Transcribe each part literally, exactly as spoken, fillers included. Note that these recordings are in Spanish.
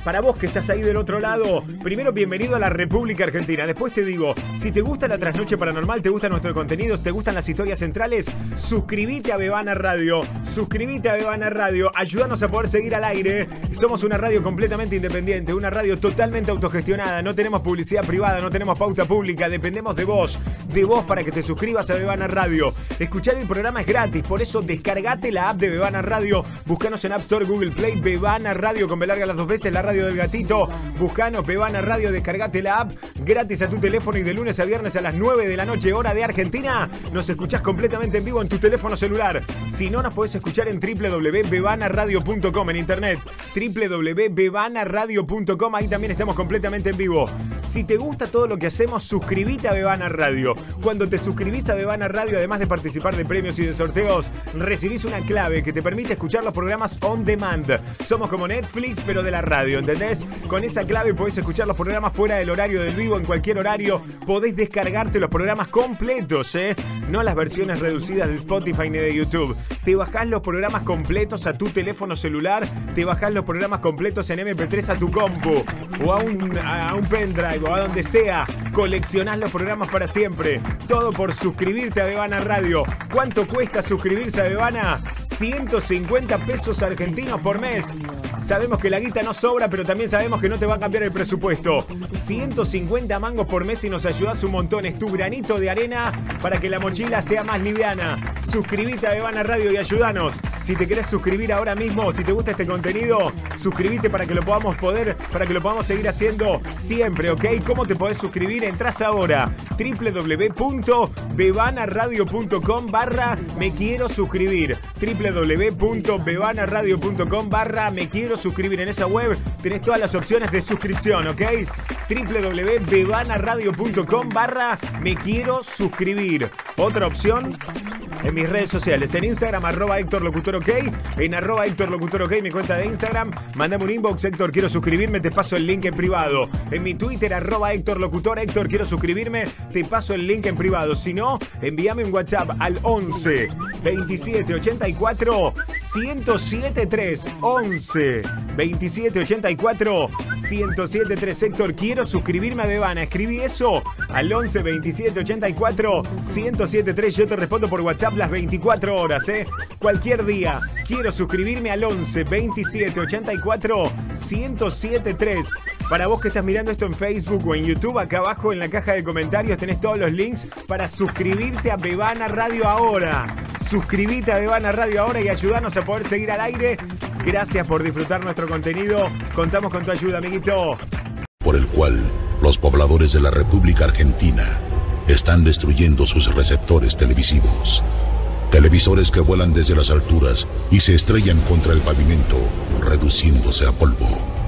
Para vos que estás ahí del otro lado, primero bienvenido a la República Argentina. Después te digo, si te gusta la trasnoche paranormal, te gusta nuestro contenido, te gustan las historias centrales, suscríbete a Bebana Radio. Suscríbete a Bebana Radio. Ayúdanos a poder seguir al aire. Somos una radio completamente independiente, una radio totalmente autogestionada. No tenemos publicidad privada, no tenemos pauta pública. Dependemos de vos, de vos para que te suscribas a Bebana Radio. Escuchar el programa es gratis, por eso descargate la app de Bebana Radio. Buscanos en App Store, Google Play, Bebana Radio con B larga las dos veces, la radio del gatito. Buscanos Bebana Radio, descargate la app gratis a tu teléfono y de lunes a viernes a las nueve de la noche, hora de Argentina, nos escuchás completamente en vivo en tu teléfono celular. Si no, nos podés escuchar en doble u doble u doble u punto bebana radio punto com en internet. doble u doble u doble u punto bebana radio punto com, ahí también estamos completamente en vivo. Si te gusta todo lo que hacemos, suscríbete a Bebana Radio. Cuando te suscribís a Bebana Radio, además de participar de premios y de sorteos, recibís una clave que te permite escuchar los programas on demand. Somos como Netflix, pero de la radio, ¿entendés? Con esa clave podés escuchar los programas fuera del horario del vivo, en cualquier horario. Podés descargarte los programas completos, ¿eh? No las versiones reducidas de Spotify ni de YouTube. Te bajás los programas completos a tu teléfono celular, te bajás los programas completos en eme pe tres a tu compu, o a un, a un pendrive, o a donde sea. Coleccionás los programas para siempre. Todo por suscribirte a Bebana Radio. ¿Cuánto cuesta suscribirse a Bebana? ciento cincuenta pesos argentinos por mes. Sabemos que la guita no sobra, pero también sabemos que no te va a cambiar el presupuesto. ciento cincuenta mangos por mes y nos ayudas un montón. Es tu granito de arena para que la mochila sea más liviana. Suscríbete a Bebana Radio y ayúdanos. Si te querés suscribir ahora mismo, si te gusta este contenido, suscríbete para que lo podamos poder, para que lo podamos seguir haciendo siempre, ¿ok? ¿Cómo te podés suscribir? Entrás ahora doble u doble u doble u punto bebana radio punto com barra me quiero suscribir. doble u doble u doble u punto bebana radio punto com barra me quiero suscribir. En esa web tenés todas las opciones de suscripción, ¿ok? doble u doble u doble u punto bebana radio punto com barra me quiero suscribir. Otra opción en mis redes sociales, en Instagram, arroba Héctor Locutor OK, en arroba Héctor Locutor OK, mi cuenta de Instagram, mandame un inbox, Héctor, quiero suscribirme, te paso el link en privado. En mi Twitter, arroba Héctor Locutor, Héctor, quiero suscribirme, te paso el link en privado. Si no, envíame un WhatsApp al once veintisiete ochenta y cuatro ciento setenta y tres, once veintisiete ochenta y cuatro ciento setenta y tres. Héctor, quiero suscribirme a Bebana. Escribí eso al once veintisiete ochenta y cuatro ciento setenta y tres. Yo te respondo por WhatsApp las veinticuatro horas, ¿eh? Cualquier día. Quiero suscribirme al once veintisiete ochenta y cuatro ciento setenta y tres. Para vos que estás mirando esto en Facebook o en YouTube, acá abajo en la caja de comentarios tenés todos los links para suscribirte a Bebana Radio ahora. Suscribite a Bebana Radio ahora y ayúdanos a poder seguir al aire. Gracias por disfrutar nuestro contenido. Contamos con tu ayuda, amiguito. Por el cual los pobladores de la República Argentina están destruyendo sus receptores televisivos. Televisores que vuelan desde las alturas y se estrellan contra el pavimento, reduciéndose a polvo.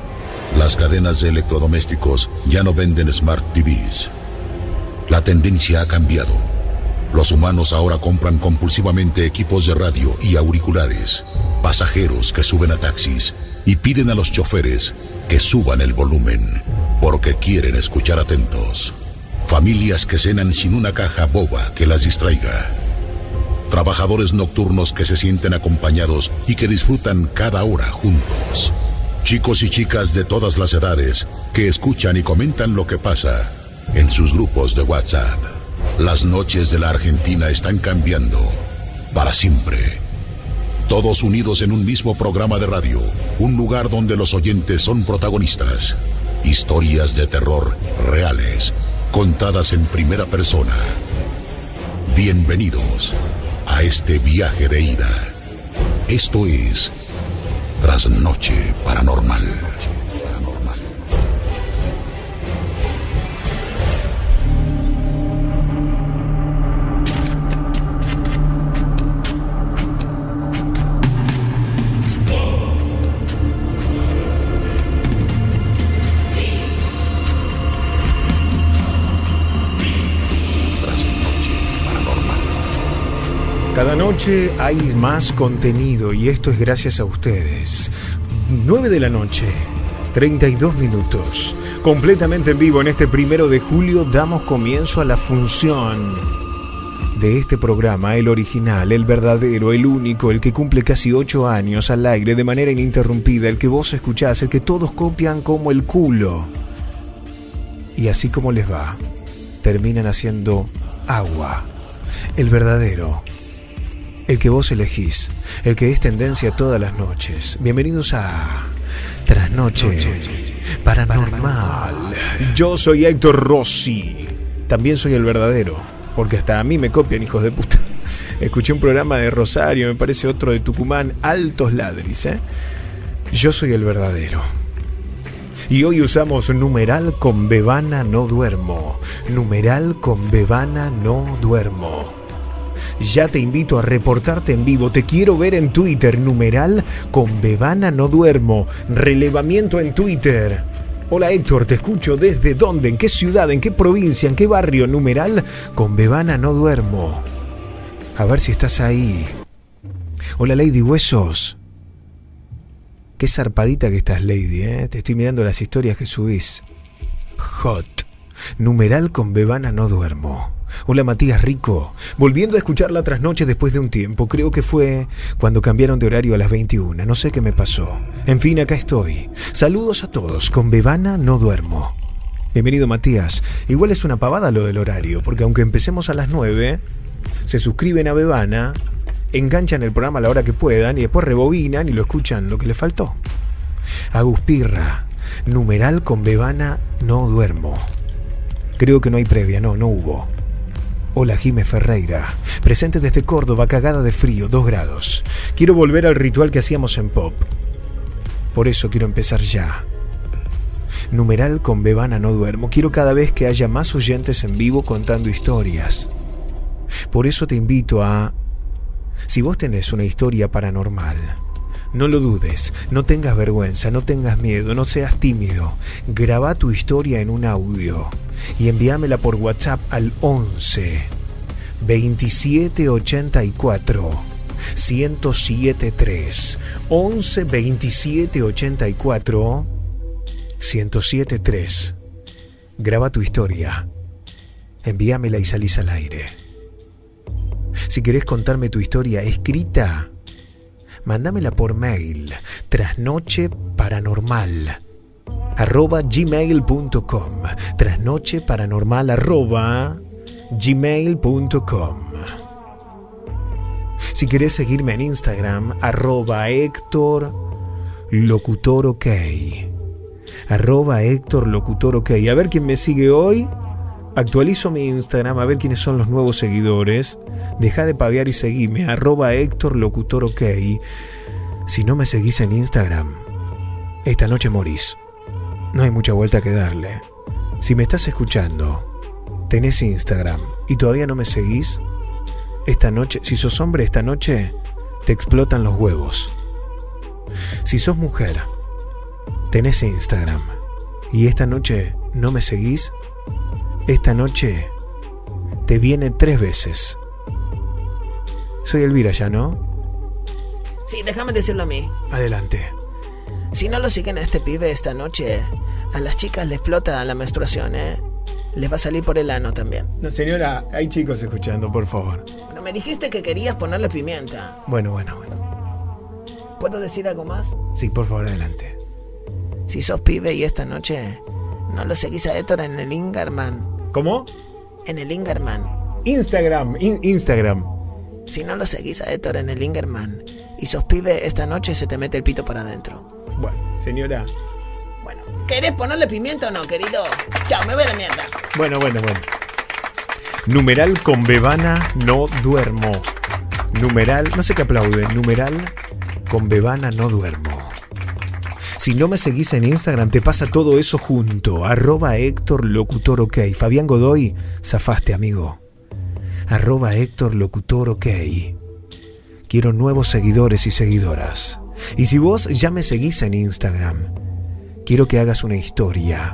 Las cadenas de electrodomésticos ya no venden Smart T Vs. La tendencia ha cambiado. Los humanos ahora compran compulsivamente equipos de radio y auriculares, pasajeros que suben a taxis y piden a los choferes que suban el volumen, porque quieren escuchar atentos. Familias que cenan sin una caja boba que las distraiga. Trabajadores nocturnos que se sienten acompañados y que disfrutan cada hora juntos. Chicos y chicas de todas las edades que escuchan y comentan lo que pasa en sus grupos de WhatsApp. Las noches de la Argentina están cambiando para siempre. Todos unidos en un mismo programa de radio, un lugar donde los oyentes son protagonistas. Historias de terror reales, contadas en primera persona. Bienvenidos a este viaje de ida. Esto es Trasnoche Paranormal. Cada noche hay más contenido y esto es gracias a ustedes. nueve de la noche, treinta y dos minutos. Completamente en vivo en este primero de julio damos comienzo a la función de este programa, el original, el verdadero, el único, el que cumple casi ocho años al aire de manera ininterrumpida, el que vos escuchás, el que todos copian como el culo. Y así como les va, terminan haciendo agua. El verdadero, el que vos elegís, el que es tendencia todas las noches. Bienvenidos a Trasnoche Paranormal. Yo soy Héctor Rossi. También soy el verdadero, porque hasta a mí me copian, hijos de puta. Escuché un programa de Rosario, me parece otro de Tucumán, altos ladris, ¿eh? Yo soy el verdadero. Y hoy usamos numeral con bebana no duermo. Numeral con bebana no duermo. Ya te invito a reportarte en vivo. Te quiero ver en Twitter. Numeral con bebana no duermo. Relevamiento en Twitter. Hola Héctor, te escucho desde dónde, en qué ciudad, en qué provincia, en qué barrio. Numeral con bebana no duermo. A ver si estás ahí. Hola Lady Huesos. Qué zarpadita que estás, Lady, ¿eh? Te estoy mirando las historias que subís. Hot. Numeral con bebana no duermo. Hola Matías Rico. Volviendo a escuchar la trasnoche después de un tiempo. Creo que fue cuando cambiaron de horario a las veintiuna. No sé qué me pasó. En fin, acá estoy. Saludos a todos. Con bebana no duermo. Bienvenido Matías. Igual es una pavada lo del horario, porque aunque empecemos a las nueve, se suscriben a Bebana, enganchan el programa a la hora que puedan y después rebobinan y lo escuchan lo que les faltó. Agus Pirra, numeral con bebana no duermo. Creo que no hay previa, no, no hubo. Hola Jime Ferreira, presente desde Córdoba, cagada de frío, dos grados. Quiero volver al ritual que hacíamos en Pop. Por eso quiero empezar ya. Numeral con bebana no duermo. Quiero cada vez que haya más oyentes en vivo contando historias. Por eso te invito a... Si vos tenés una historia paranormal, no lo dudes, no tengas vergüenza, no tengas miedo, no seas tímido. Graba tu historia en un audio y envíamela por WhatsApp al once veintisiete ochenta y cuatro ciento siete tres. once veintisiete ochenta y cuatro ciento siete tres. Graba tu historia, envíamela y salís al aire. Si querés contarme tu historia escrita, mándamela por mail, trasnocheparanormal arroba gmail punto com, trasnocheparanormal arroba gmail punto com. Si querés seguirme en Instagram, arroba Héctor Locutor OK, arroba Héctor Locutor OK. A ver quién me sigue hoy. Actualizo mi Instagram a ver quiénes son los nuevos seguidores. Deja de pavear y seguime, arroba Héctor Locutor OK. Si no me seguís en Instagram, esta noche morís. No hay mucha vuelta que darle. Si me estás escuchando, tenés Instagram y todavía no me seguís, esta noche, si sos hombre, esta noche te explotan los huevos. Si sos mujer, tenés Instagram y esta noche no me seguís, esta noche te viene tres veces. Soy Elvira ya, ¿no? Sí, déjame decirlo a mí. Adelante. Si no lo siguen a este pibe esta noche, a las chicas les explota la menstruación, ¿eh? Les va a salir por el ano también. No, señora, hay chicos escuchando, por favor. Bueno, me dijiste que querías ponerle pimienta. Bueno, bueno, bueno. ¿Puedo decir algo más? Sí, por favor, adelante. Si sos pibe y esta noche no lo seguís a Héctor en el Ingerman. ¿Cómo? En el Ingerman. Instagram, in- Instagram. Si no lo seguís a Héctor en el Ingerman y sos pibe, esta noche se te mete el pito para adentro. Bueno, señora. Bueno, ¿querés ponerle pimienta o no, querido? Chao, me voy a la mierda. Bueno, bueno, bueno. Numeral con bebana no duermo. Numeral, no sé qué aplauden. Numeral con bebana no duermo. Si no me seguís en Instagram, te pasa todo eso junto. Arroba Héctor Locutor OK. Fabián Godoy, zafaste, amigo. Arroba Héctor Locutor OK. Quiero nuevos seguidores y seguidoras. Y si vos ya me seguís en Instagram, quiero que hagas una historia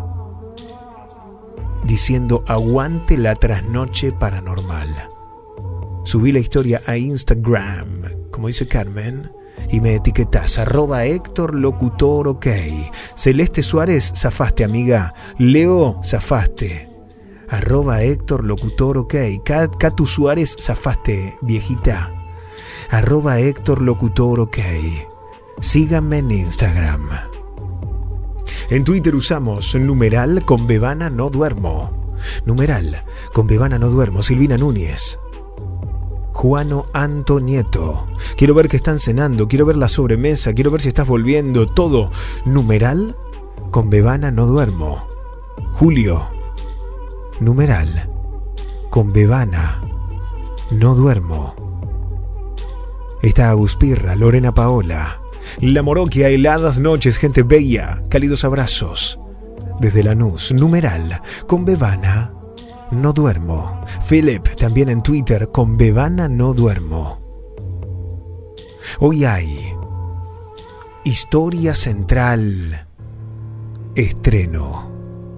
diciendo aguante la trasnoche paranormal. Subí la historia a Instagram, como dice Carmen, y me etiquetás arroba Héctor Locutor OK. Celeste Suárez, zafaste, amiga. Leo, zafaste. Arroba Héctor Locutor OK. Catu Suárez, zafaste, viejita. Arroba Héctor Locutor OK. Síganme en Instagram. En Twitter usamos numeral con Bebana no duermo. Numeral con Bebana no duermo. Silvina Núñez. Juano Antonieto. Quiero ver que están cenando. Quiero ver la sobremesa. Quiero ver si estás volviendo. Todo. Numeral con Bebana no duermo. Julio. Numeral con Bebana no duermo. Está Aguspirra, Lorena Paola. La Moroquia, heladas noches, gente bella, cálidos abrazos. Desde Lanús, numeral, con Bebana, no duermo. Philip, también en Twitter, con Bebana, no duermo. Hoy hay Historia Central, estreno.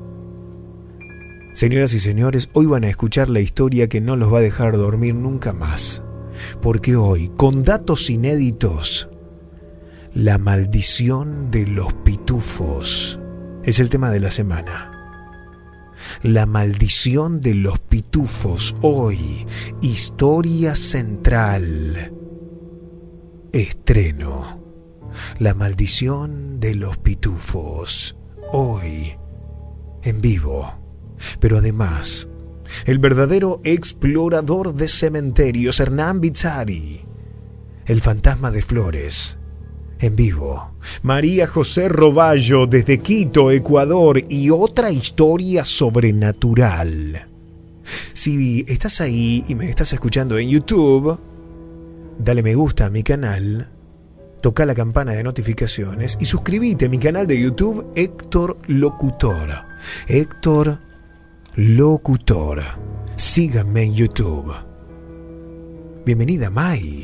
Señoras y señores, hoy van a escuchar la historia que no los va a dejar dormir nunca más. Porque hoy, con datos inéditos, la maldición de los pitufos es el tema de la semana. La maldición de los pitufos, hoy, Historia Central, estreno. La maldición de los pitufos, hoy, en vivo. Pero además, el verdadero explorador de cementerios, Hernán Bizzari, el fantasma de Flores, en vivo. María José Roballo desde Quito, Ecuador, y otra historia sobrenatural. Si estás ahí y me estás escuchando en YouTube, dale me gusta a mi canal, toca la campana de notificaciones y suscríbete a mi canal de YouTube, Héctor Locutor. Héctor Locutor. Síganme en YouTube. Bienvenida, Mai.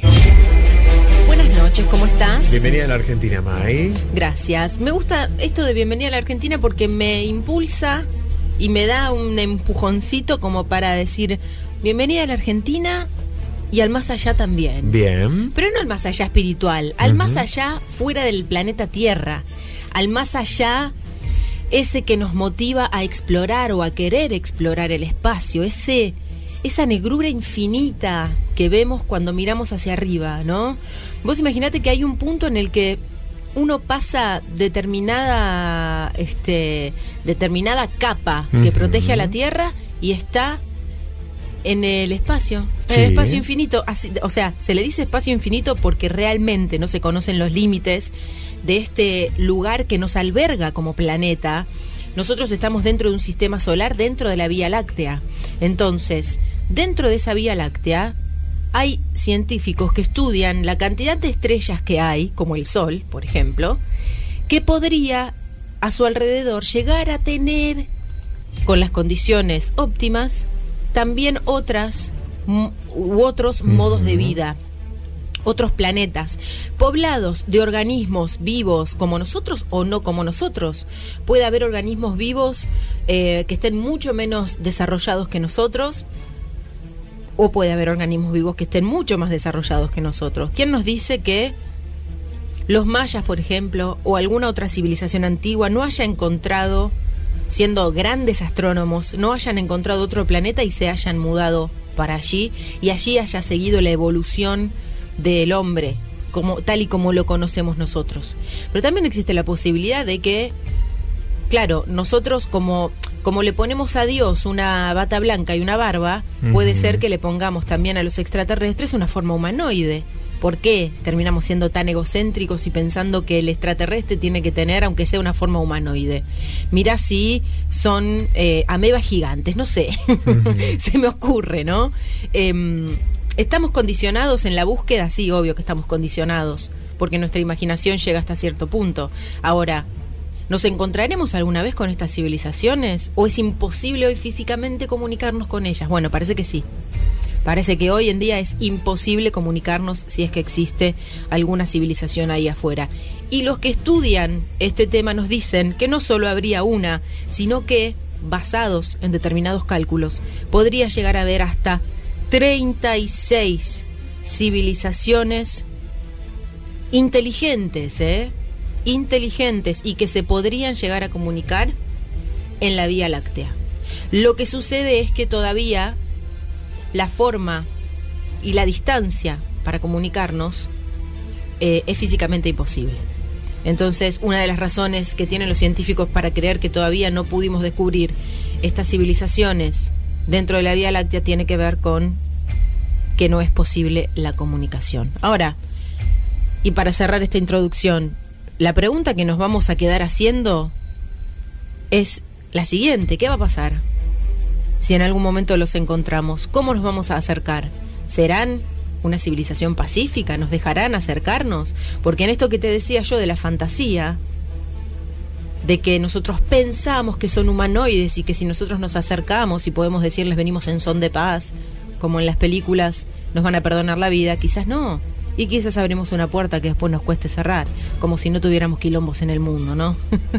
Buenas noches, ¿cómo estás? Bienvenida a la Argentina, Mai. Gracias. Me gusta esto de bienvenida a la Argentina porque me impulsa y me da un empujoncito como para decir bienvenida a la Argentina y al más allá también. Bien. Pero no al más allá espiritual, al Uh-huh. más allá fuera del planeta Tierra, al más allá ese que nos motiva a explorar o a querer explorar el espacio, ese, esa negrura infinita que vemos cuando miramos hacia arriba, ¿no? Vos imaginate que hay un punto en el que uno pasa determinada, este, determinada capa que Uh-huh. protege a la Tierra y está en el espacio, en Sí. el espacio infinito. Así, o sea, se le dice espacio infinito porque realmente no se conocen los límites de este lugar que nos alberga como planeta. Nosotros estamos dentro de un sistema solar, dentro de la Vía Láctea. Entonces, dentro de esa Vía Láctea hay científicos que estudian la cantidad de estrellas que hay, como el Sol, por ejemplo, que podría a su alrededor llegar a tener, con las condiciones óptimas, también otras u otros uh-huh. modos de vida, otros planetas, poblados de organismos vivos como nosotros o no como nosotros. Puede haber organismos vivos eh, que estén mucho menos desarrollados que nosotros, o puede haber organismos vivos que estén mucho más desarrollados que nosotros. ¿Quién nos dice que los mayas, por ejemplo, o alguna otra civilización antigua no haya encontrado, siendo grandes astrónomos, no hayan encontrado otro planeta y se hayan mudado para allí y allí haya seguido la evolución del hombre, como, tal y como lo conocemos nosotros? Pero también existe la posibilidad de que, claro, nosotros como, como le ponemos a Dios una bata blanca y una barba, uh-huh. puede ser que le pongamos también a los extraterrestres una forma humanoide. ¿Por qué terminamos siendo tan egocéntricos y pensando que el extraterrestre tiene que tener, aunque sea una forma humanoide? Mirá si son eh, amebas gigantes, no sé, uh-huh. se me ocurre, ¿no? Eh, ¿Estamos condicionados en la búsqueda? Sí, obvio que estamos condicionados, porque nuestra imaginación llega hasta cierto punto. Ahora, ¿nos encontraremos alguna vez con estas civilizaciones? ¿O es imposible hoy físicamente comunicarnos con ellas? Bueno, parece que sí. Parece que hoy en día es imposible comunicarnos si es que existe alguna civilización ahí afuera. Y los que estudian este tema nos dicen que no solo habría una, sino que, basados en determinados cálculos, podría llegar a haber hasta treinta y seis civilizaciones inteligentes, ¿eh? Inteligentes y que se podrían llegar a comunicar en la Vía Láctea. Lo que sucede es que todavía la forma y la distancia para comunicarnos eh, es físicamente imposible. Entonces, una de las razones que tienen los científicos para creer que todavía no pudimos descubrir estas civilizaciones dentro de la Vía Láctea tiene que ver con que no es posible la comunicación. Ahora, y para cerrar esta introducción, la pregunta que nos vamos a quedar haciendo es la siguiente: ¿qué va a pasar si en algún momento los encontramos? ¿Cómo nos vamos a acercar? ¿Serán una civilización pacífica? ¿Nos dejarán acercarnos? Porque en esto que te decía yo de la fantasía, de que nosotros pensamos que son humanoides y que si nosotros nos acercamos y podemos decirles venimos en son de paz, como en las películas, nos van a perdonar la vida, quizás no. Y quizás abrimos una puerta que después nos cueste cerrar, como si no tuviéramos quilombos en el mundo, ¿no?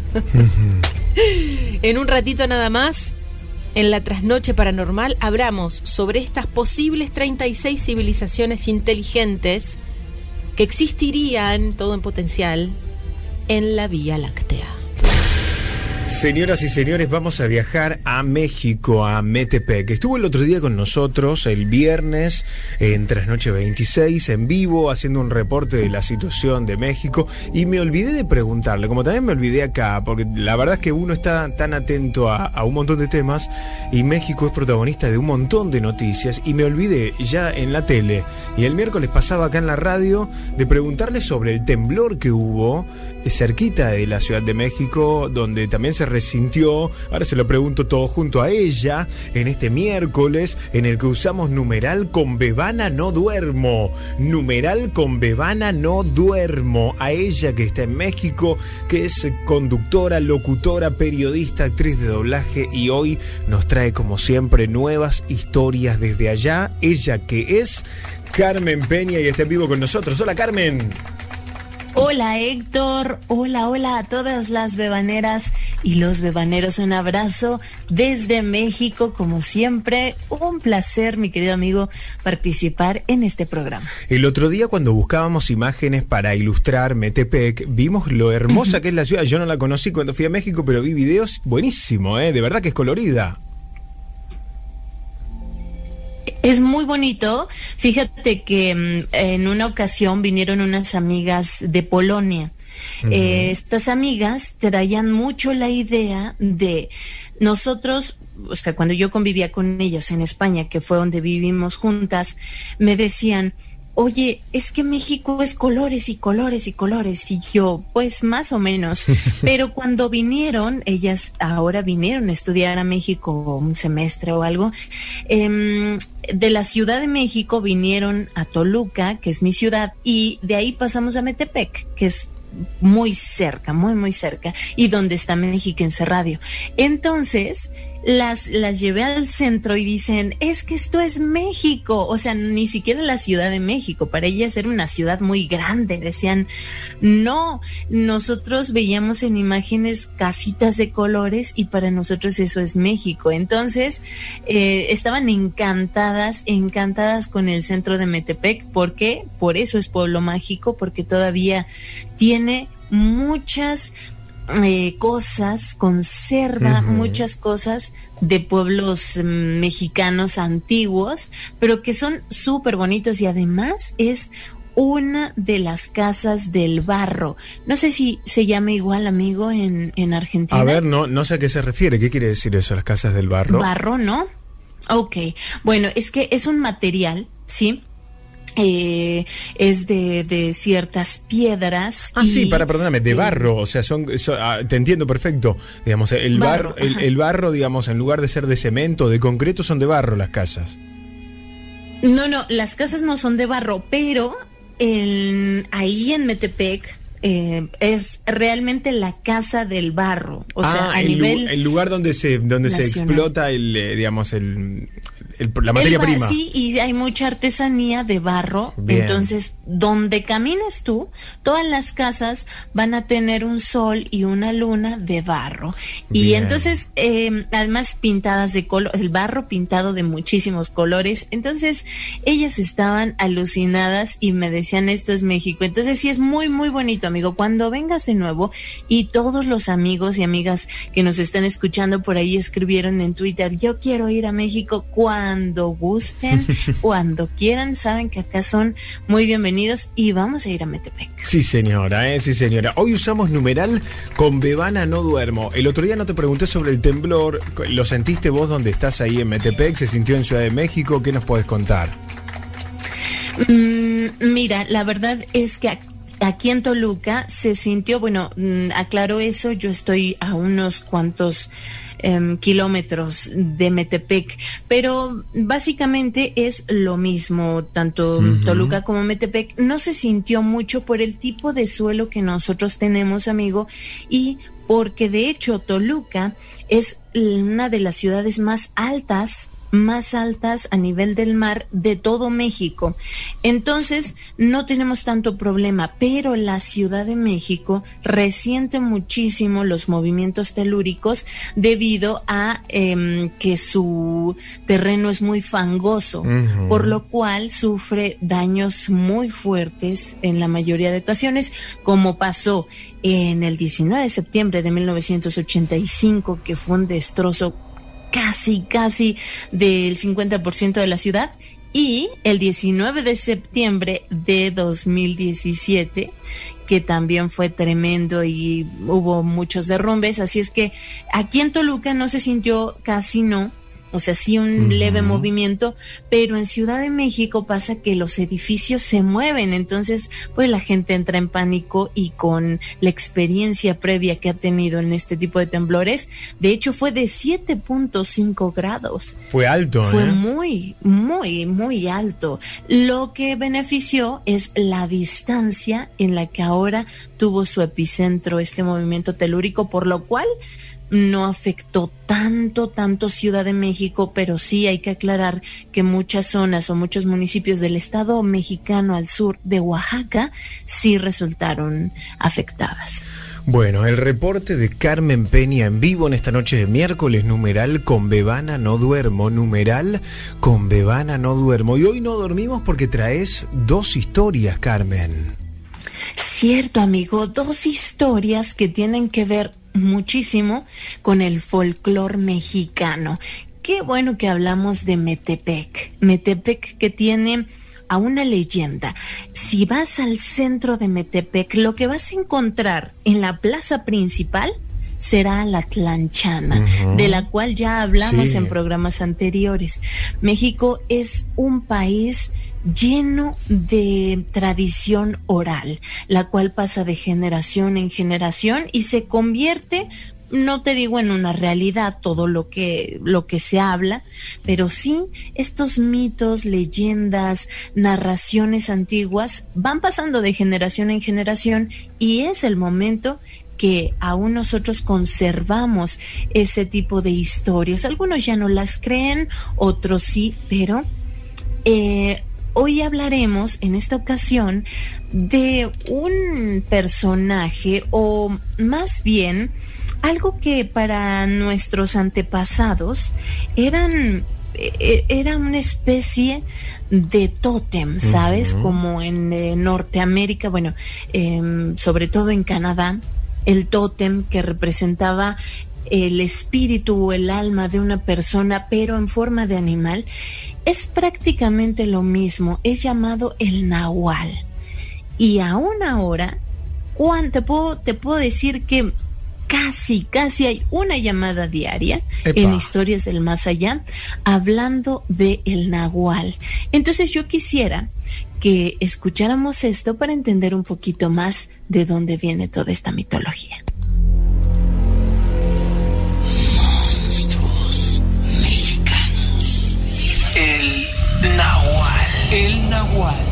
En un ratito nada más, en la trasnoche paranormal, hablamos sobre estas posibles treinta y seis civilizaciones inteligentes que existirían, todo en potencial, en la Vía Láctea. Señoras y señores, vamos a viajar a México, a Metepec. Estuvo el otro día con nosotros, el viernes, en Trasnoche veintiséis, en vivo, haciendo un reporte de la situación de México. Y me olvidé de preguntarle, como también me olvidé acá, porque la verdad es que uno está tan atento a, a un montón de temas, y México es protagonista de un montón de noticias, y me olvidé ya en la tele, y el miércoles pasaba acá en la radio, de preguntarle sobre el temblor que hubo cerquita de la Ciudad de México, donde también se resintió. Ahora se lo pregunto todo junto a ella en este miércoles, en el que usamos numeral con Bebana no duermo. Numeral con Bebana no duermo. A ella que está en México, que es conductora, locutora, periodista, actriz de doblaje, y hoy nos trae como siempre nuevas historias desde allá. Ella que es Carmen Peña y está en vivo con nosotros. Hola, Carmen. Hola, Héctor, hola, hola a todas las bebaneras y los bebaneros, un abrazo desde México, como siempre, un placer, mi querido amigo, participar en este programa. El otro día, cuando buscábamos imágenes para ilustrar Metepec, vimos lo hermosa que es la ciudad. Yo no la conocí cuando fui a México, pero vi videos, buenísimo, ¿eh? De verdad que es colorida. Es muy bonito. Fíjate que en una ocasión vinieron unas amigas de Polonia. Uh-huh. Eh, estas amigas traían mucho la idea de nosotros, o sea, cuando yo convivía con ellas en España, que fue donde vivimos juntas, me decían: oye, es que México es colores y colores y colores. Y yo, pues más o menos. Pero cuando vinieron, ellas ahora vinieron a estudiar a México un semestre o algo, eh, de la Ciudad de México vinieron a Toluca, que es mi ciudad, y de ahí pasamos a Metepec, que es muy cerca, muy, muy cerca, y donde está Mexiquense Radio. Entonces, las, las llevé al centro y dicen: es que esto es México. O sea, ni siquiera la Ciudad de México, para ellas era una ciudad muy grande. Decían, no, nosotros veíamos en imágenes casitas de colores y para nosotros eso es México. Entonces, eh, estaban encantadas, encantadas con el centro de Metepec. ¿Por qué? Por eso es pueblo mágico, porque todavía tiene muchas Eh, cosas, conserva uh-huh. muchas cosas de pueblos um, mexicanos antiguos, pero que son súper bonitos, y además es una de las casas del barro. No sé si se llama igual, amigo, en, en Argentina. A ver, no, no sé a qué se refiere. ¿Qué quiere decir eso, las casas del barro? Barro, ¿no? Ok, bueno, es que es un material, ¿sí? Eh, es de, de ciertas piedras. Ah, y, sí, para, perdóname, de eh, barro, o sea, son, son ah, te entiendo perfecto. Digamos, el barro, barro el, el barro, digamos, en lugar de ser de cemento, de concreto, son de barro las casas. No, no, las casas no son de barro, pero el, ahí en Metepec eh, es realmente la casa del barro. O ah, sea, a el, nivel el lugar donde se, donde se explota el, eh, digamos, el el, la materia el prima. Sí, y hay mucha artesanía de barro. Bien. Entonces, donde camines tú, todas las casas van a tener un sol y una luna de barro. Y Bien. entonces, eh, además pintadas de color, el barro pintado de muchísimos colores. Entonces, ellas estaban alucinadas y me decían, esto es México. Entonces, sí es muy, muy bonito, amigo. Cuando vengas de nuevo, y todos los amigos y amigas que nos están escuchando por ahí escribieron en Twitter, yo quiero ir a México cuando gusten, cuando quieran, saben que acá son muy bienvenidos y vamos a ir a Metepec. Sí, señora, eh, sí, señora. Hoy usamos numeral con Bebana no duermo. El otro día no te pregunté sobre el temblor. ¿Lo sentiste vos donde estás ahí en Metepec? ¿Se sintió en Ciudad de México? ¿Qué nos podés contar? Mm, mira, la verdad es que aquí en Toluca se sintió, bueno, mm, aclaro eso, yo estoy a unos cuantos Um, kilómetros de Metepec, pero básicamente es lo mismo, tanto uh-huh. Toluca como Metepec. No se sintió mucho por el tipo de suelo que nosotros tenemos, amigo, y porque de hecho Toluca es una de las ciudades más altas más altas a nivel del mar de todo México. Entonces, no tenemos tanto problema, pero la Ciudad de México resiente muchísimo los movimientos telúricos debido a eh, que su terreno es muy fangoso, uh-huh. por lo cual sufre daños muy fuertes en la mayoría de ocasiones, como pasó en el diecinueve de septiembre de mil novecientos ochenta y cinco, que fue un destrozo casi, casi del cincuenta por ciento de la ciudad, y el diecinueve de septiembre de dos mil diecisiete, que también fue tremendo y hubo muchos derrumbes. Así es que aquí en Toluca no se sintió casi, no, o sea, sí un uh-huh. leve movimiento, pero en Ciudad de México pasa que los edificios se mueven, entonces pues la gente entra en pánico, y con la experiencia previa que ha tenido en este tipo de temblores, de hecho fue de siete punto cinco grados. Fue alto, Fue ¿eh? muy, muy, muy alto. Lo que benefició es la distancia en la que ahora tuvo su epicentro este movimiento telúrico, por lo cual no afectó tanto, tanto Ciudad de México, pero sí hay que aclarar que muchas zonas o muchos municipios del estado mexicano al sur de Oaxaca sí resultaron afectadas. Bueno, el reporte de Carmen Peña en vivo en esta noche de miércoles, numeral con Bebana no duermo, numeral con Bebana no duermo. Y hoy no dormimos porque traes dos historias, Carmen. Cierto, amigo, dos historias que tienen que ver muchísimo con el folclor mexicano. Qué bueno que hablamos de Metepec. Metepec, que tiene a una leyenda. Si vas al centro de Metepec, lo que vas a encontrar en la plaza principal será la Tlanchana, uh-huh. de la cual ya hablamos sí. en programas anteriores. México es un país lleno de tradición oral, la cual pasa de generación en generación y se convierte, no te digo en una realidad todo lo que lo que se habla, pero sí estos mitos, leyendas, narraciones antiguas van pasando de generación en generación, y es el momento que aún nosotros conservamos ese tipo de historias. Algunos ya no las creen, otros sí, pero eh, hoy hablaremos en esta ocasión de un personaje, o más bien algo que para nuestros antepasados eran era una especie de tótem, ¿sabes? Uh-huh. Como en eh, Norteamérica, bueno, eh, sobre todo en Canadá, el tótem que representaba el espíritu o el alma de una persona, pero en forma de animal, es prácticamente lo mismo, es llamado el nahual. Y aún ahora, te puedo, te puedo decir que casi, casi hay una llamada diaria Epa. en Historias del Más Allá hablando de el nahual. Entonces yo quisiera que escucháramos esto para entender un poquito más de dónde viene toda esta mitología. Monstruos mexicanos. El nahual. El nahual.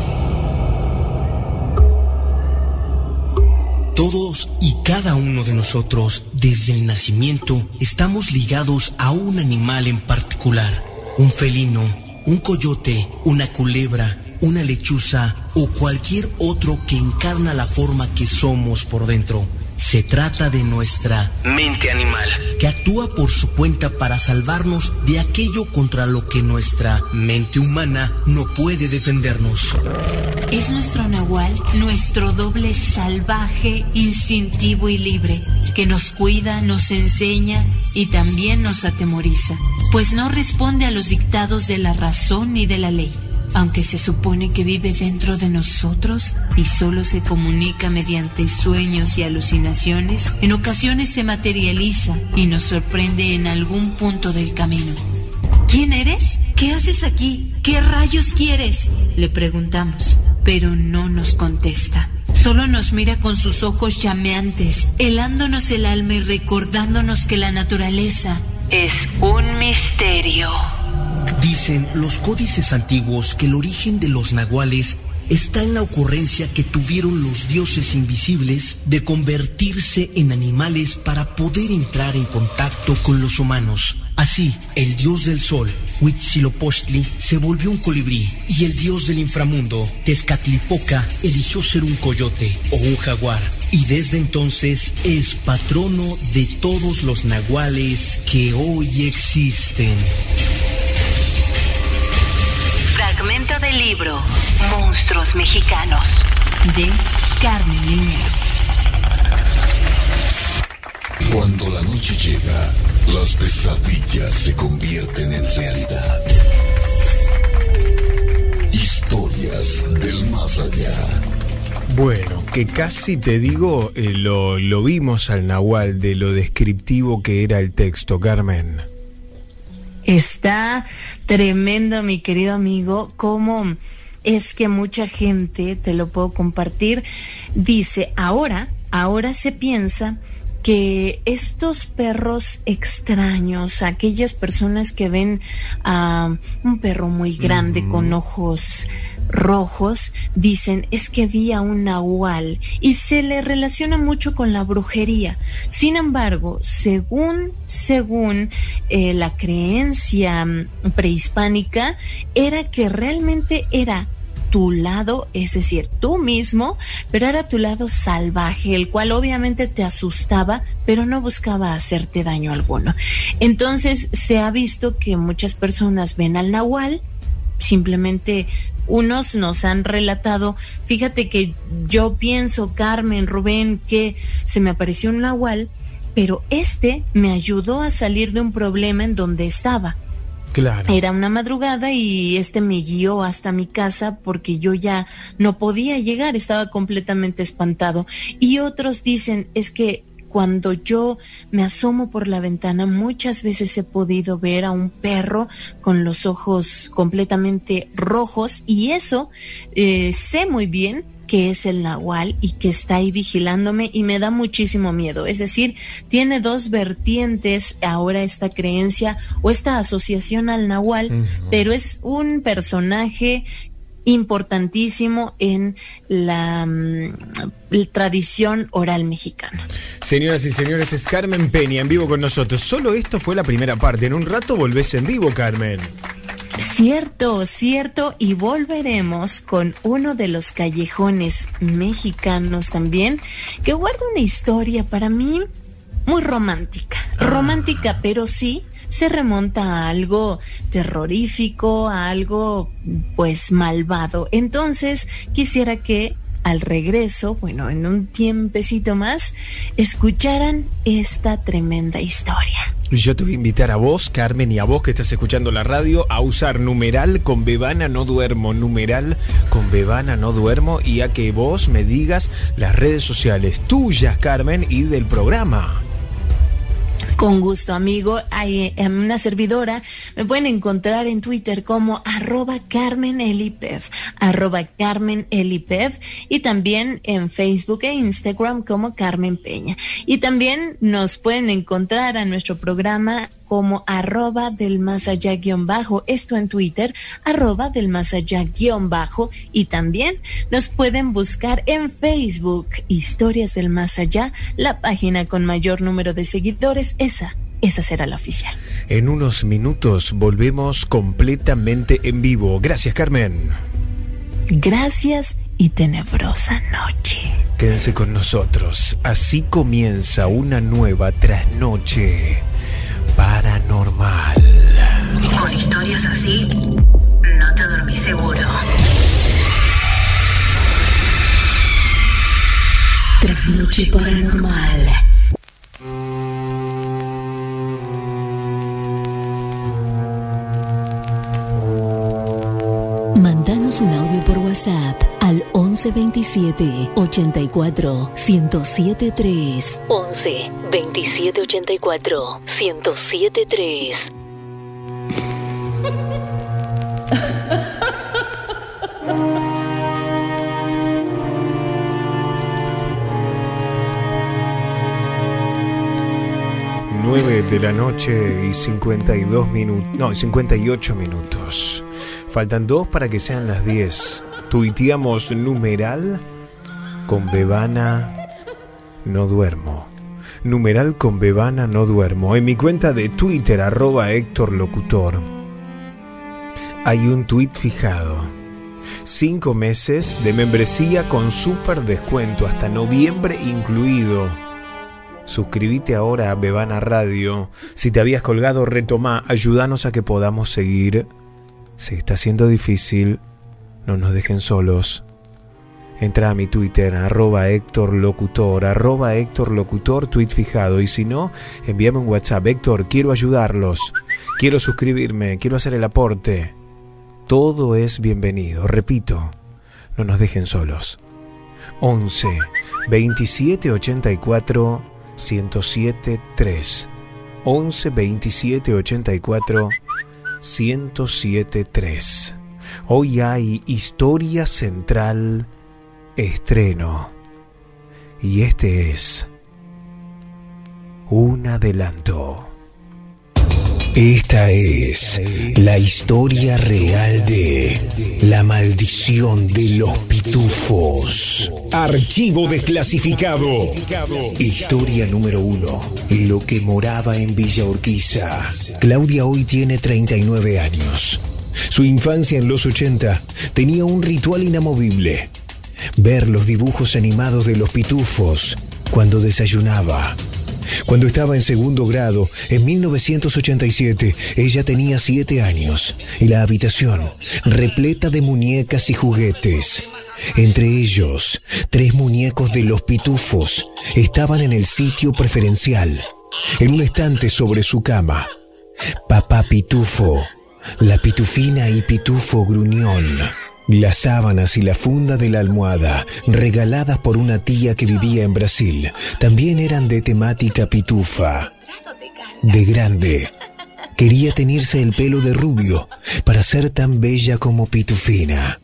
Todos y cada uno de nosotros, desde el nacimiento, estamos ligados a un animal en particular. un felino, un coyote, una culebra, una lechuza o cualquier otro que encarna la forma que somos por dentro. Se trata de nuestra mente animal, que actúa por su cuenta para salvarnos de aquello contra lo que nuestra mente humana no puede defendernos. Es nuestro nahual, nuestro doble salvaje, instintivo y libre, que nos cuida, nos enseña y también nos atemoriza, pues no responde a los dictados de la razón ni de la ley. Aunque se supone que vive dentro de nosotros y solo se comunica mediante sueños y alucinaciones, en ocasiones se materializa y nos sorprende en algún punto del camino. ¿Quién eres? ¿Qué haces aquí? ¿Qué rayos quieres?, le preguntamos, pero no nos contesta. Solo nos mira con sus ojos llameantes, helándonos el alma y recordándonos que la naturaleza es un misterio. Dicen los códices antiguos que el origen de los nahuales está en la ocurrencia que tuvieron los dioses invisibles de convertirse en animales para poder entrar en contacto con los humanos. Así, el dios del sol, Huitzilopochtli, se volvió un colibrí y el dios del inframundo, Tezcatlipoca, eligió ser un coyote o un jaguar. Y desde entonces es patrono de todos los nahuales que hoy existen. Fragmento del libro Monstruos Mexicanos, de Carmen Liñero. Cuando la noche llega, las pesadillas se convierten en realidad. Historias del más allá. Bueno, que casi te digo, eh, lo, lo vimos al nahual de lo descriptivo que era el texto, Carmen. Está tremendo, mi querido amigo, cómo es que mucha gente, te lo puedo compartir, dice, ahora, ahora se piensa que estos perros extraños, aquellas personas que ven a un perro muy grande uh-huh. con ojos rojos, dicen, es que vi a un nahual, y se le relaciona mucho con la brujería. Sin embargo, según, según eh, la creencia prehispánica, era que realmente era tu lado, es decir, tú mismo, pero era tu lado salvaje, el cual obviamente te asustaba, pero no buscaba hacerte daño alguno. Entonces se ha visto que muchas personas ven al nahual, simplemente unos nos han relatado, fíjate que yo pienso, Carmen, Rubén, que se me apareció un nahual, pero este me ayudó a salir de un problema en donde estaba. Claro. Era una madrugada y este me guió hasta mi casa porque yo ya no podía llegar, estaba completamente espantado. Y otros dicen, es que cuando yo me asomo por la ventana, muchas veces he podido ver a un perro con los ojos completamente rojos, y eso eh, sé muy bien que es el nahual y que está ahí vigilándome, y me da muchísimo miedo. Es decir, tiene dos vertientes ahora esta creencia o esta asociación al nahual, uh-huh. pero es un personaje importantísimo en la um, tradición oral mexicana. Señoras y señores, es Carmen Peña en vivo con nosotros. Solo esto fue la primera parte. En un rato volvés en vivo, Carmen. Cierto, cierto, y volveremos con uno de los callejones mexicanos también, que guarda una historia para mí muy romántica, ah. romántica, pero sí se remonta a algo terrorífico, a algo pues malvado. Entonces quisiera que al regreso, bueno, en un tiempecito más, escucharan esta tremenda historia. Yo te voy a invitar a vos, Carmen, y a vos que estás escuchando la radio, a usar numeral con Bebana no duermo, numeral con Bebana no duermo, y a que vos me digas las redes sociales tuyas, Carmen, y del programa. Con gusto, amigo. Hay una servidora. Me pueden encontrar en Twitter como arroba Carmen Elipev, arroba Carmen Elipev, y también en Facebook e Instagram como Carmen Peña. Y también nos pueden encontrar a nuestro programa como arroba del más allá guión bajo, esto en Twitter, arroba del más allá guión bajo, y también nos pueden buscar en Facebook, Historias del Más Allá, la página con mayor número de seguidores, esa esa será la oficial. En unos minutos volvemos completamente en vivo. Gracias, Carmen. Gracias y tenebrosa noche. Quédense con nosotros. Así comienza una nueva trasnoche paranormal. Con historias así, no te dormís seguro. Trasnoche paranormal. Mándanos un audio por WhatsApp al once veintisiete ochenta y cuatro ciento siete tres. once veintisiete ochenta y cuatro ciento siete tres. nueve de la noche y cincuenta y dos minutos. No, cincuenta y ocho minutos. Faltan dos para que sean las diez. Tuiteamos numeral con Bebana no duermo. Numeral con Bebana no duermo. En mi cuenta de Twitter, arroba Héctor Locutor, hay un tuit fijado. Cinco meses de membresía con súper descuento hasta noviembre incluido. Suscríbete ahora a Bebana Radio. Si te habías colgado, retomá. Ayúdanos a que podamos seguir. Se está haciendo difícil. No nos dejen solos. Entra a mi Twitter, arroba Héctor Locutor, arroba Héctor Locutor, tweet fijado. Y si no, envíame un WhatsApp. Héctor, quiero ayudarlos. Quiero suscribirme. Quiero hacer el aporte. Todo es bienvenido. Repito, no nos dejen solos. once veintisiete ochenta y cuatro ciento siete tres. once veintisiete ochenta y cuatro ciento siete tres. Hoy hay Historia Central estreno. Y este es un adelanto. Esta es la historia real de la maldición de los pitufos. Archivo desclasificado. Historia número uno. Lo que moraba en Villa Urquiza. Claudia hoy tiene treinta y nueve años. Su infancia en los ochenta tenía un ritual inamovible: ver los dibujos animados de los pitufos cuando desayunaba. Cuando estaba en segundo grado, en mil novecientos ochenta y siete, ella tenía siete años y la habitación repleta de muñecas y juguetes. Entre ellos, tres muñecos de los pitufos estaban en el sitio preferencial, en un estante sobre su cama. Papá Pitufo, la Pitufina y Pitufo Gruñón. Las sábanas y la funda de la almohada, regaladas por una tía que vivía en Brasil, también eran de temática pitufa. De grande, quería teñirse el pelo de rubio para ser tan bella como Pitufina.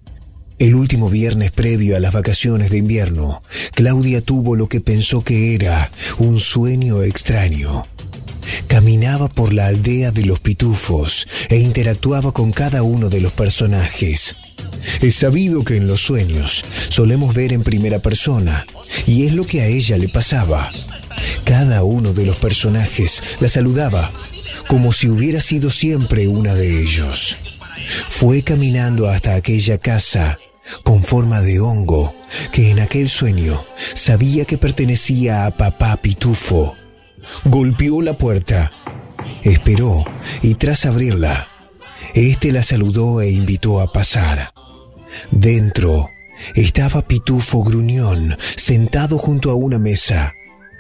El último viernes previo a las vacaciones de invierno, Claudia tuvo lo que pensó que era un sueño extraño. Caminaba por la aldea de los pitufos e interactuaba con cada uno de los personajes. Es sabido que en los sueños solemos ver en primera persona, y es lo que a ella le pasaba. Cada uno de los personajes la saludaba, como si hubiera sido siempre una de ellos. Fue caminando hasta aquella casa con forma de hongo, que en aquel sueño sabía que pertenecía a Papá Pitufo. Golpeó la puerta, esperó y tras abrirla, este la saludó e invitó a pasar. Dentro estaba Pitufo Gruñón sentado junto a una mesa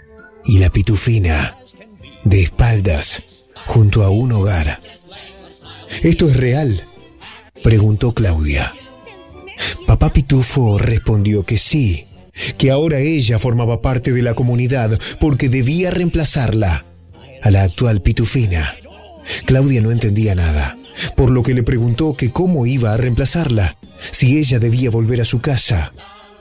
y la Pitufina de espaldas junto a un hogar. ¿Esto es real?, preguntó Claudia. Papá Pitufo respondió que sí, que ahora ella formaba parte de la comunidad porque debía reemplazarla, a la actual Pitufina. Claudia no entendía nada, por lo que le preguntó que cómo iba a reemplazarla, si ella debía volver a su casa.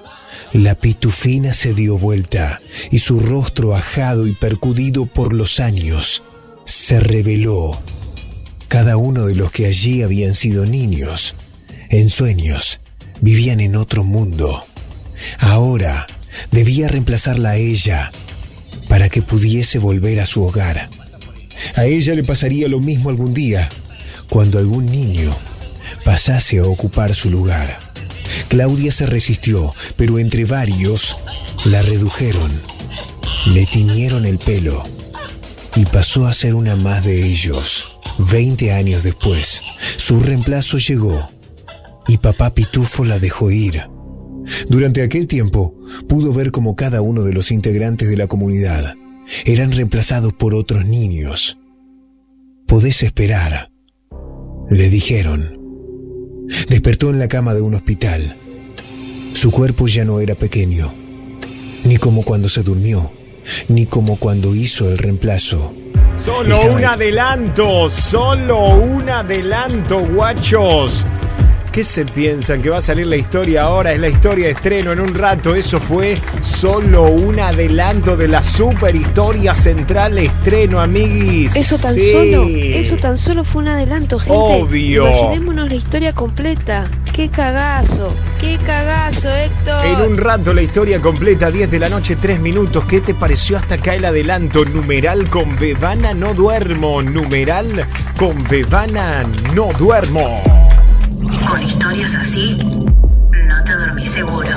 La Pitufina se dio vuelta y su rostro ajado y percudido por los años se reveló. Cada uno de los que allí habían sido niños, en sueños, vivían en otro mundo. Ahora debía reemplazarla a ella para que pudiese volver a su hogar. A ella le pasaría lo mismo algún día, cuando algún niño pasase a ocupar su lugar. Claudia se resistió, pero entre varios la redujeron, le tiñeron el pelo y pasó a ser una más de ellos. Veinte años después, su reemplazo llegó y papá Pitufo la dejó ir. Durante aquel tiempo, pudo ver cómo cada uno de los integrantes de la comunidad eran reemplazados por otros niños. «Podés esperar», le dijeron. Despertó en la cama de un hospital. Su cuerpo ya no era pequeño, ni como cuando se durmió, ni como cuando hizo el reemplazo. Solo Estaba un adelanto, solo un adelanto, guachos. ¿Qué se piensan? ¿Que va a salir la historia ahora? Es la historia de estreno en un rato. Eso fue solo un adelanto de la super historia central estreno, amiguis. Eso tan sí. solo, eso tan solo fue un adelanto, gente. Obvio. Imaginémonos la historia completa. ¡Qué cagazo! ¡Qué cagazo, Héctor! En un rato la historia completa, diez de la noche, tres minutos. ¿Qué te pareció hasta acá el adelanto? Numeral con Bebana no duermo. Numeral con Bebana no duermo. Con historias así, no te dormís seguro.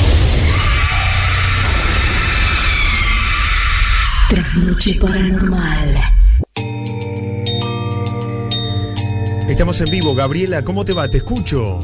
Trasnoche Paranormal. Estamos en vivo. Gabriela, ¿cómo te va? Te escucho.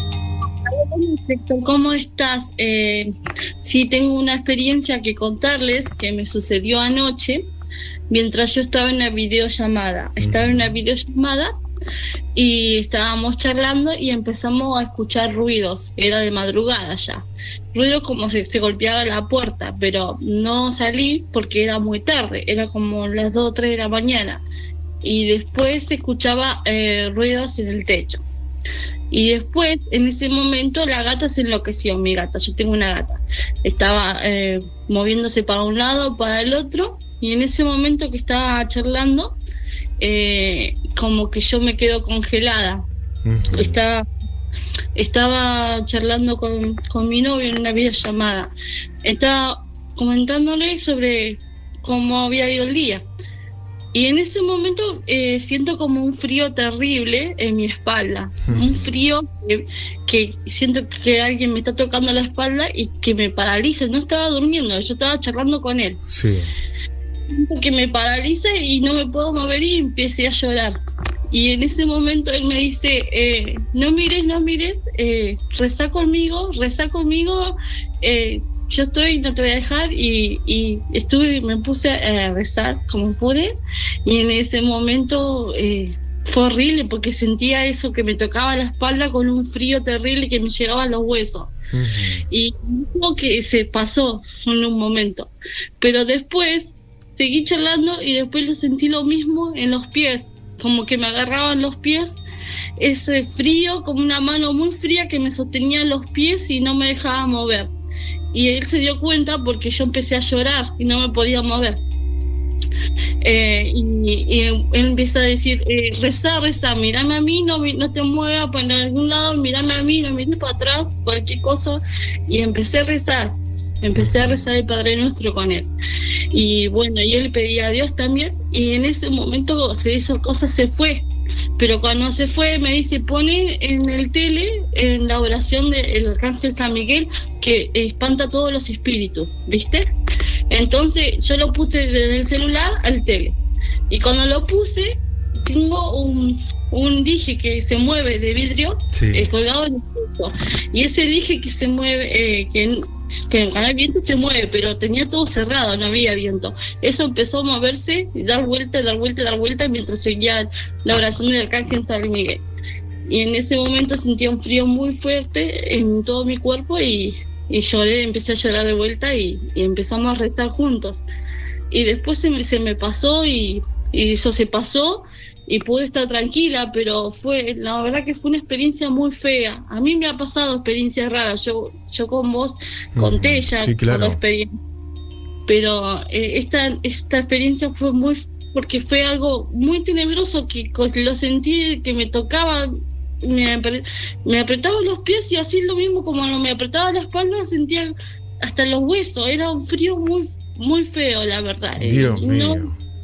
¿Cómo estás? Eh, sí, tengo una experiencia que contarles que me sucedió anoche mientras yo estaba en una videollamada. Estaba en una videollamada y estábamos charlando y empezamos a escuchar ruidos. Era de madrugada ya. Ruidos como si se golpeara la puerta, pero no salí porque era muy tarde. Era como las dos o tres de la mañana. Y después se escuchaba eh, ruidos en el techo. Y después, en ese momento, la gata se enloqueció, mi gata, yo tengo una gata. Estaba eh, moviéndose para un lado, para el otro, y en ese momento que estaba charlando, eh, como que yo me quedo congelada. Uh-huh. Estaba, estaba charlando con, con mi novio en una videollamada. Estaba comentándole sobre cómo había ido el día. Y en ese momento eh, siento como un frío terrible en mi espalda, hmm. un frío que, que siento que alguien me está tocando la espalda y que me paraliza. No estaba durmiendo, yo estaba charlando con él. Sí. Que me paraliza y no me puedo mover y empecé a llorar. Y en ese momento él me dice, eh, no mires, no mires, eh, reza conmigo, reza conmigo, eh, yo estoy, no te voy a dejar. Y, y estuve, me puse a rezar como pude, y en ese momento eh, fue horrible porque sentía eso que me tocaba la espalda con un frío terrible que me llegaba a los huesos. Uh-huh. Y como que se pasó en un momento, pero después seguí charlando y después lo sentí lo mismo en los pies, como que me agarraban los pies, ese frío, como una mano muy fría que me sostenía los pies y no me dejaba mover. Y él se dio cuenta porque yo empecé a llorar y no me podía mover. Eh, y, y él empieza a decir, eh, rezá, rezá, mírame a mí, no, no te muevas para algún lado, mírame a mí, no mires para atrás, cualquier cosa. Y empecé a rezar, empecé a rezar el Padre Nuestro con él. Y bueno, y él pedía a Dios también, y en ese momento se hizo cosas, se fue. Pero cuando se fue me dice, pone en el tele, en la oración del Arcángel San Miguel, que espanta a todos los espíritus, ¿viste? Entonces yo lo puse desde el celular al tele. Y cuando lo puse, tengo un, un dije que se mueve de vidrio, sí, eh, colgado en el techo. Y ese dije que se mueve, eh, que... que el canal viento se mueve, pero tenía todo cerrado, no había viento. Eso empezó a moverse y dar vuelta, dar vuelta, dar vuelta mientras seguía la oración del Arcángel San Miguel. Y en ese momento sentía un frío muy fuerte en todo mi cuerpo y, y lloré, empecé a llorar de vuelta y, y empezamos a rezar juntos. Y después se me, se me pasó y, y eso se pasó y pude estar tranquila, pero fue, la verdad que fue una experiencia muy fea. A mí me ha pasado experiencias raras, yo yo con vos conté ya, sí, claro, la experiencia, pero eh, esta esta experiencia fue muy, porque fue algo muy tenebroso que lo sentí, que me tocaba, me, me apretaba los pies y así lo mismo como me apretaba la espalda, sentía hasta los huesos, era un frío muy muy feo, la verdad. Dios eh, no, mío.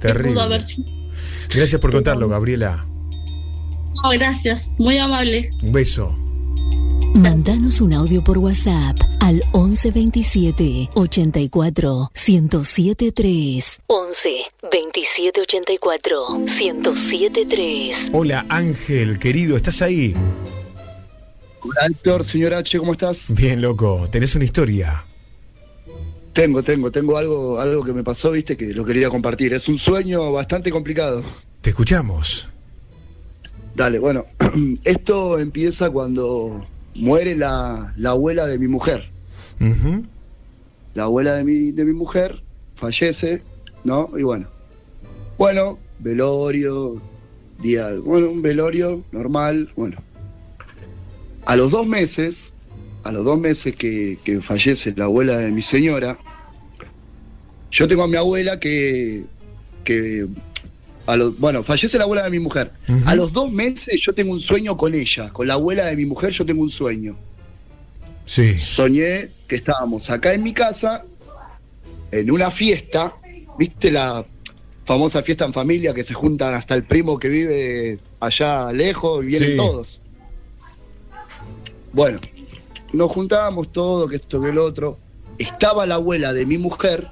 Terrible. pudo haber sido. Gracias por contarlo, Gabriela. No, gracias, muy amable. Un beso. Mándanos un audio por WhatsApp al once veintisiete ochenta y cuatro ciento siete tres. once veintisiete ochenta y cuatro ciento siete tres. Hola, Ángel, querido, ¿estás ahí? Hola, Héctor, señor H, ¿cómo estás? Bien, loco, ¿tenés una historia? Tengo, tengo, tengo algo, algo que me pasó, viste, que lo quería compartir. Es un sueño bastante complicado. Te escuchamos. Dale, bueno, esto empieza cuando muere la, la abuela de mi mujer. Uh-huh. La abuela de mi, de mi mujer fallece, ¿no? Y bueno, bueno, velorio, día, bueno, un velorio normal, bueno. A los dos meses, a los dos meses que, que fallece la abuela de mi señora, yo tengo a mi abuela que, que a los, bueno, fallece la abuela de mi mujer. Uh-huh. A los dos meses yo tengo un sueño con ella, con la abuela de mi mujer yo tengo un sueño. Sí. Soñé que estábamos acá en mi casa, en una fiesta, ¿viste la famosa fiesta en familia que se juntan hasta el primo que vive allá lejos y vienen sí. todos? Bueno, nos juntábamos todo, que esto, que el otro. Estaba la abuela de mi mujer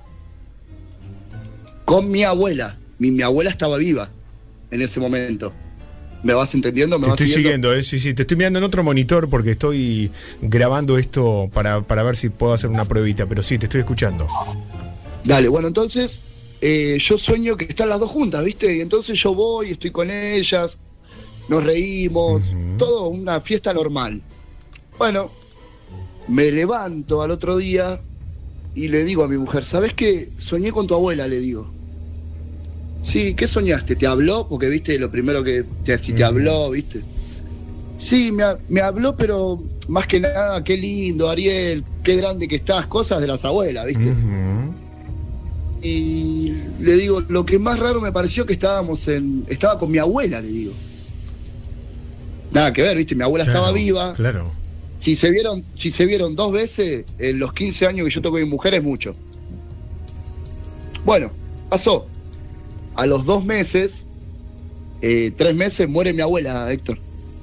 con mi abuela. Mi, mi abuela estaba viva en ese momento. ¿Me vas entendiendo? ¿Me te vas estoy siguiendo? siguiendo, eh, sí, sí. Te estoy mirando en otro monitor porque estoy grabando esto para, para ver si puedo hacer una pruebita, pero sí, te estoy escuchando. Dale, bueno, entonces eh, yo sueño que están las dos juntas, ¿viste? Y entonces yo voy, estoy con ellas, nos reímos, uh-huh. todo una fiesta normal. Bueno, me levanto al otro día y le digo a mi mujer, ¿sabés qué? Soñé con tu abuela, le digo. Sí, ¿qué soñaste? ¿Te habló? Porque, viste, lo primero que te, si te habló, viste. Sí, me, me habló, pero más que nada, qué lindo, Ariel, qué grande que estás, cosas de las abuelas, viste. Uh-huh. Y le digo, lo que más raro me pareció que estábamos en, estaba con mi abuela, le digo. Nada que ver, viste, mi abuela claro, estaba viva. Claro. Si se vieron, si se vieron dos veces en los quince años que yo toco con mi mujer es mucho. Bueno, pasó. A los dos meses, eh, tres meses, muere mi abuela, Héctor.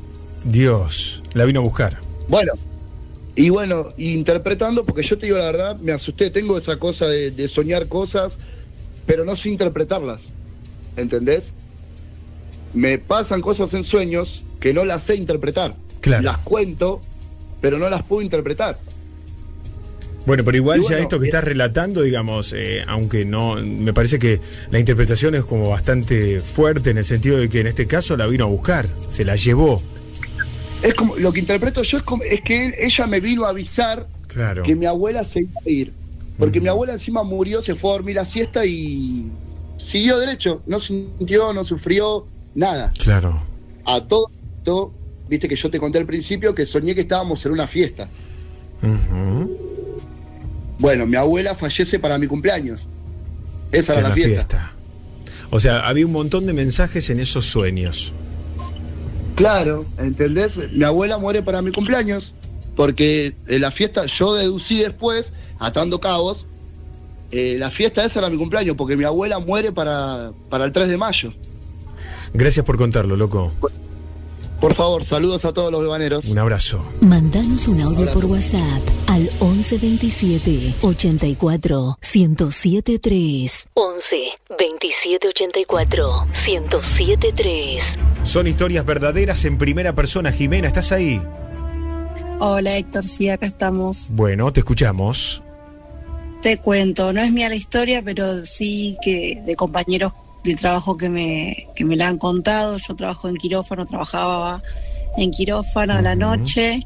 Dios, la vino a buscar. Bueno, y bueno, interpretando, porque yo te digo la verdad, me asusté, tengo esa cosa de, de soñar cosas, pero no sé interpretarlas, ¿entendés? Me pasan cosas en sueños que no las sé interpretar. Claro. Las cuento, pero no las puedo interpretar. Bueno, pero igual bueno, ya esto que estás relatando, digamos, eh, aunque no, me parece que la interpretación es como bastante fuerte en el sentido de que en este caso la vino a buscar, se la llevó. Es como, lo que interpreto yo es, como, es que él, ella me vino a avisar claro. que mi abuela se iba a ir. Porque uh-huh. mi abuela encima murió, se fue a dormir la siesta y siguió derecho, no sintió, no sufrió, nada. Claro. A todo esto, viste que yo te conté al principio que soñé que estábamos en una fiesta. Uh-huh. Bueno, mi abuela fallece para mi cumpleaños. Esa era la, la fiesta. fiesta. O sea, había un montón de mensajes en esos sueños. Claro, ¿entendés? Mi abuela muere para mi cumpleaños, porque en la fiesta, yo deducí después, atando cabos, eh, la fiesta esa era mi cumpleaños, porque mi abuela muere para, para el tres de mayo. Gracias por contarlo, loco. Por favor, saludos a todos los bebaneros. Un abrazo. Mándanos un audio abrazo. Por WhatsApp al once veintisiete ochenta y cuatro ciento siete tres. once veintisiete ochenta y cuatro ciento siete tres. Son historias verdaderas en primera persona. Jimena, ¿estás ahí? Hola, Héctor, sí, acá estamos. Bueno, te escuchamos. Te cuento, no es mía la historia, pero sí que de compañeros de trabajo que me, que me la han contado. Yo trabajo en quirófano, trabajaba en quirófano a la noche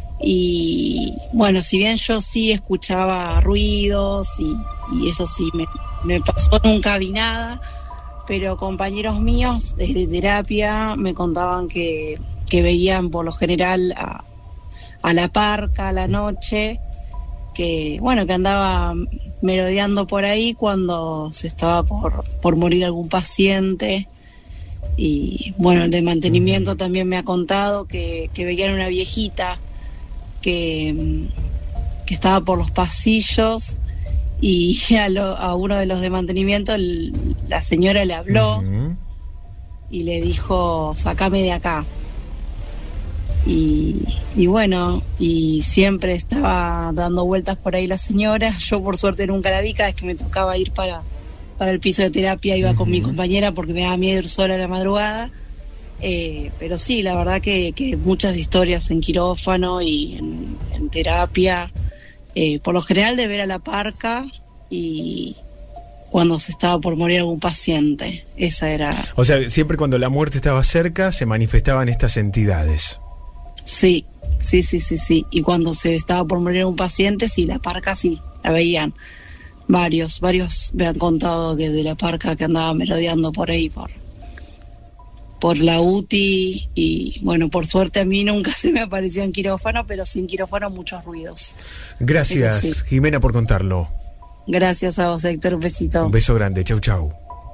y bueno, si bien yo sí escuchaba ruidos y, y eso sí me, me pasó, nunca vi nada, pero compañeros míos desde terapia me contaban que, que veían por lo general a, a la parca a la noche, que bueno, que andaba merodeando por ahí cuando se estaba por, por morir algún paciente. Y bueno, el de mantenimiento uh-huh. también me ha contado que, que veían una viejita que, que estaba por los pasillos y a, lo, a uno de los de mantenimiento el, la señora le habló uh-huh. y le dijo, sácame de acá. Y, y bueno, y siempre estaba dando vueltas por ahí la señora. Yo por suerte nunca la vi, cada vez que me tocaba ir para, para el piso de terapia iba uh-huh. con mi compañera porque me daba miedo ir sola a la madrugada. Eh, pero sí, la verdad que, que muchas historias en quirófano y en, en terapia, eh, por lo general de ver a la parca y cuando se estaba por morir algún paciente. Esa era... O sea, siempre cuando la muerte estaba cerca se manifestaban estas entidades. Sí, sí, sí, sí, sí. Y cuando se estaba por morir un paciente, sí, la parca sí, la veían. Varios, varios me han contado que de la parca que andaba merodeando por ahí, por... por la U T I, y bueno, por suerte a mí nunca se me apareció en quirófano, pero sin quirófano muchos ruidos. Gracias, sí. Jimena, por contarlo. Gracias a vos, Héctor, un besito. Un beso grande, chau, chau.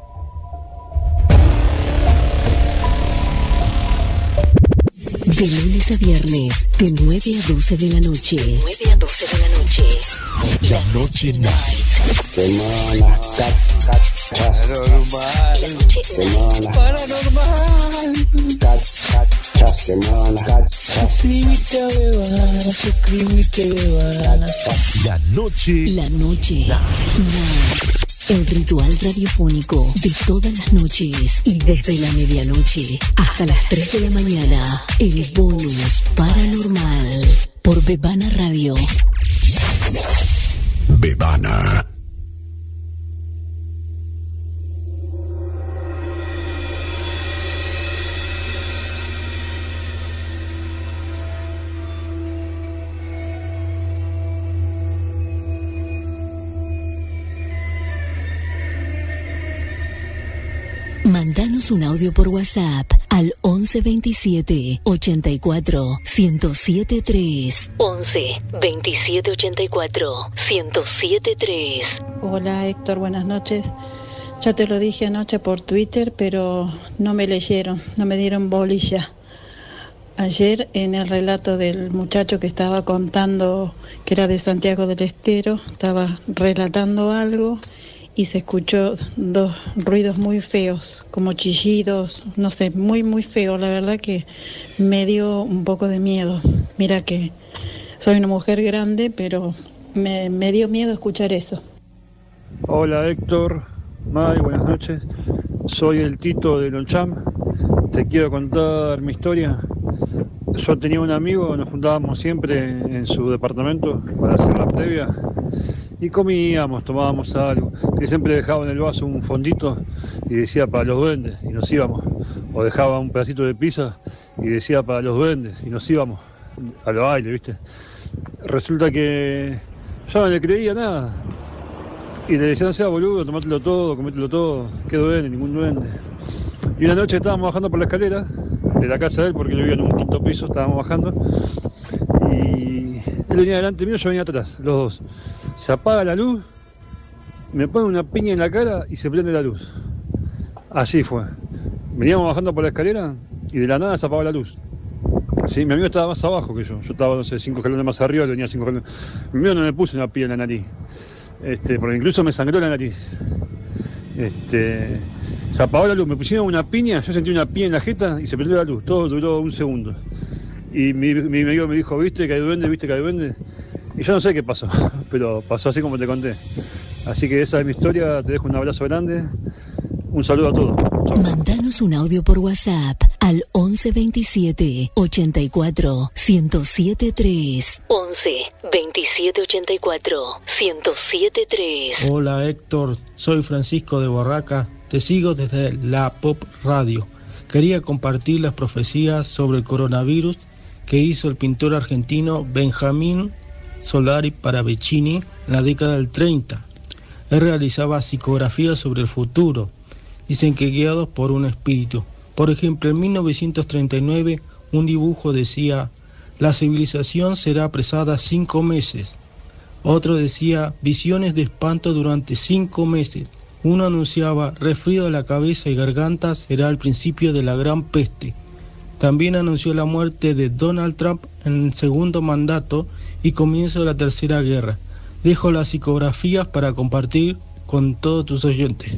De lunes a viernes, de nueve a doce de la noche. nueve a doce de la noche. La Noche Night. Semana, cat, cat, paranormal. La Noche Night. Paranormal. Cat, cat, cat, semana, cat, cat. Suscríbete a Bebana, suscríbete a Bebana. La Noche. La Noche Night. El ritual radiofónico de todas las noches y desde la medianoche hasta las tres de la mañana. El bonus paranormal por Bebana Radio. Bebana. Mandanos un audio por WhatsApp al once veintisiete ochenta y cuatro ciento siete tres. once veintisiete ochenta y cuatro ciento siete tres. Hola Héctor, buenas noches. Ya te lo dije anoche por Twitter, pero no me leyeron, no me dieron bolilla. Ayer en el relato del muchacho que estaba contando, que era de Santiago del Estero, estaba relatando algo y se escuchó dos ruidos muy feos, como chillidos, no sé, muy muy feo. La verdad que me dio un poco de miedo. Mira que soy una mujer grande, pero me, me dio miedo escuchar eso. Hola Héctor, May, buenas noches. Soy el Tito de Loncham. Te quiero contar mi historia. Yo tenía un amigo, nos juntábamos siempre en su departamento para hacer la previa. Y comíamos, tomábamos algo, que siempre dejaba en el vaso un fondito y decía para los duendes, y nos íbamos. O dejaba un pedacito de pizza y decía para los duendes, y nos íbamos a los bailes, ¿viste? Resulta que yo no le creía nada. Y le decía, no sea boludo, tomátelo todo, comételo todo, qué duende, ningún duende. Y una noche estábamos bajando por la escalera de la casa de él, porque él vivía en un quinto piso, estábamos bajando. Y él venía delante mío, yo venía atrás, los dos. Se apaga la luz, me pone una piña en la cara y se prende la luz. Así fue. Veníamos bajando por la escalera y de la nada se apagó la luz. Sí, mi amigo estaba más abajo que yo. Yo estaba, no sé, cinco escalones más arriba, él venía cinco escalones. Mi amigo no me puso una piña en la nariz. Este, porque incluso me sangró la nariz. Este, se apagó la luz, me pusieron una piña, yo sentí una piña en la jeta y se prendió la luz. Todo duró un segundo. Y mi, mi amigo me dijo, ¿viste que hay duende? ¿Viste que hay duende? Y yo no sé qué pasó, pero pasó así como te conté. Así que esa es mi historia, te dejo un abrazo grande, un saludo a todos. Chau. Mandanos un audio por WhatsApp al once veintisiete ochenta y cuatro ciento siete tres. once veintisiete ochenta y cuatro ciento siete tres. Hola Héctor, soy Francisco de Barraca, te sigo desde la Pop Radio. Quería compartir las profecías sobre el coronavirus que hizo el pintor argentino Benjamín Solari Paravicini en la década del treinta. Él realizaba psicografías sobre el futuro, dicen que guiados por un espíritu. Por ejemplo, en mil novecientos treinta y nueve un dibujo decía: la civilización será apresada cinco meses. Otro decía: visiones de espanto durante cinco meses. Uno anunciaba: resfrío de la cabeza y garganta será el principio de la gran peste. También anunció la muerte de Donald Trump en el segundo mandato y comienzo de la tercera guerra. Dejo las psicografías para compartir con todos tus oyentes.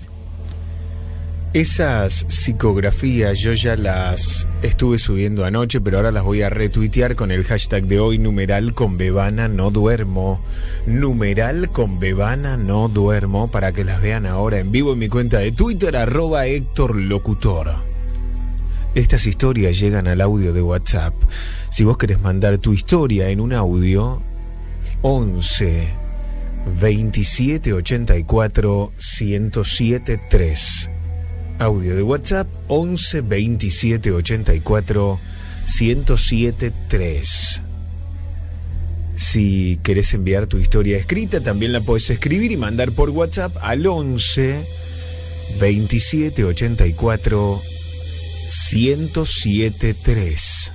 Esas psicografías yo ya las estuve subiendo anoche, pero ahora las voy a retuitear con el hashtag de hoy, numeral con Bebana no duermo. Numeral con Bebana no duermo, para que las vean ahora en vivo en mi cuenta de Twitter, arroba Héctor Locutor. Estas historias llegan al audio de WhatsApp. Si vos querés mandar tu historia en un audio, once veintisiete ochenta y cuatro ciento siete tres. Audio de WhatsApp once veintisiete ochenta y cuatro ciento siete tres. Si querés enviar tu historia escrita, también la podés escribir y mandar por WhatsApp al once veintisiete ochenta y cuatro ciento siete tres.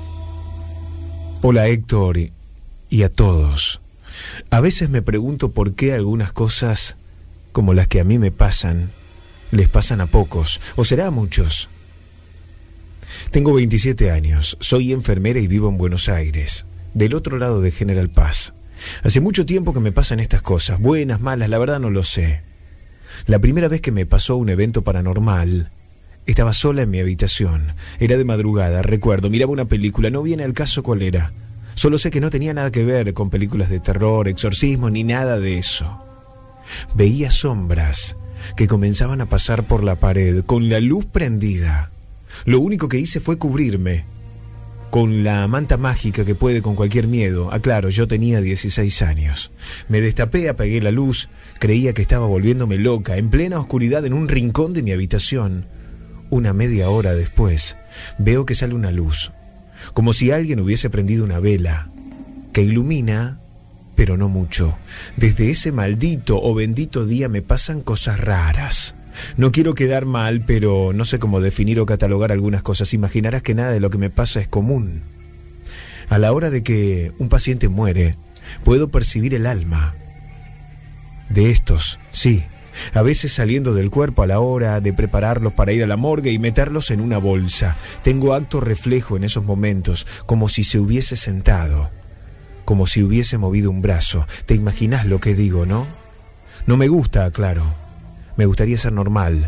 Hola Héctor y a todos. A veces me pregunto por qué algunas cosas, como las que a mí me pasan, les pasan a pocos, o será a muchos. Tengo veintisiete años, soy enfermera y vivo en Buenos Aires, del otro lado de General Paz. Hace mucho tiempo que me pasan estas cosas, buenas, malas, la verdad no lo sé. La primera vez que me pasó un evento paranormal, estaba sola en mi habitación, era de madrugada, recuerdo, miraba una película, no viene al caso cuál era. Solo sé que no tenía nada que ver con películas de terror, exorcismo, ni nada de eso. Veía sombras que comenzaban a pasar por la pared, con la luz prendida. Lo único que hice fue cubrirme con la manta mágica que puede con cualquier miedo. Aclaro, yo tenía dieciséis años. Me destapé, apagué la luz, creía que estaba volviéndome loca, en plena oscuridad en un rincón de mi habitación. Una media hora después, veo que sale una luz, como si alguien hubiese prendido una vela, que ilumina, pero no mucho. Desde ese maldito o bendito día me pasan cosas raras. No quiero quedar mal, pero no sé cómo definir o catalogar algunas cosas. Imaginarás que nada de lo que me pasa es común. A la hora de que un paciente muere, puedo percibir el alma de estos, sí, a veces saliendo del cuerpo a la hora de prepararlos para ir a la morgue y meterlos en una bolsa. Tengo acto reflejo en esos momentos, como si se hubiese sentado, como si hubiese movido un brazo. ¿Te imaginas lo que digo, no? No me gusta, claro. Me gustaría ser normal.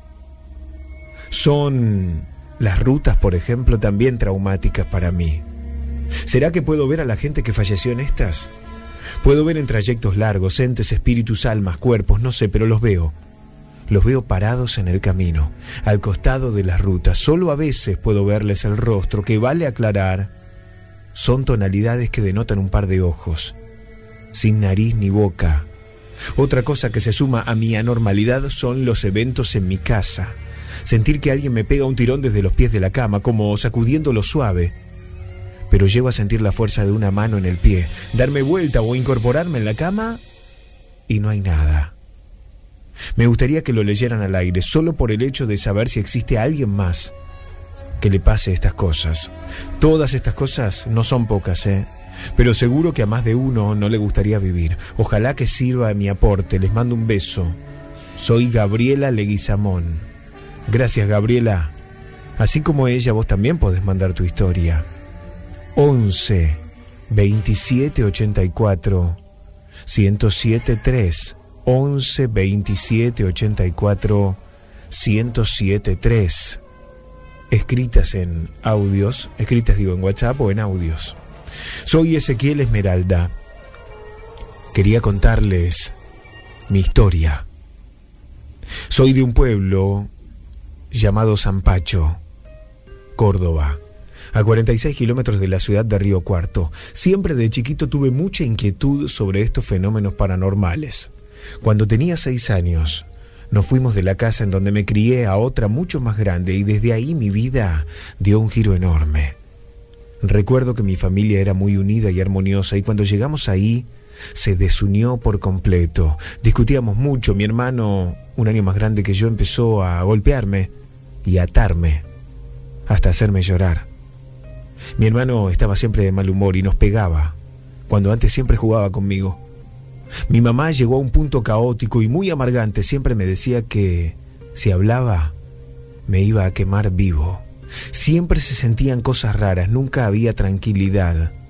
Son las rutas, por ejemplo, también traumáticas para mí. ¿Será que puedo ver a la gente que falleció en estas? Puedo ver en trayectos largos, entes, espíritus, almas, cuerpos, no sé, pero los veo. Los veo parados en el camino, al costado de las rutas. Solo a veces puedo verles el rostro, que vale aclarar, son tonalidades que denotan un par de ojos, sin nariz ni boca. Otra cosa que se suma a mi anormalidad son los eventos en mi casa. Sentir que alguien me pega un tirón desde los pies de la cama, como sacudiéndolo suave. Pero llego a sentir la fuerza de una mano en el pie, darme vuelta o incorporarme en la cama y no hay nada. Me gustaría que lo leyeran al aire, solo por el hecho de saber si existe alguien más que le pase estas cosas. Todas estas cosas no son pocas, ¿eh? Pero seguro que a más de uno no le gustaría vivir. Ojalá que sirva mi aporte. Les mando un beso. Soy Gabriela Leguizamón. Gracias, Gabriela. Así como ella, vos también podés mandar tu historia. once veintisiete ochenta y cuatro ciento siete tres. once veintisiete ochenta y cuatro ciento siete tres. Escritas en audios, escritas digo en WhatsApp o en audios. Soy Ezequiel Esmeralda. Quería contarles mi historia. Soy de un pueblo llamado Zampacho, Córdoba, a cuarenta y seis kilómetros de la ciudad de Río Cuarto. Siempre de chiquito tuve mucha inquietud sobre estos fenómenos paranormales. Cuando tenía seis años, nos fuimos de la casa en donde me crié a otra mucho más grande y desde ahí mi vida dio un giro enorme. Recuerdo que mi familia era muy unida y armoniosa y cuando llegamos ahí se desunió por completo. Discutíamos mucho. Mi hermano, un año más grande que yo, empezó a golpearme y a atarme hasta hacerme llorar. Mi hermano estaba siempre de mal humor y nos pegaba, cuando antes siempre jugaba conmigo. Mi mamá llegó a un punto caótico y muy amargante. Siempre me decía que si hablaba me iba a quemar vivo. Siempre se sentían cosas raras, nunca había tranquilidad.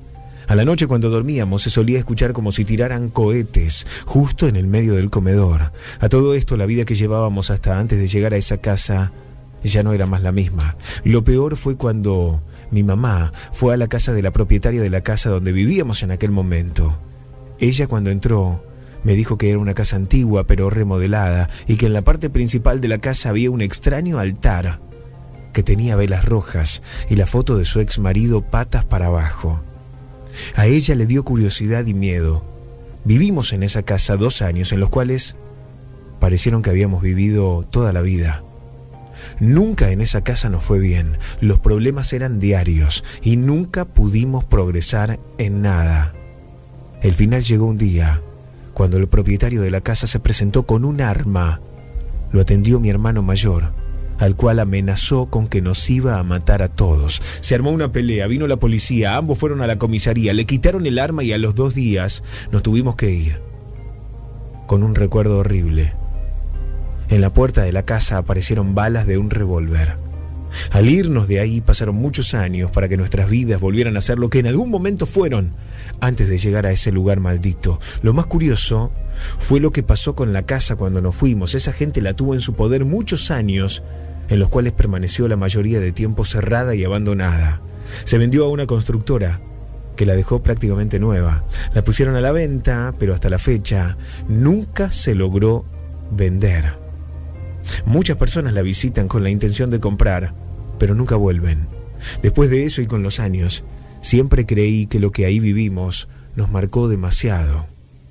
A la noche cuando dormíamos se solía escuchar como si tiraran cohetes justo en el medio del comedor. A todo esto, la vida que llevábamos hasta antes de llegar a esa casa ya no era más la misma. Lo peor fue cuando mi mamá fue a la casa de la propietaria de la casa donde vivíamos en aquel momento. Ella, cuando entró, me dijo que era una casa antigua pero remodelada y que en la parte principal de la casa había un extraño altar que tenía velas rojas y la foto de su ex marido patas para abajo. A ella le dio curiosidad y miedo. Vivimos en esa casa dos años en los cuales parecieron que habíamos vivido toda la vida. Nunca en esa casa nos fue bien, los problemas eran diarios y nunca pudimos progresar en nada. El final llegó un día, cuando el propietario de la casa se presentó con un arma. Lo atendió mi hermano mayor, al cual amenazó con que nos iba a matar a todos. Se armó una pelea, vino la policía, ambos fueron a la comisaría, le quitaron el arma y a los dos días nos tuvimos que ir. Con un recuerdo horrible. En la puerta de la casa aparecieron balas de un revólver. Al irnos de ahí pasaron muchos años para que nuestras vidas volvieran a ser lo que en algún momento fueron antes de llegar a ese lugar maldito. Lo más curioso fue lo que pasó con la casa cuando nos fuimos. Esa gente la tuvo en su poder muchos años, en los cuales permaneció la mayoría de tiempo cerrada y abandonada. Se vendió a una constructora que la dejó prácticamente nueva. La pusieron a la venta, pero hasta la fecha nunca se logró vender. Muchas personas la visitan con la intención de comprar, pero nunca vuelven. Después de eso y con los años, siempre creí que lo que ahí vivimos nos marcó demasiado.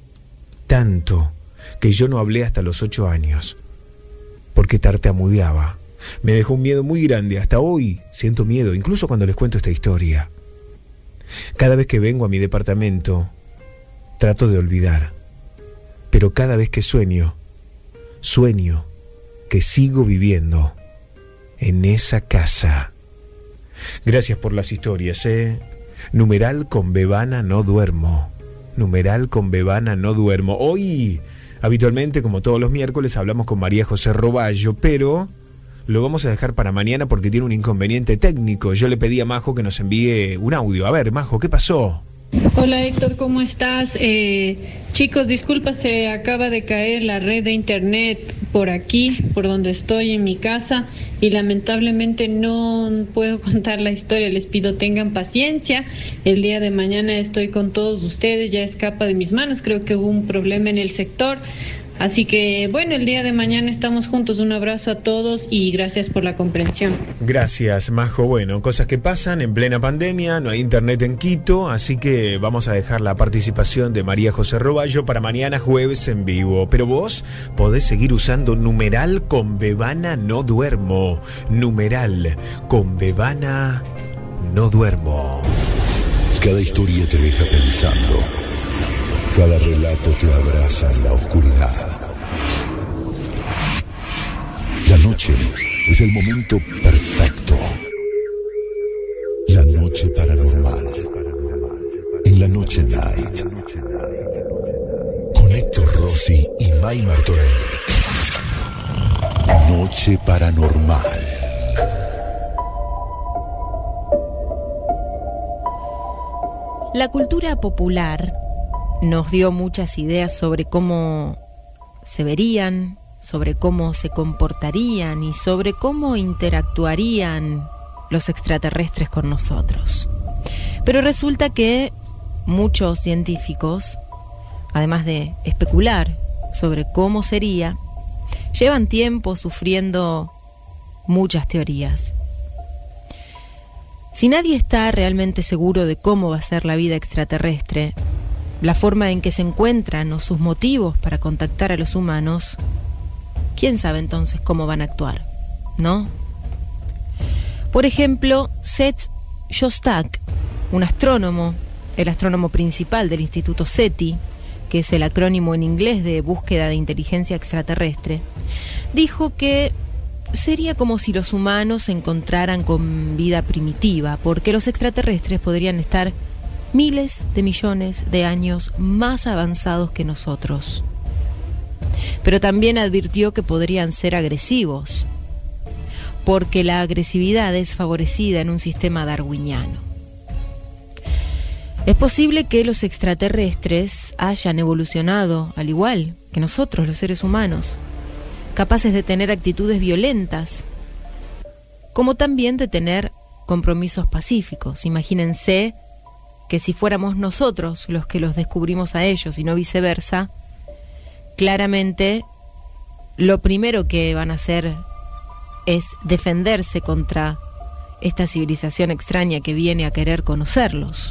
Tanto que yo no hablé hasta los ocho años, porque tartamudeaba. Me dejó un miedo muy grande. Hasta hoy siento miedo, incluso cuando les cuento esta historia. Cada vez que vengo a mi departamento, trato de olvidar. Pero cada vez que sueño, sueño que sigo viviendo en esa casa. Gracias por las historias, ¿eh? Numeral con Bebana no duermo. Numeral con Bebana no duermo. Hoy, habitualmente, como todos los miércoles, hablamos con María José Roballo, pero lo vamos a dejar para mañana porque tiene un inconveniente técnico. Yo le pedí a Majo que nos envíe un audio. A ver, Majo, ¿qué pasó? Hola Héctor, ¿cómo estás? Eh, chicos, disculpa, se acaba de caer la red de internet por aquí, por donde estoy en mi casa, y lamentablemente no puedo contar la historia. Les pido tengan paciencia. El día de mañana estoy con todos ustedes, ya escapa de mis manos, creo que hubo un problema en el sector. Así que, bueno, el día de mañana estamos juntos. Un abrazo a todos y gracias por la comprensión. Gracias, Majo. Bueno, cosas que pasan en plena pandemia, no hay internet en Quito, así que vamos a dejar la participación de María José Roballo para mañana jueves en vivo. Pero vos podés seguir usando numeral con Bebana no duermo. Numeral con Bebana no duermo. Cada historia te deja pensando. Cada relato te abraza en la oscuridad. La noche es el momento perfecto. La noche paranormal. En la noche night. Con Héctor Rossi y May Martorell. Noche paranormal. La cultura popular nos dio muchas ideas sobre cómo se verían, sobre cómo se comportarían y sobre cómo interactuarían los extraterrestres con nosotros. Pero resulta que muchos científicos, además de especular sobre cómo sería, llevan tiempo sufriendo muchas teorías. Si nadie está realmente seguro de cómo va a ser la vida extraterrestre, la forma en que se encuentran o sus motivos para contactar a los humanos, ¿quién sabe entonces cómo van a actuar? ¿No? Por ejemplo, Seth Shostak, un astrónomo, el astrónomo principal del Instituto SETI, que es el acrónimo en inglés de Búsqueda de Inteligencia Extraterrestre, dijo que sería como si los humanos se encontraran con vida primitiva, porque los extraterrestres podrían estar miles de millones de años más avanzados que nosotros. Pero también advirtió que podrían ser agresivos, porque la agresividad es favorecida en un sistema darwiniano. Es posible que los extraterrestres hayan evolucionado al igual que nosotros, los seres humanos, capaces de tener actitudes violentas, como también de tener compromisos pacíficos. Imagínense que si fuéramos nosotros los que los descubrimos a ellos y no viceversa, claramente lo primero que van a hacer es defenderse contra esta civilización extraña que viene a querer conocerlos.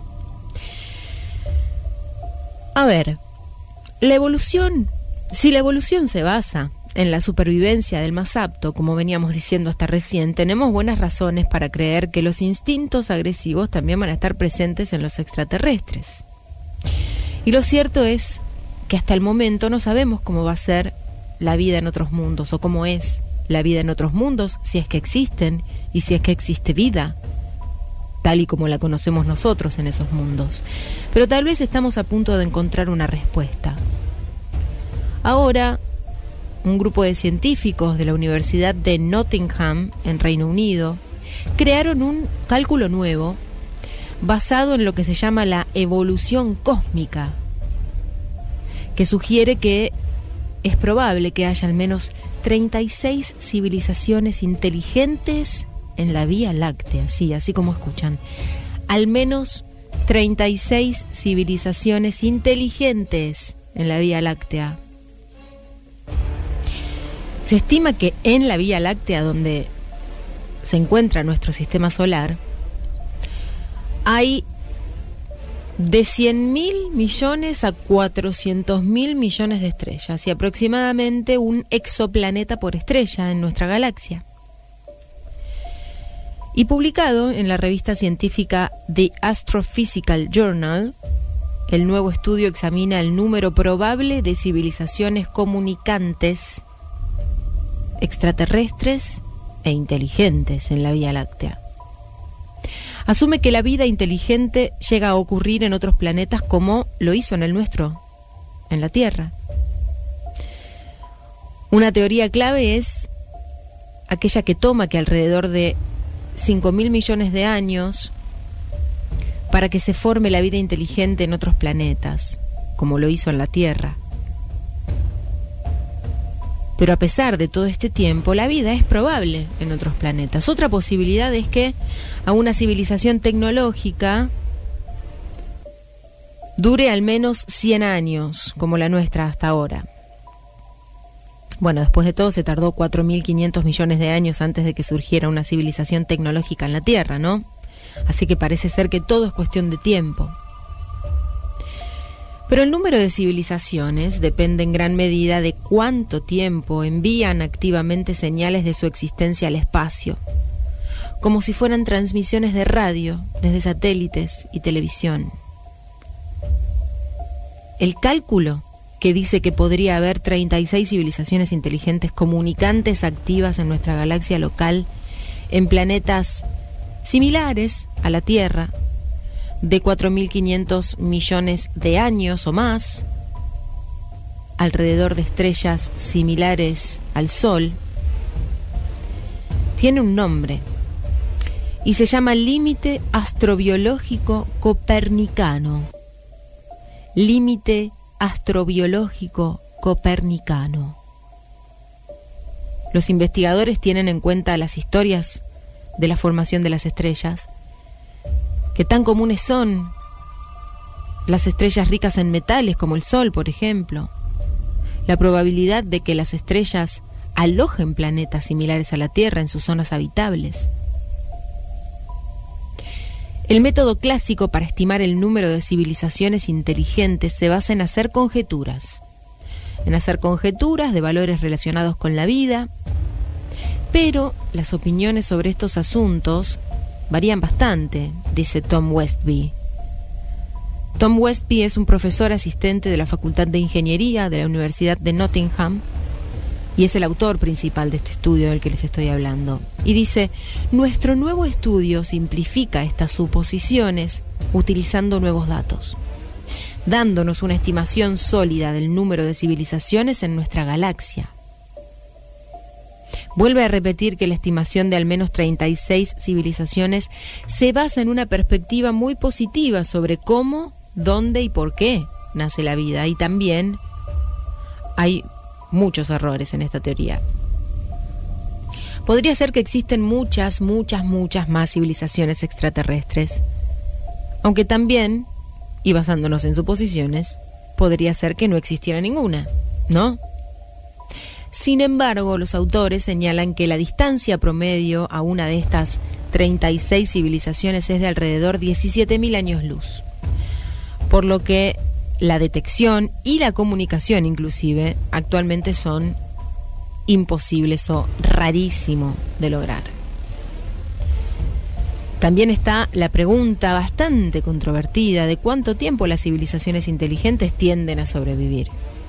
A ver, la evolución, si la evolución se basa en la supervivencia del más apto, como veníamos diciendo hasta recién, tenemos buenas razones para creer que los instintos agresivos también van a estar presentes en los extraterrestres. Y lo cierto es que hasta el momento no sabemos cómo va a ser la vida en otros mundos, o cómo es la vida en otros mundos, si es que existen y si es que existe vida, tal y como la conocemos nosotros en esos mundos. Pero tal vez estamos a punto de encontrar una respuesta. Ahora, un grupo de científicos de la Universidad de Nottingham, en Reino Unido, crearon un cálculo nuevo basado en lo que se llama la evolución cósmica, que sugiere que es probable que haya al menos treinta y seis civilizaciones inteligentes en la Vía Láctea, sí, así como escuchan. Al menos treinta y seis civilizaciones inteligentes en la Vía Láctea. Se estima que en la Vía Láctea, donde se encuentra nuestro sistema solar, hay de cien mil millones a cuatrocientos mil millones de estrellas y aproximadamente un exoplaneta por estrella en nuestra galaxia. Y publicado en la revista científica The Astrophysical Journal, el nuevo estudio examina el número probable de civilizaciones comunicantes, extraterrestres e inteligentes en la Vía Láctea. Asume que la vida inteligente llega a ocurrir en otros planetas como lo hizo en el nuestro, en la Tierra. Una teoría clave es aquella que toma que alrededor de cinco mil millones de años para que se forme la vida inteligente en otros planetas, como lo hizo en la Tierra. Pero a pesar de todo este tiempo, la vida es probable en otros planetas. Otra posibilidad es que a una civilización tecnológica dure al menos cien años, como la nuestra hasta ahora. Bueno, después de todo se tardó cuatro mil quinientos millones de años antes de que surgiera una civilización tecnológica en la Tierra, ¿no? Así que parece ser que todo es cuestión de tiempo. Pero el número de civilizaciones depende en gran medida de cuánto tiempo envían activamente señales de su existencia al espacio, como si fueran transmisiones de radio desde satélites y televisión. El cálculo que dice que podría haber treinta y seis civilizaciones inteligentes comunicantes activas en nuestra galaxia local, en planetas similares a la Tierra, de cuatro mil quinientos millones de años o más, alrededor de estrellas similares al Sol, tiene un nombre y se llama límite astrobiológico copernicano. Límite astrobiológico copernicano. Los investigadores tienen en cuenta las historias de la formación de las estrellas, que tan comunes son las estrellas ricas en metales como el Sol, por ejemplo, la probabilidad de que las estrellas alojen planetas similares a la Tierra en sus zonas habitables. El método clásico para estimar el número de civilizaciones inteligentes se basa en hacer conjeturas, en hacer conjeturas de valores relacionados con la vida, pero las opiniones sobre estos asuntos varían bastante, dice Tom Westby. Tom Westby es un profesor asistente de la Facultad de Ingeniería de la Universidad de Nottingham y es el autor principal de este estudio del que les estoy hablando. Y dice: nuestro nuevo estudio simplifica estas suposiciones utilizando nuevos datos, dándonos una estimación sólida del número de civilizaciones en nuestra galaxia. Vuelve a repetir que la estimación de al menos treinta y seis civilizaciones se basa en una perspectiva muy positiva sobre cómo, dónde y por qué nace la vida. Y también hay muchos errores en esta teoría. Podría ser que existen muchas, muchas, muchas más civilizaciones extraterrestres. Aunque también, y basándonos en suposiciones, podría ser que no existiera ninguna, ¿no? Sin embargo, los autores señalan que la distancia promedio a una de estas treinta y seis civilizaciones es de alrededor diecisiete mil años luz, por lo que la detección y la comunicación inclusive actualmente son imposibles o rarísimo de lograr. También está la pregunta bastante controvertida de cuánto tiempo las civilizaciones inteligentes tienden a sobrevivir.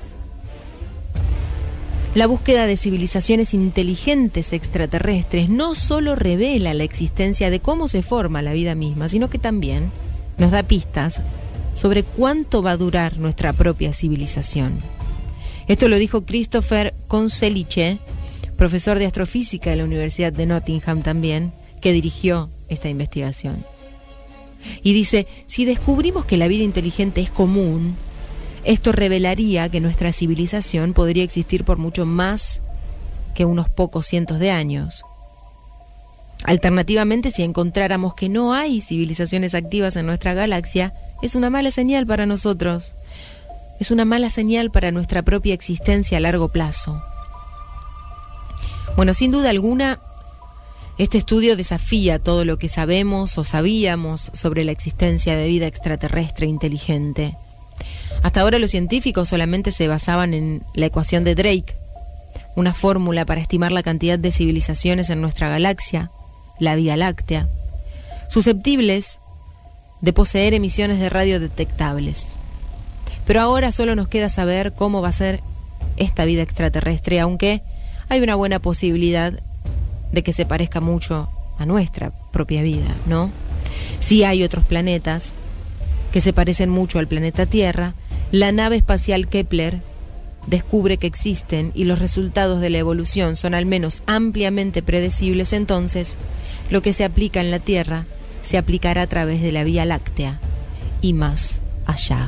La búsqueda de civilizaciones inteligentes extraterrestres no solo revela la existencia de cómo se forma la vida misma, sino que también nos da pistas sobre cuánto va a durar nuestra propia civilización. Esto lo dijo Christopher Conselice, profesor de astrofísica de la Universidad de Nottingham también, que dirigió esta investigación. Y dice, si descubrimos que la vida inteligente es común, esto revelaría que nuestra civilización podría existir por mucho más que unos pocos cientos de años. Alternativamente, si encontráramos que no hay civilizaciones activas en nuestra galaxia, es una mala señal para nosotros. Es una mala señal para nuestra propia existencia a largo plazo. Bueno, sin duda alguna, este estudio desafía todo lo que sabemos o sabíamos sobre la existencia de vida extraterrestre inteligente. Hasta ahora los científicos solamente se basaban en la ecuación de Drake, una fórmula para estimar la cantidad de civilizaciones en nuestra galaxia, la Vía Láctea, susceptibles de poseer emisiones de radio detectables. Pero ahora solo nos queda saber cómo va a ser esta vida extraterrestre, aunque hay una buena posibilidad de que se parezca mucho a nuestra propia vida, ¿no? Sí hay otros planetas que se parecen mucho al planeta Tierra. La nave espacial Kepler descubre que existen y los resultados de la evolución son al menos ampliamente predecibles. Entonces, lo que se aplica en la Tierra se aplicará a través de la Vía Láctea y más allá.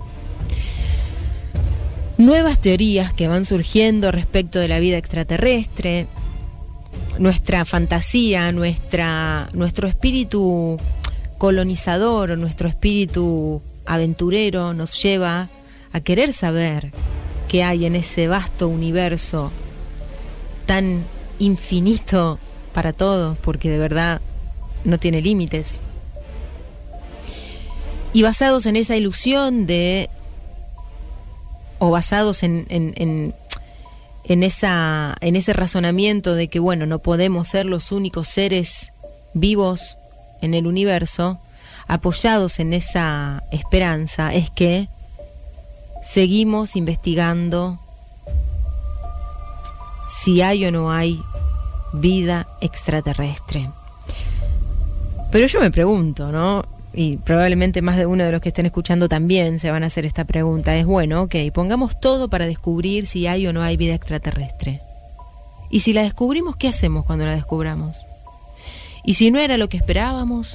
Nuevas teorías que van surgiendo respecto de la vida extraterrestre, nuestra fantasía, nuestra, nuestro espíritu colonizador, nuestro espíritu aventurero nos lleva a querer saber qué hay en ese vasto universo tan infinito para todos, porque de verdad no tiene límites. Y basados en esa ilusión de, o basados en, en, en, en, esa, en ese razonamiento de que, bueno, no podemos ser los únicos seres vivos en el universo, apoyados en esa esperanza, es que seguimos investigando si hay o no hay vida extraterrestre. Pero yo me pregunto, ¿no? Y probablemente más de uno de los que estén escuchando también se van a hacer esta pregunta. Es bueno, ok, pongamos todo para descubrir si hay o no hay vida extraterrestre. Y si la descubrimos, ¿qué hacemos cuando la descubramos? Y si no era lo que esperábamos,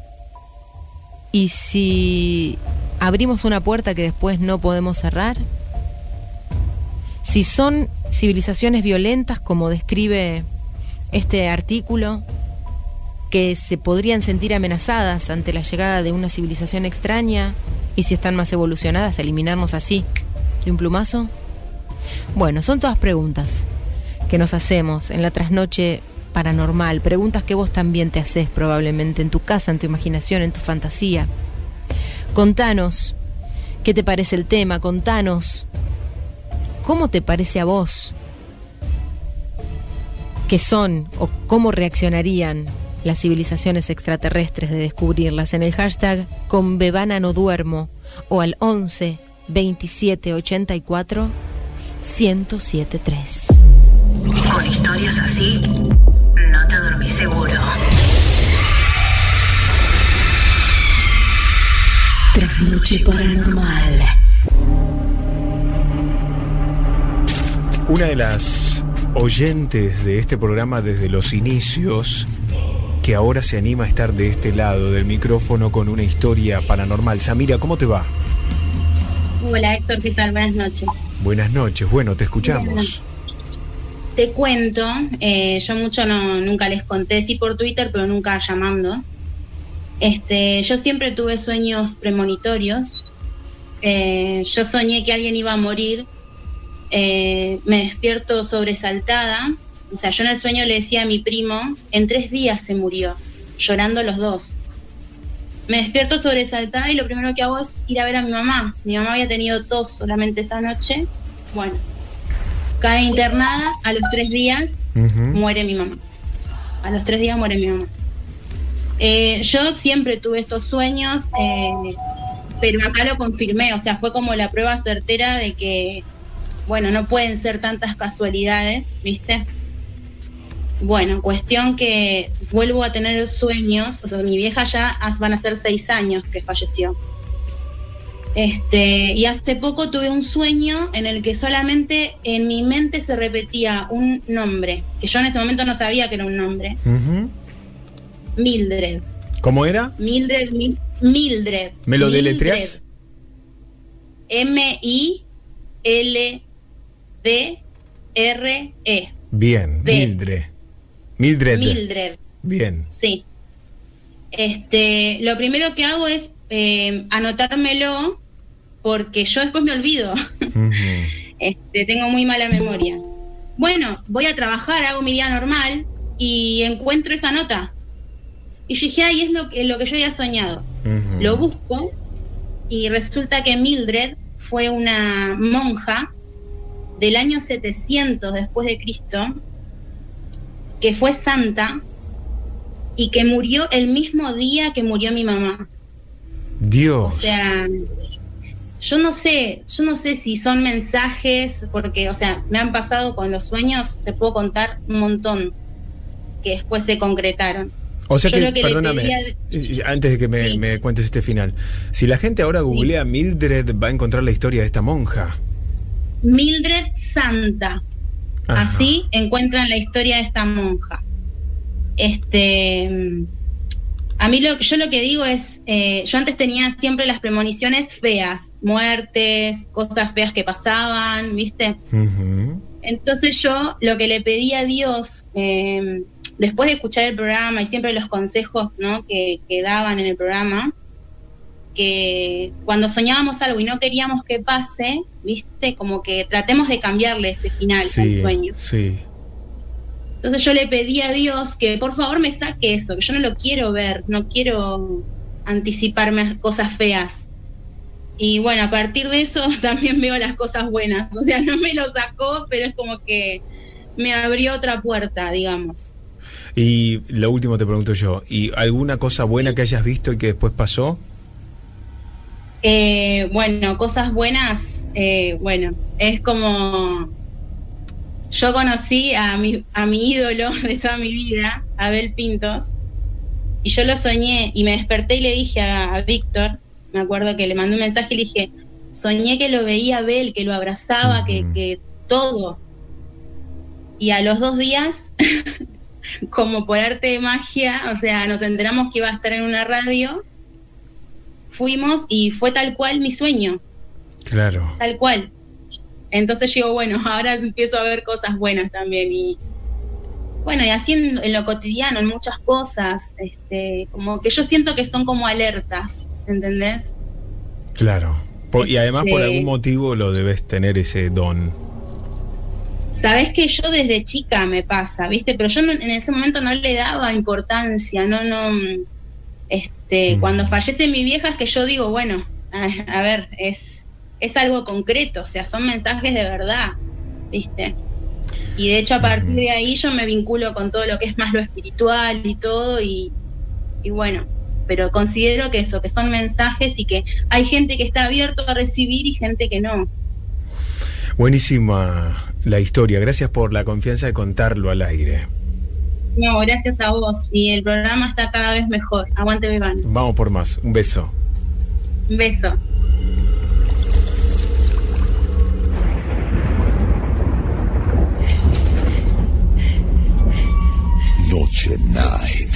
y si abrimos una puerta que después no podemos cerrar, si son civilizaciones violentas como describe este artículo, que se podrían sentir amenazadas ante la llegada de una civilización extraña, y si están más evolucionadas, eliminarnos así de un plumazo. Bueno, son todas preguntas que nos hacemos en la trasnoche paranormal, preguntas que vos también te haces probablemente en tu casa, en tu imaginación, en tu fantasía. Contanos qué te parece el tema, contanos cómo te parece a vos qué son o cómo reaccionarían las civilizaciones extraterrestres de descubrirlas en el hashtag con Bebana no duermo o al once veintisiete ochenta y cuatro ciento siete tres. Con historias así no te dormís seguro. Trasnoche paranormal. Una de las oyentes de este programa desde los inicios, que ahora se anima a estar de este lado del micrófono con una historia paranormal. Samira, ¿cómo te va? Hola Héctor, ¿qué tal? Buenas noches. Buenas noches, bueno, te escuchamos. Bueno, te cuento, eh, yo mucho no, nunca les conté, sí por Twitter, pero nunca llamando. Este, yo siempre tuve sueños premonitorios. Eh, yo soñé que alguien iba a morir. Eh, me despierto sobresaltada. O sea, yo en el sueño le decía a mi primo, en tres días se murió, llorando los dos. Me despierto sobresaltada y lo primero que hago es ir a ver a mi mamá. Mi mamá había tenido tos solamente esa noche. Bueno, cae internada, a los tres días uh-huh. muere mi mamá. A los tres días muere mi mamá. Eh, yo siempre tuve estos sueños, eh, pero acá lo confirmé, o sea, fue como la prueba certera de que, bueno, no pueden ser tantas casualidades, ¿viste? Bueno, cuestión que vuelvo a tener sueños, o sea, mi vieja ya van a ser seis años que falleció. Este, y hace poco tuve un sueño en el que solamente en mi mente se repetía un nombre, que yo en ese momento no sabía que era un nombre. Uh-huh. Mildred. ¿Cómo era? Mildred, Mil, Mildred. ¿Me lo deletreás? M I L D R E. Bien, D. Mildred. Mildred. Mildred. Bien. Sí. Este, lo primero que hago es eh, anotármelo porque yo después me olvido. Uh-huh. Este, tengo muy mala memoria. Bueno, voy a trabajar, hago mi día normal y encuentro esa nota. Y yo dije, ay, es lo que, lo que yo había soñado. Uh-huh. Lo busco y resulta que Mildred fue una monja del año setecientos después de Cristo, que fue santa y que murió el mismo día que murió mi mamá. Dios. O sea, yo no sé, yo no sé si son mensajes, porque, o sea, me han pasado con los sueños, te puedo contar un montón que después se concretaron. O sea que, que perdóname, pedía... antes de que me, sí. me cuentes este final, si la gente ahora googlea sí. Mildred, va a encontrar la historia de esta monja. Mildred Santa. Ajá. Así encuentran la historia de esta monja. Este, a mí lo que yo lo que digo es, eh, yo antes tenía siempre las premoniciones feas, muertes, cosas feas que pasaban, ¿viste? Uh-huh. Entonces yo lo que le pedí a Dios, eh, después de escuchar el programa y siempre los consejos, ¿no? que, que daban en el programa, que cuando soñábamos algo y no queríamos que pase, ¿viste? Como que tratemos de cambiarle ese final sí, al sueño. Sí. Entonces yo le pedí a Dios que por favor me saque eso, que yo no lo quiero ver, no quiero anticiparme a cosas feas. Y bueno, a partir de eso también veo las cosas buenas. O sea, no me lo sacó, pero es como que me abrió otra puerta, digamos. Y lo último te pregunto yo, ¿y alguna cosa buena sí. que hayas visto y que después pasó? Eh, bueno, cosas buenas, eh, bueno, es como yo conocí a mi, a mi ídolo de toda mi vida, Abel Pintos, y yo lo soñé y me desperté y le dije a, a Víctor, me acuerdo que le mandé un mensaje y le dije, soñé que lo veía Abel, que lo abrazaba, uh-huh. que, que todo. Y a los dos días, como por arte de magia, o sea, nos enteramos que iba a estar en una radio. Fuimos y fue tal cual mi sueño. Claro. Tal cual. Entonces yo, bueno, ahora empiezo a ver cosas buenas también. Y bueno, y así en, en lo cotidiano, en muchas cosas, este, como que yo siento que son como alertas, ¿entendés? Claro. Por, y además este, por algún motivo lo debes tener ese don. Sabés que yo desde chica me pasa, ¿viste? Pero yo no, en ese momento no le daba importancia, no, no... Este, mm. Cuando fallece mi vieja es que yo digo, bueno, a, a ver, es, es algo concreto, o sea, son mensajes de verdad, ¿viste? Y de hecho a partir mm. de ahí yo me vinculo con todo lo que es más lo espiritual y todo, y, y bueno, pero considero que eso, que son mensajes y que hay gente que está abierto a recibir y gente que no. Buenísima la historia, gracias por la confianza de contarlo al aire. No, gracias a vos. Y el programa está cada vez mejor. Aguante Bebán. Vamos por más. Un beso. Un beso. Noche Night.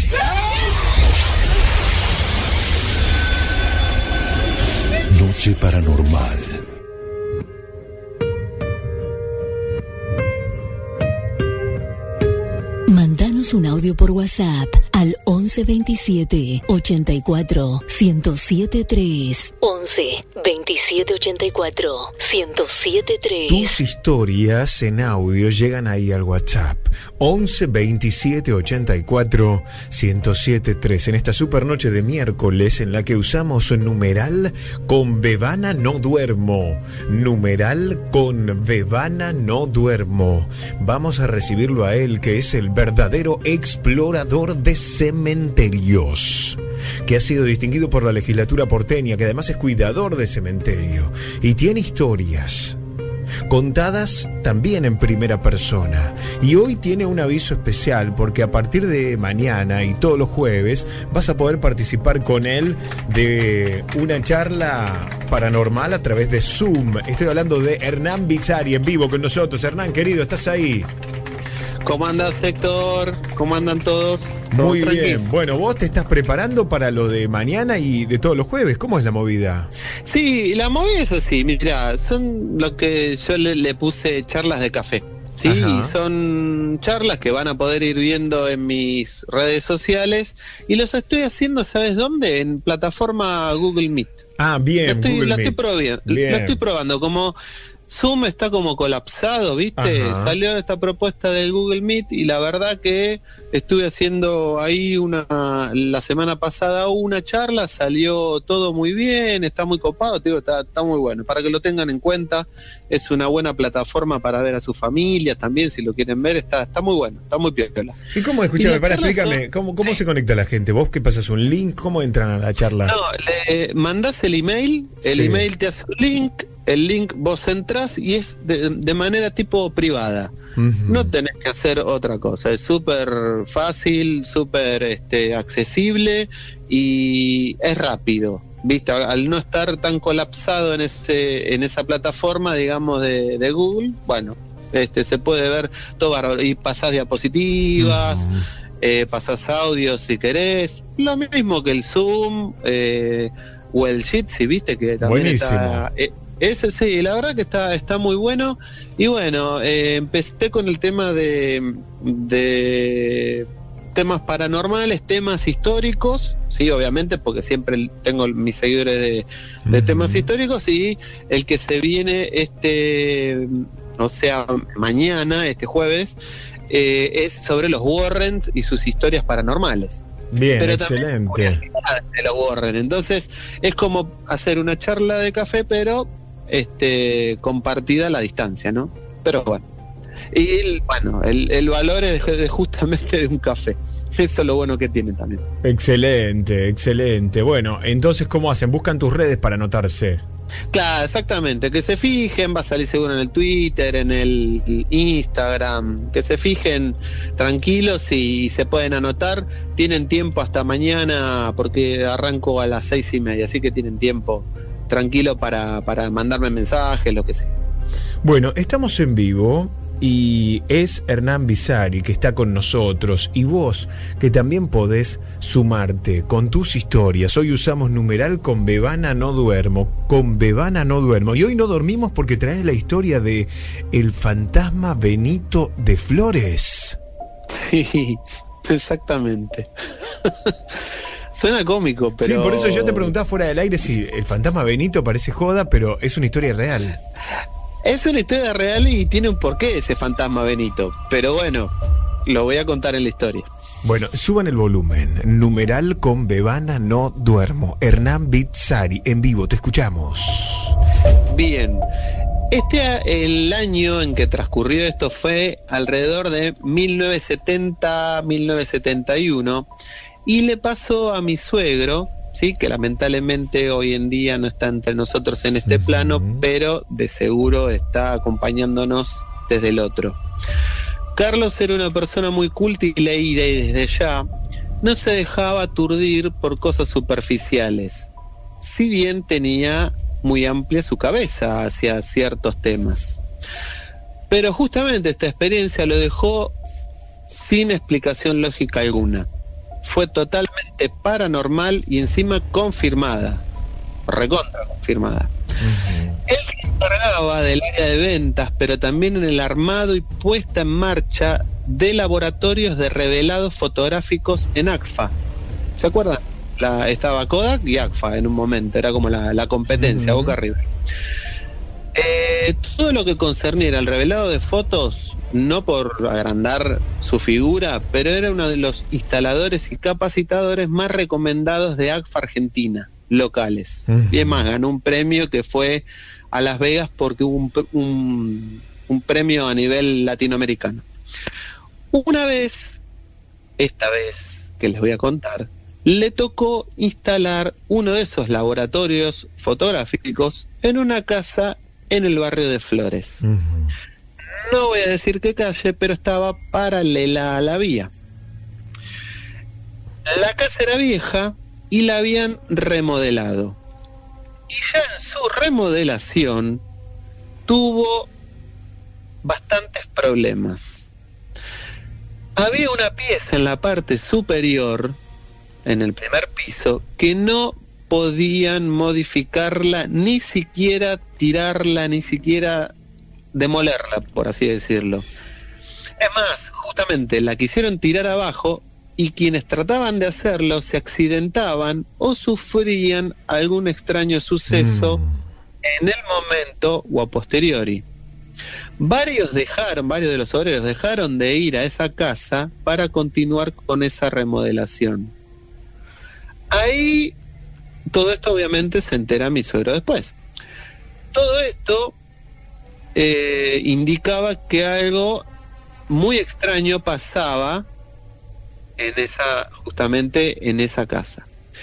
Noche Paranormal. Mandanos un audio por WhatsApp al once veintisiete ochenta y cuatro ciento siete tres. once veintisiete ochenta y cuatro ciento siete tres. Tus historias en audio llegan ahí al WhatsApp. once veintisiete ochenta y cuatro ciento siete tres. En esta super noche de miércoles en la que usamos numeral con Bebana no duermo. Numeral con Bebana no duermo. Vamos a recibirlo a él, que es el verdadero explorador de cementerios, que ha sido distinguido por la legislatura porteña, que además es cuidador de cementerio y tiene historias contadas también en primera persona. Y hoy tiene un aviso especial porque a partir de mañana y todos los jueves vas a poder participar con él de una charla paranormal a través de Zoom. Estoy hablando de Hernán Bizzari en vivo con nosotros. Hernán, querido, ¿estás ahí? ¿Cómo andas, Héctor? ¿Cómo andan todos? ¿Todos Muy tranquilos? bien. Bueno, vos te estás preparando para lo de mañana y de todos los jueves. ¿Cómo es la movida? Sí, la movida es así. Mira, son lo que yo le, le puse charlas de café. Sí, Ajá. y son charlas que van a poder ir viendo en mis redes sociales y los estoy haciendo, ¿sabes dónde? En plataforma Google Meet. Ah, bien. La estoy, Google la estoy Meet. probando, Bien. la estoy probando como Zoom está como colapsado, ¿viste? Ajá. Salió esta propuesta del Google Meet y la verdad que estuve haciendo ahí una la semana pasada una charla, salió todo muy bien, está muy copado, te digo, está, está muy bueno. Para que lo tengan en cuenta, es una buena plataforma para ver a sus familias también, si lo quieren ver, está, está muy bueno, está muy piola. ¿Y cómo? Y Escúchame, las para, charlas explícame, son- ¿cómo, cómo se conecta la gente? ¿Vos qué pasas un link? ¿Cómo entran a la charla? No, le mandás el email, el Sí. email te hace un link, el link vos entras y es de, de manera tipo privada. Ujú. No tenés que hacer otra cosa, es súper fácil, súper este, accesible y es rápido. ¿Viste? Al no estar tan colapsado en ese en esa plataforma, digamos, de, de Google, bueno, este se puede ver todo bárbaro. Y pasás diapositivas, eh, pasás audio si querés, lo mismo que el Zoom eh, o el Jitsi, viste que también Buenísimo. está... eh, ese sí, la verdad que está, está muy bueno. Y bueno, eh, empecé con el tema de, de temas paranormales, temas históricos, sí, obviamente, porque siempre tengo mis seguidores de, de temas históricos, y el que se viene este, o sea, mañana, este jueves, eh, es sobre los Warrens y sus historias paranormales. Bien, Pero también excelente. curiosidades de los Warren. Entonces es como hacer una charla de café, pero este compartida a la distancia, ¿no? Pero bueno. Y el, bueno, el, el valor es de- de justamente de un café. Eso es lo bueno que tiene también. Excelente, excelente. Bueno, entonces, ¿cómo hacen? Buscan tus redes para anotarse. Claro, exactamente. Que se fijen, va a salir seguro en el Twitter, en el Instagram. Que se fijen tranquilos y, y se pueden anotar. Tienen tiempo hasta mañana porque arranco a las seis y media, así que tienen tiempo tranquilo para, para mandarme mensajes, lo que sea. Bueno, estamos en vivo y es Hernán Bizzari que está con nosotros y vos que también podés sumarte con tus historias. Hoy usamos numeral con Bebana no duermo, con Bebana no duermo, y hoy no dormimos porque traes la historia de el fantasma Benito de Flores. Sí, exactamente. Suena cómico, pero... Sí, por eso yo te preguntaba fuera del aire si el fantasma Benito parece joda, pero es una historia real. Es una historia real y tiene un porqué ese fantasma Benito. Pero bueno, lo voy a contar en la historia. Bueno, suban el volumen. Numeral con Bebana no duermo. Hernán Bizzari en vivo, te escuchamos. Bien. Este, el año en que transcurrió esto fue alrededor de mil novecientos setenta, mil novecientos setenta y uno, y le pasó a mi suegro, sí, que lamentablemente hoy en día no está entre nosotros en este plano, pero de seguro está acompañándonos desde el otro. Carlos era una persona muy culta y leída, y desde ya no se dejaba aturdir por cosas superficiales, si bien tenía muy amplia su cabeza hacia ciertos temas. Pero justamente esta experiencia lo dejó sin explicación lógica alguna. Fue totalmente paranormal y encima confirmada, recontra confirmada. Uh-huh. Él se encargaba del área de ventas, pero también en el armado y puesta en marcha de laboratorios de revelados fotográficos en A C F A. ¿Se acuerdan? La, estaba Kodak y A C F A en un momento, era como la, la competencia, uh-huh. boca arriba. Eh, todo lo que concerniera al revelado de fotos, no por agrandar su figura, pero era uno de los instaladores y capacitadores más recomendados de A C F A Argentina, locales. Uh-huh. Y es más, ganó un premio que fue a Las Vegas porque hubo un, un, un premio a nivel latinoamericano. Una vez, esta vez que les voy a contar, le tocó instalar uno de esos laboratorios fotográficos en una casa en el barrio de Flores. Uh-huh. No voy a decir qué calle, pero estaba paralela a la vía. La casa era vieja y la habían remodelado. Y ya en su remodelación tuvo bastantes problemas. Había una pieza en la parte superior, en el primer piso, que no podían modificarla, ni siquiera tirarla, ni siquiera demolerla, por así decirlo. Es más, justamente la quisieron tirar abajo y quienes trataban de hacerlo se accidentaban o sufrían algún extraño suceso mm. en el momento o a posteriori. Varios dejaron, varios de los obreros dejaron de ir a esa casa para continuar con esa remodelación. Ahí, todo esto obviamente se entera mi suegro después. Todo esto eh, indicaba que algo muy extraño pasaba en esa, justamente en esa casa.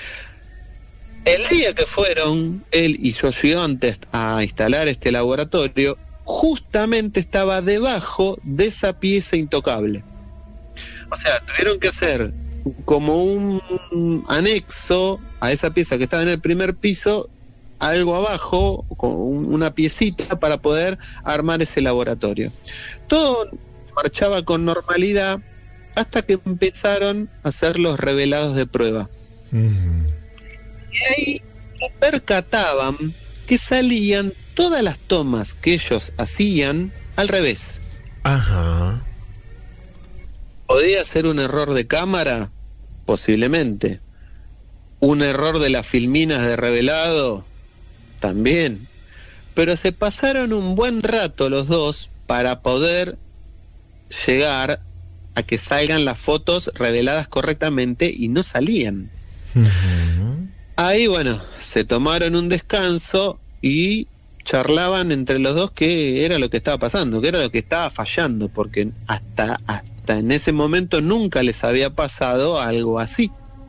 El día que fueron, él y su ayudante a instalar este laboratorio, justamente estaba debajo de esa pieza intocable. O sea, tuvieron que hacer como un anexo a esa pieza que estaba en el primer piso, algo abajo, con una piecita para poder armar ese laboratorio. Todo marchaba con normalidad hasta que empezaron a hacer los revelados de prueba. Uh-huh. Y ahí percataban que salían todas las tomas que ellos hacían al revés. Ajá. ¿Podía ser un error de cámara? Posiblemente. ¿Un error de las filminas de revelado? También. Pero se pasaron un buen rato los dos para poder llegar a que salgan las fotos reveladas correctamente y no salían. Uh-huh. Ahí, bueno, se tomaron un descanso y charlaban entre los dos qué era lo que estaba pasando, qué era lo que estaba fallando, porque hasta, hasta en ese momento nunca les había pasado algo así.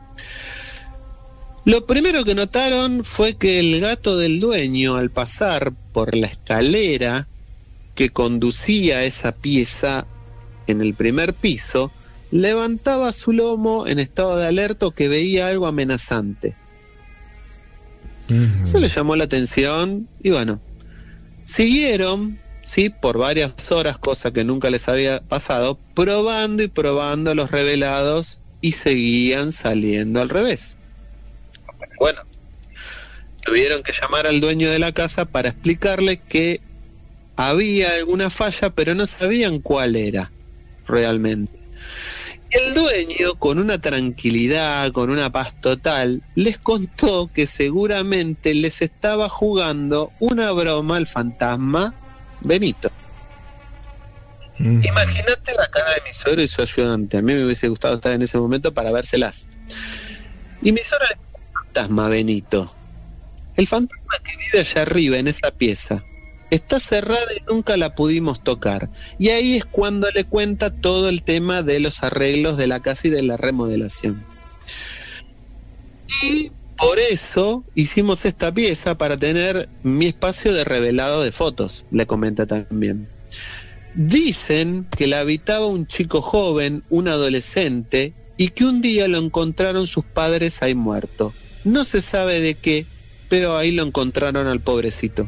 Lo primero que notaron fue que el gato del dueño, al pasar por la escalera que conducía a esa pieza en el primer piso, levantaba su lomo en estado de alerta, que veía algo amenazante. Uh-huh. Eso le llamó la atención y bueno, siguieron, sí, por varias horas, cosa que nunca les había pasado, probando y probando los revelados y seguían saliendo al revés. Bueno, tuvieron que llamar al dueño de la casa para explicarle que había alguna falla, pero no sabían cuál era realmente. El dueño, con una tranquilidad, con una paz total, les contó que seguramente les estaba jugando una broma al fantasma Benito. Mm. Imagínate la cara de mi suegro y su ayudante. A mí me hubiese gustado estar en ese momento para vérselas. Y mi suegro le dijo: fantasma Benito, el fantasma que vive allá arriba en esa pieza está cerrada y nunca la pudimos tocar. Y ahí es cuando le cuenta todo el tema de los arreglos de la casa y de la remodelación. Y por eso hicimos esta pieza, para tener mi espacio de revelado de fotos, le comenta también. Dicen que la habitaba un chico joven, un adolescente, y que un día lo encontraron sus padres ahí muerto. No se sabe de qué, pero ahí lo encontraron al pobrecito.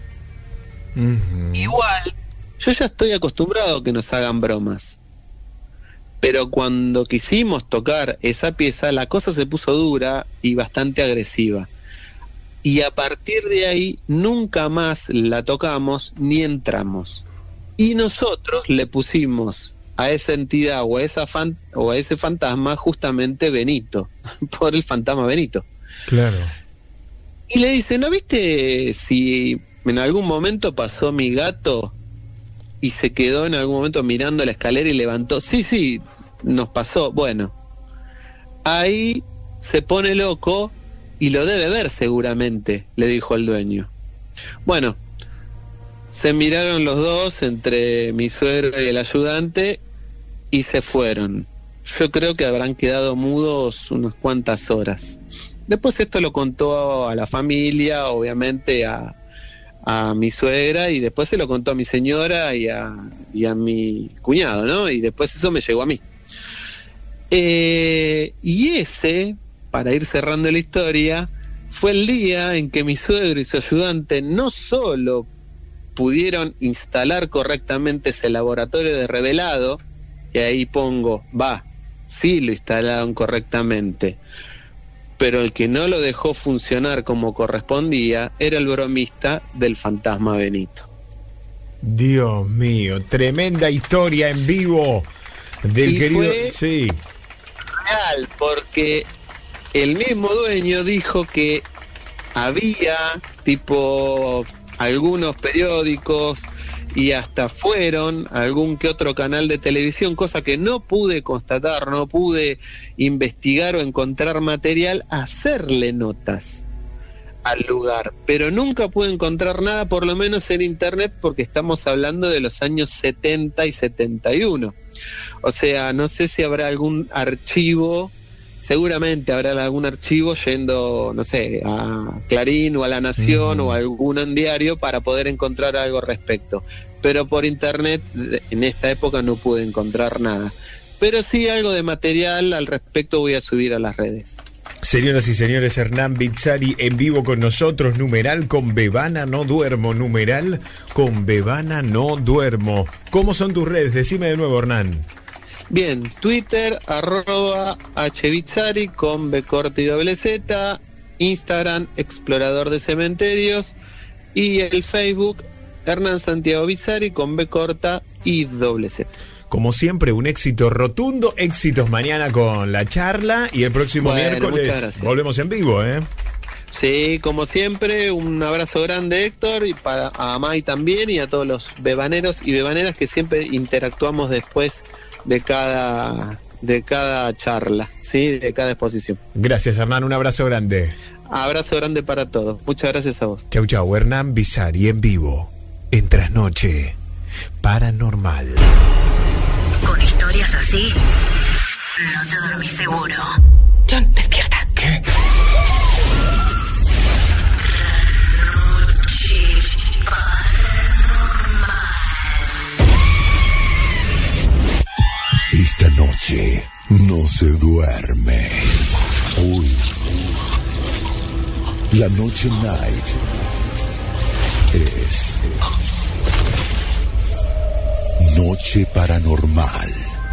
Uh-huh. Igual, yo ya estoy acostumbrado a que nos hagan bromas, pero cuando quisimos tocar esa pieza, la cosa se puso dura y bastante agresiva. Y a partir de ahí nunca más la tocamos ni entramos. Y nosotros le pusimos a esa entidad o a, esa fan, o a ese fantasma justamente Benito, por el fantasma Benito. Claro. Y le dice, ¿no viste si en algún momento pasó mi gato y se quedó en algún momento mirando la escalera y levantó? Sí, sí, nos pasó. Bueno, ahí se pone loco y lo debe ver seguramente, le dijo el dueño. Bueno, se miraron los dos, entre mi suegro y el ayudante, y se fueron. Yo creo que habrán quedado mudos unas cuantas horas. Después esto lo contó a la familia, obviamente a, a mi suegra, y después se lo contó a mi señora y a, y a mi cuñado, ¿no? Y después eso me llegó a mí. Eh, y ese, para ir cerrando la historia, fue el día en que mi suegro y su ayudante no solo pudieron instalar correctamente ese laboratorio de revelado, y ahí pongo, va, sí lo instalaron correctamente, pero el que no lo dejó funcionar como correspondía era el bromista del fantasma Benito. Dios mío, tremenda historia en vivo del y querido... Fue sí. real, porque el mismo dueño dijo que había tipo algunos periódicos y hasta fueron a algún que otro canal de televisión, cosa que no pude constatar, no pude investigar o encontrar material, hacerle notas al lugar, pero nunca pude encontrar nada, por lo menos en internet, porque estamos hablando de los años setenta y setenta y uno. O sea, no sé si habrá algún archivo, seguramente habrá algún archivo yendo, no sé, a Clarín o a La Nación, mm. o a algún diario para poder encontrar algo al respecto. Pero por internet en esta época no pude encontrar nada. Pero sí algo de material al respecto voy a subir a las redes. Señoras y señores, Hernán Bizzari en vivo con nosotros, numeral con Bebana no duermo, numeral con Bebana no duermo. ¿Cómo son tus redes? Decime de nuevo, Hernán. Bien, Twitter, arroba hbizzari con B corta y doble Z, Instagram, explorador de cementerios, y el Facebook, Hernán Santiago Bizzari con B corta y doble Z. Como siempre, un éxito rotundo, éxitos mañana con la charla, y el próximo bueno, miércoles volvemos en vivo, ¿eh? Sí, como siempre, un abrazo grande, Héctor, y para a May también, y a todos los bebaneros y bebaneras que siempre interactuamos después de cada de cada charla, sí, de cada exposición. Gracias, Hernán, un abrazo grande. Abrazo grande para todos. Muchas gracias a vos. Chau, chau. Hernán Bizzari en vivo en Trasnoche Paranormal. Con historias así, no te dormís seguro. John, despierta. ¿Qué? Esta noche no se duerme. Hoy, la noche night es Noche Paranormal.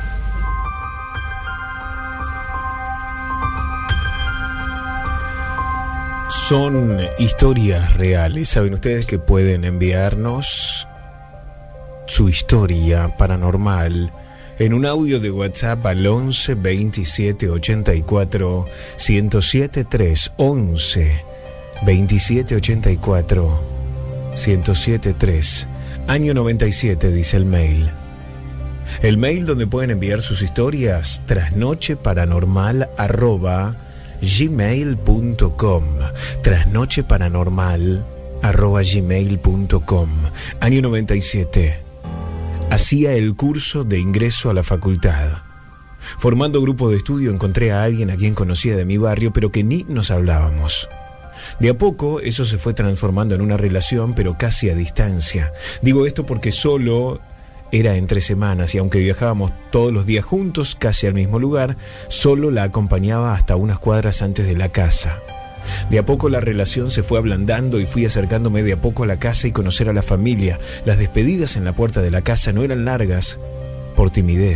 Son historias reales. Saben ustedes que pueden enviarnos su historia paranormal en un audio de WhatsApp al once veintisiete ochenta y cuatro ciento siete tres. once veintisiete ochenta y cuatro ciento siete tres. Año noventa y siete, dice el mail. El mail donde pueden enviar sus historias, trasnocheparanormal arroba gmail punto com. Trasnocheparanormal arroba gmail punto com. Año noventa y siete. Hacía el curso de ingreso a la facultad. Formando grupo de estudio encontré a alguien a quien conocía de mi barrio, pero que ni nos hablábamos. De a poco eso se fue transformando en una relación, pero casi a distancia. Digo esto porque solo era entre semanas y aunque viajábamos todos los días juntos, casi al mismo lugar, solo la acompañaba hasta unas cuadras antes de la casa. De a poco la relación se fue ablandando y fui acercándome de a poco a la casa y conocer a la familia. Las despedidas en la puerta de la casa no eran largas por timidez.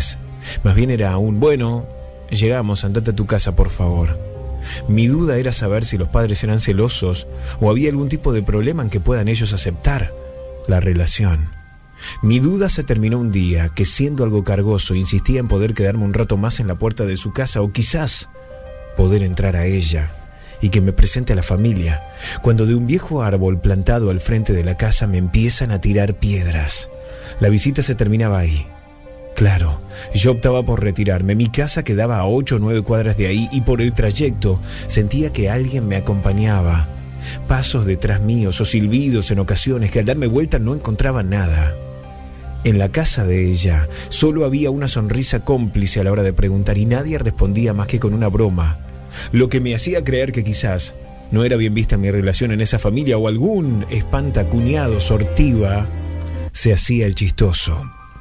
Más bien era un, bueno, llegamos, andate a tu casa, por favor. Mi duda era saber si los padres eran celosos o había algún tipo de problema en que puedan ellos aceptar la relación. Mi duda se terminó un día que, siendo algo cargoso, insistía en poder quedarme un rato más en la puerta de su casa o quizás poder entrar a ella y que me presente a la familia, cuando de un viejo árbol plantado al frente de la casa me empiezan a tirar piedras. La visita se terminaba ahí. Claro, yo optaba por retirarme. Mi casa quedaba a ocho o nueve cuadras de ahí y por el trayecto sentía que alguien me acompañaba. Pasos detrás míos o silbidos en ocasiones que al darme vuelta no encontraba nada. En la casa de ella solo había una sonrisa cómplice a la hora de preguntar y nadie respondía más que con una broma, lo que me hacía creer que quizás no era bien vista mi relación en esa familia o algún espantacuñado sortiva se hacía el chistoso.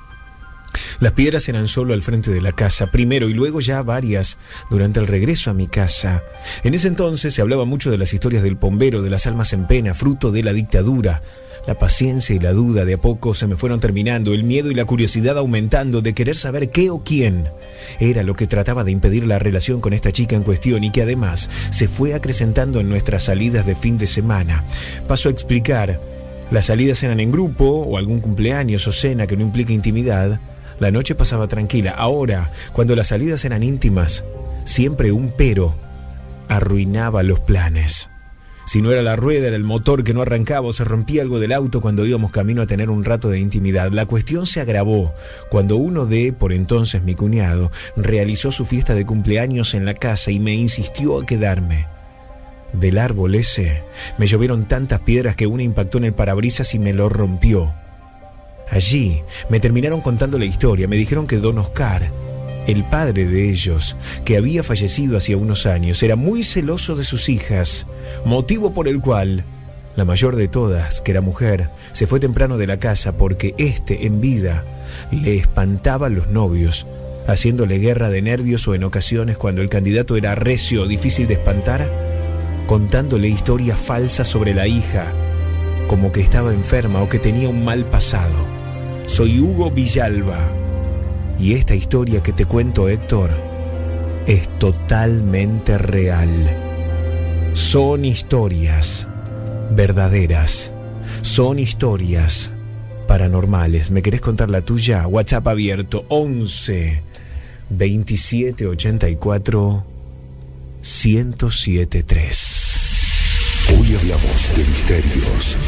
Las piedras eran solo al frente de la casa, primero y luego ya varias durante el regreso a mi casa. En ese entonces se hablaba mucho de las historias del pombero, de las almas en pena, fruto de la dictadura. La paciencia y la duda de a poco se me fueron terminando, el miedo y la curiosidad aumentando de querer saber qué o quién era lo que trataba de impedir la relación con esta chica en cuestión y que además se fue acrecentando en nuestras salidas de fin de semana. Paso a explicar, las salidas eran en grupo o algún cumpleaños o cena que no implica intimidad. La noche pasaba tranquila. Ahora, cuando las salidas eran íntimas, siempre un pero arruinaba los planes. Si no era la rueda, era el motor que no arrancaba o se rompía algo del auto cuando íbamos camino a tener un rato de intimidad. La cuestión se agravó cuando uno de, por entonces mi cuñado, realizó su fiesta de cumpleaños en la casa y me insistió a quedarme. Del árbol ese me llovieron tantas piedras que una impactó en el parabrisas y me lo rompió. Allí me terminaron contando la historia. Me dijeron que don Oscar, el padre de ellos, que había fallecido hacía unos años, era muy celoso de sus hijas, motivo por el cual la mayor de todas, que era mujer, se fue temprano de la casa porque éste, en vida, le espantaba a los novios, haciéndole guerra de nervios o en ocasiones, cuando el candidato era recio o difícil de espantar, contándole historias falsas sobre la hija, como que estaba enferma o que tenía un mal pasado. Soy Hugo Villalba y esta historia que te cuento, Héctor, es totalmente real. Son historias verdaderas, son historias paranormales. ¿Me querés contar la tuya? WhatsApp abierto once veintisiete ochenta y cuatro ciento siete tres. Hoy hablamos de misterios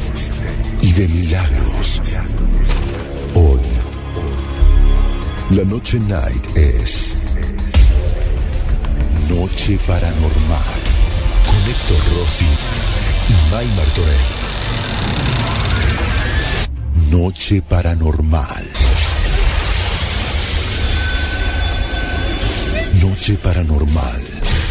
y de milagros. Hoy, la Noche Night es Noche Paranormal con Héctor Rossi y May Martorell. Noche Paranormal. Noche Paranormal.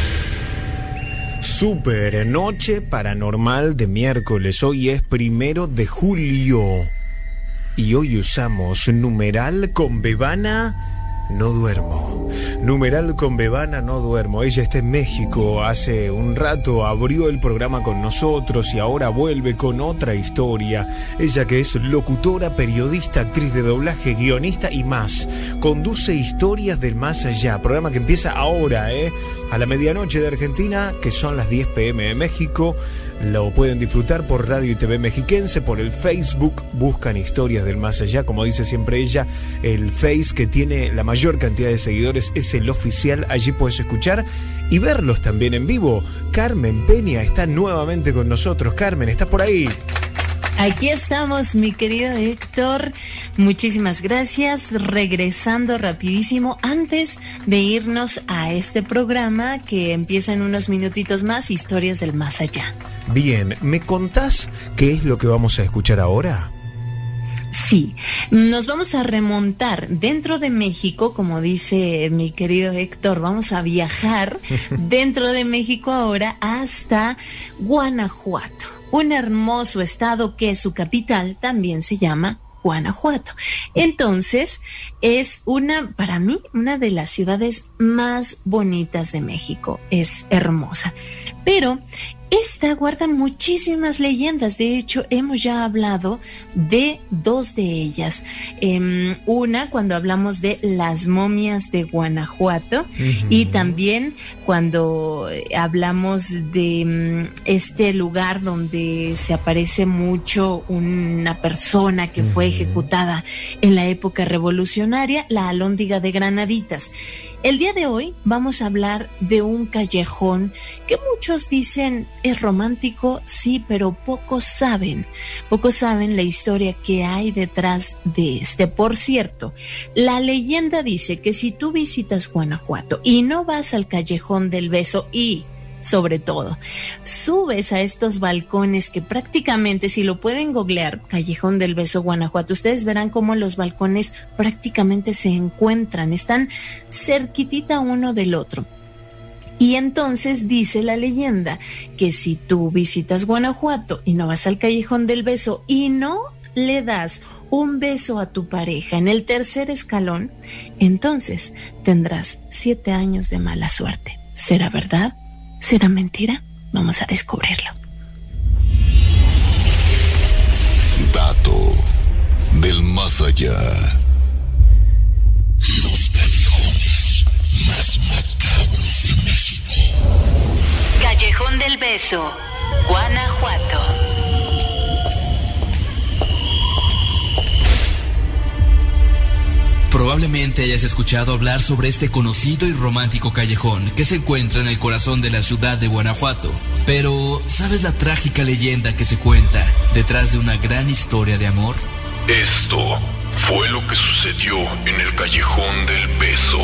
Super Noche Paranormal de miércoles. Hoy es primero de julio y hoy usamos numeral con Bebana no duermo. Numeral con Bebana no duermo. Ella está en México, hace un rato abrió el programa con nosotros y ahora vuelve con otra historia. Ella, que es locutora, periodista, actriz de doblaje, guionista y más, conduce Historias del Más Allá, programa que empieza ahora, ¿eh? a la medianoche de Argentina, que son las diez pm de México. Lo pueden disfrutar por Radio y T V Mexiquense, por el Facebook, buscan Historias del Más Allá, como dice siempre ella, el Face que tiene la mayor cantidad de seguidores es el oficial. Allí puedes escuchar y verlos también en vivo. Carmen Peña está nuevamente con nosotros. Carmen, ¿estás por ahí? Aquí estamos, mi querido Héctor. Muchísimas gracias. Regresando rapidísimo antes de irnos a este programa que empieza en unos minutitos más, Historias del Más Allá. Bien, ¿me contás qué es lo que vamos a escuchar ahora? Sí, nos vamos a remontar dentro de México, como dice mi querido Héctor, vamos a viajar dentro de México ahora hasta Guanajuato, un hermoso estado que su capital también se llama Guanajuato. Entonces, es una, para mí, una de las ciudades más bonitas de México, es hermosa, pero Esta guarda muchísimas leyendas. De hecho, hemos ya hablado de dos de ellas. Eh, una, cuando hablamos de las momias de Guanajuato, uh-huh. y también cuando hablamos de um, este lugar donde se aparece mucho una persona que uh-huh. fue ejecutada en la época revolucionaria, la Alhóndiga de Granaditas. El día de hoy vamos a hablar de un callejón que muchos dicen es romántico, sí, pero pocos saben, pocos saben la historia que hay detrás de este. Por cierto, la leyenda dice que si tú visitas Guanajuato y no vas al Callejón del Beso y, sobre todo, subes a estos balcones que prácticamente, si lo pueden googlear, Callejón del Beso Guanajuato, ustedes verán cómo los balcones prácticamente se encuentran, están cerquitita uno del otro. Y entonces dice la leyenda que si tú visitas Guanajuato y no vas al Callejón del Beso y no le das un beso a tu pareja en el tercer escalón, entonces tendrás siete años de mala suerte. ¿Será verdad? ¿Será mentira? Vamos a descubrirlo. Dato del más allá. Los callejones más macabros de México. Callejón del Beso, Guanajuato. Probablemente hayas escuchado hablar sobre este conocido y romántico callejón que se encuentra en el corazón de la ciudad de Guanajuato. Pero, ¿sabes la trágica leyenda que se cuenta detrás de una gran historia de amor? Esto fue lo que sucedió en el Callejón del Beso.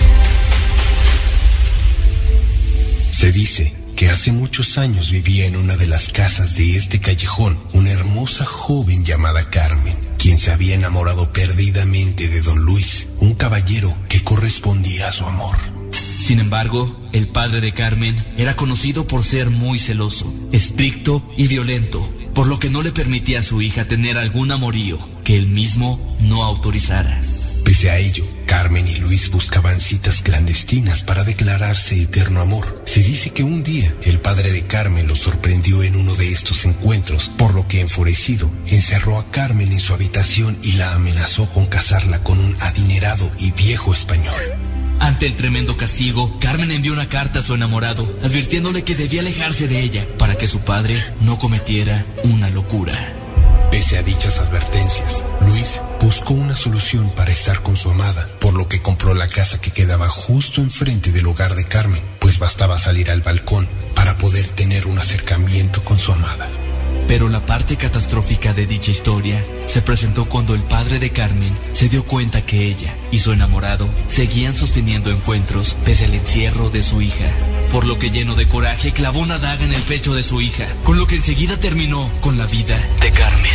Se dice que hace muchos años vivía en una de las casas de este callejón una hermosa joven llamada Carmen, quien se había enamorado perdidamente de don Luis, un caballero que correspondía a su amor. Sin embargo, el padre de Carmen era conocido por ser muy celoso, estricto y violento, por lo que no le permitía a su hija tener algún amorío que él mismo no autorizara. Pese a ello, Carmen y Luis buscaban citas clandestinas para declararse eterno amor. Se dice que un día el padre de Carmen lo sorprendió en uno de estos encuentros, por lo que enfurecido encerró a Carmen en su habitación y la amenazó con casarla con un adinerado y viejo español. Ante el tremendo castigo, Carmen envió una carta a su enamorado, advirtiéndole que debía alejarse de ella para que su padre no cometiera una locura. Pese a dichas advertencias, Luis buscó una solución para estar con su amada, por lo que compró la casa que quedaba justo enfrente del hogar de Carmen, pues bastaba salir al balcón para poder tener un acercamiento con su amada. Pero la parte catastrófica de dicha historia se presentó cuando el padre de Carmen se dio cuenta que ella y su enamorado seguían sosteniendo encuentros pese al encierro de su hija, por lo que lleno de coraje clavó una daga en el pecho de su hija, con lo que enseguida terminó con la vida de Carmen.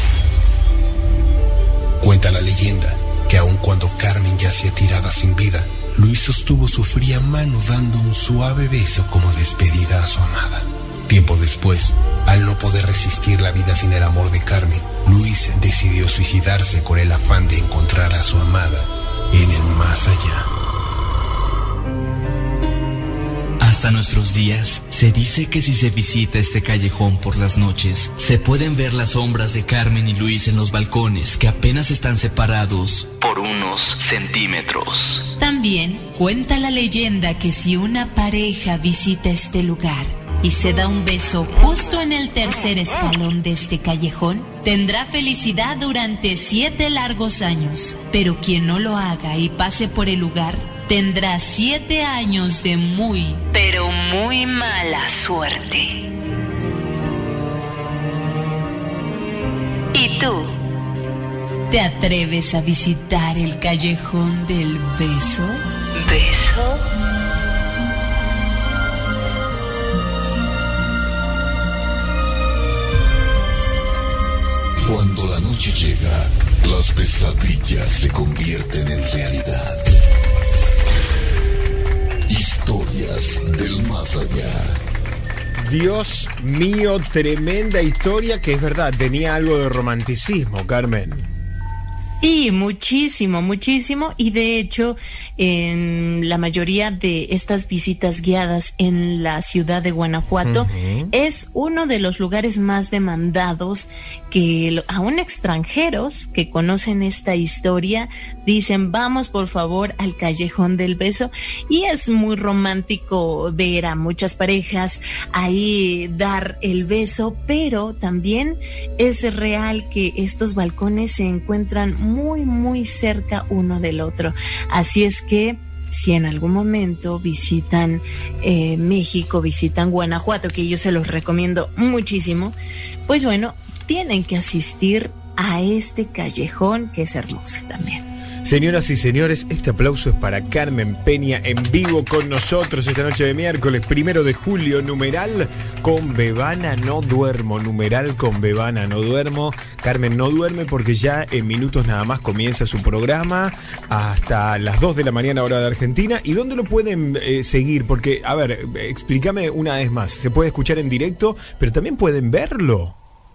Cuenta la leyenda que aun cuando Carmen yacía tirada sin vida, Luis sostuvo su fría mano dando un suave beso como despedida a su amada. Tiempo después, al no poder resistir la vida sin el amor de Carmen, Luis decidió suicidarse con el afán de encontrar a su amada en el más allá. Hasta nuestros días, se dice que si se visita este callejón por las noches, se pueden ver las sombras de Carmen y Luis en los balcones que apenas están separados por unos centímetros. También cuenta la leyenda que si una pareja visita este lugar y se da un beso justo en el tercer escalón de este callejón, tendrá felicidad durante siete largos años. Pero quien no lo haga y pase por el lugar, tendrá siete años de muy, pero muy mala suerte. ¿Y tú? ¿Te atreves a visitar el Callejón del Beso? ¿Beso? Cuando la noche llega, las pesadillas se convierten en realidad. Historias del más allá. Dios mío, tremenda historia que es verdad, tenía algo de romanticismo, Carmen. Sí, muchísimo, muchísimo. Y de hecho, en la mayoría de estas visitas guiadas en la ciudad de Guanajuato, uh-huh. es uno de los lugares más demandados, que aún extranjeros que conocen esta historia dicen, vamos por favor al Callejón del Beso. Y es muy romántico ver a muchas parejas ahí dar el beso, pero también es real que estos balcones se encuentran muy, muy cerca uno del otro. Así es que si en algún momento visitan eh, México, visitan Guanajuato, que yo se los recomiendo muchísimo, pues bueno, tienen que asistir a este callejón que es hermoso también. Señoras y señores, este aplauso es para Carmen Peña en vivo con nosotros esta noche de miércoles, primero de julio, numeral con Bebana no duermo, numeral con Bebana no duermo. Carmen no duerme porque ya en minutos nada más comienza su programa hasta las dos de la mañana hora de Argentina. ¿Y dónde lo pueden eh, seguir? Porque, a ver, explícame una vez más, se puede escuchar en directo, pero también pueden verlo.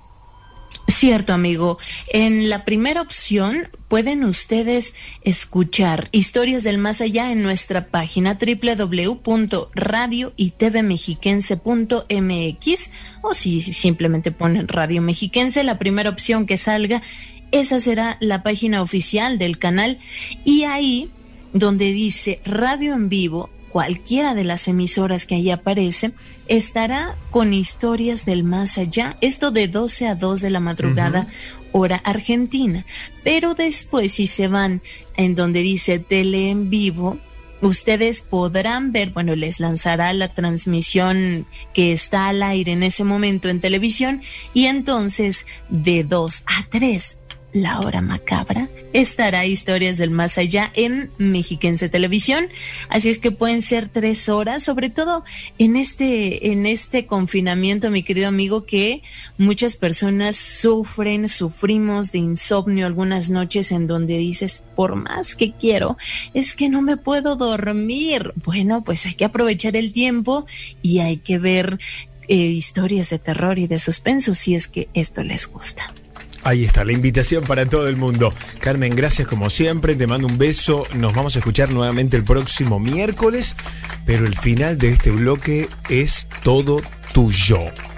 Cierto, amigo. En la primera opción pueden ustedes escuchar Historias del Más Allá en nuestra página doble u doble u doble u punto radio y t v mexiquense punto m x, o si simplemente ponen Radio Mexiquense, la primera opción que salga, esa será la página oficial del canal, y ahí donde dice Radio en Vivo, cualquiera de las emisoras que ahí aparece estará con Historias del Más Allá, esto de doce a dos de la madrugada, uh-huh. hora argentina. Pero después, si se van en donde dice Tele en Vivo, ustedes podrán ver, bueno, les lanzará la transmisión que está al aire en ese momento en televisión, y entonces de dos a tres, la hora macabra, estará Historias del Más Allá en Mexiquense Televisión. Así es que pueden ser tres horas, sobre todo en este, en este confinamiento, mi querido amigo, que muchas personas sufren, sufrimos de insomnio algunas noches en donde dices, por más que quiero, es que no me puedo dormir. Bueno, pues hay que aprovechar el tiempo y hay que ver eh, historias de terror y de suspenso si es que esto les gusta. Ahí está, la invitación para todo el mundo. Carmen, gracias como siempre, te mando un beso. Nos vamos a escuchar nuevamente el próximo miércoles, pero el final de este bloque es todo tuyo.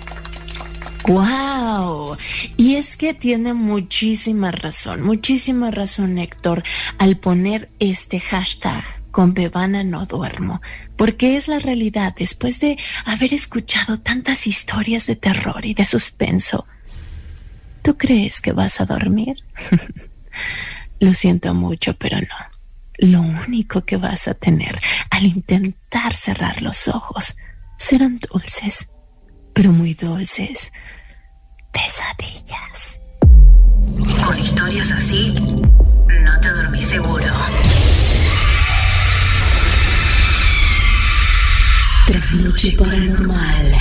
¡Wow! Y es que tiene muchísima razón, muchísima razón, Héctor, al poner este hashtag con Bebana no duermo, porque es la realidad. Después de haber escuchado tantas historias de terror y de suspenso, ¿tú crees que vas a dormir? Lo siento mucho, pero no. Lo único que vas a tener al intentar cerrar los ojos serán dulces, pero muy dulces, pesadillas. Con historias así, no te dormís seguro. Trasnoche Paranormal.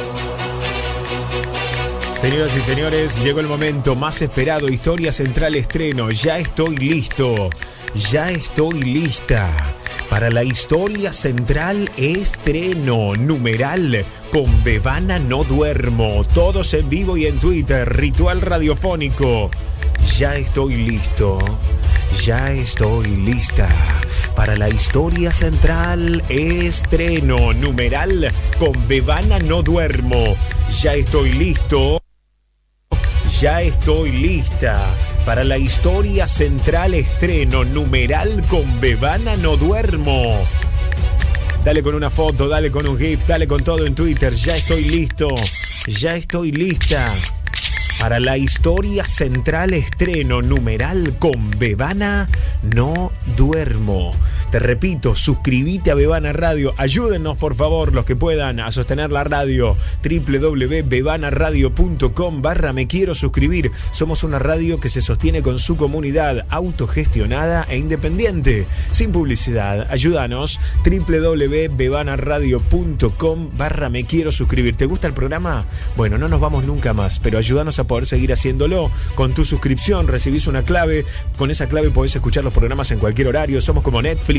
Señoras y señores, llegó el momento más esperado, Historia Central estreno. Ya estoy listo, ya estoy lista para la Historia Central estreno, numeral con Bebana no duermo. Todos en vivo y en Twitter, Ritual Radiofónico. Ya estoy listo, ya estoy lista para la Historia Central estreno, numeral con Bebana no duermo. Ya estoy listo. Ya estoy lista para la Historia Central estreno, numeral con Bebana no duermo. Dale con una foto, dale con un GIF, dale con todo en Twitter. Ya estoy listo, ya estoy lista para la Historia Central estreno, numeral con Bebana no duermo. Te repito, suscríbete a Bebana Radio. Ayúdennos, por favor, los que puedan, a sostener la radio. doble u doble u doble u punto bebana radio punto com barra me quiero suscribir. Somos una radio que se sostiene con su comunidad, autogestionada e independiente, sin publicidad. Ayúdanos, doble u doble u doble u punto bebana radio punto com barra me quiero suscribir. ¿Te gusta el programa? Bueno, no nos vamos nunca más, pero ayúdanos a poder seguir haciéndolo. Con tu suscripción recibís una clave. Con esa clave podés escuchar los programas en cualquier horario. Somos como Netflix.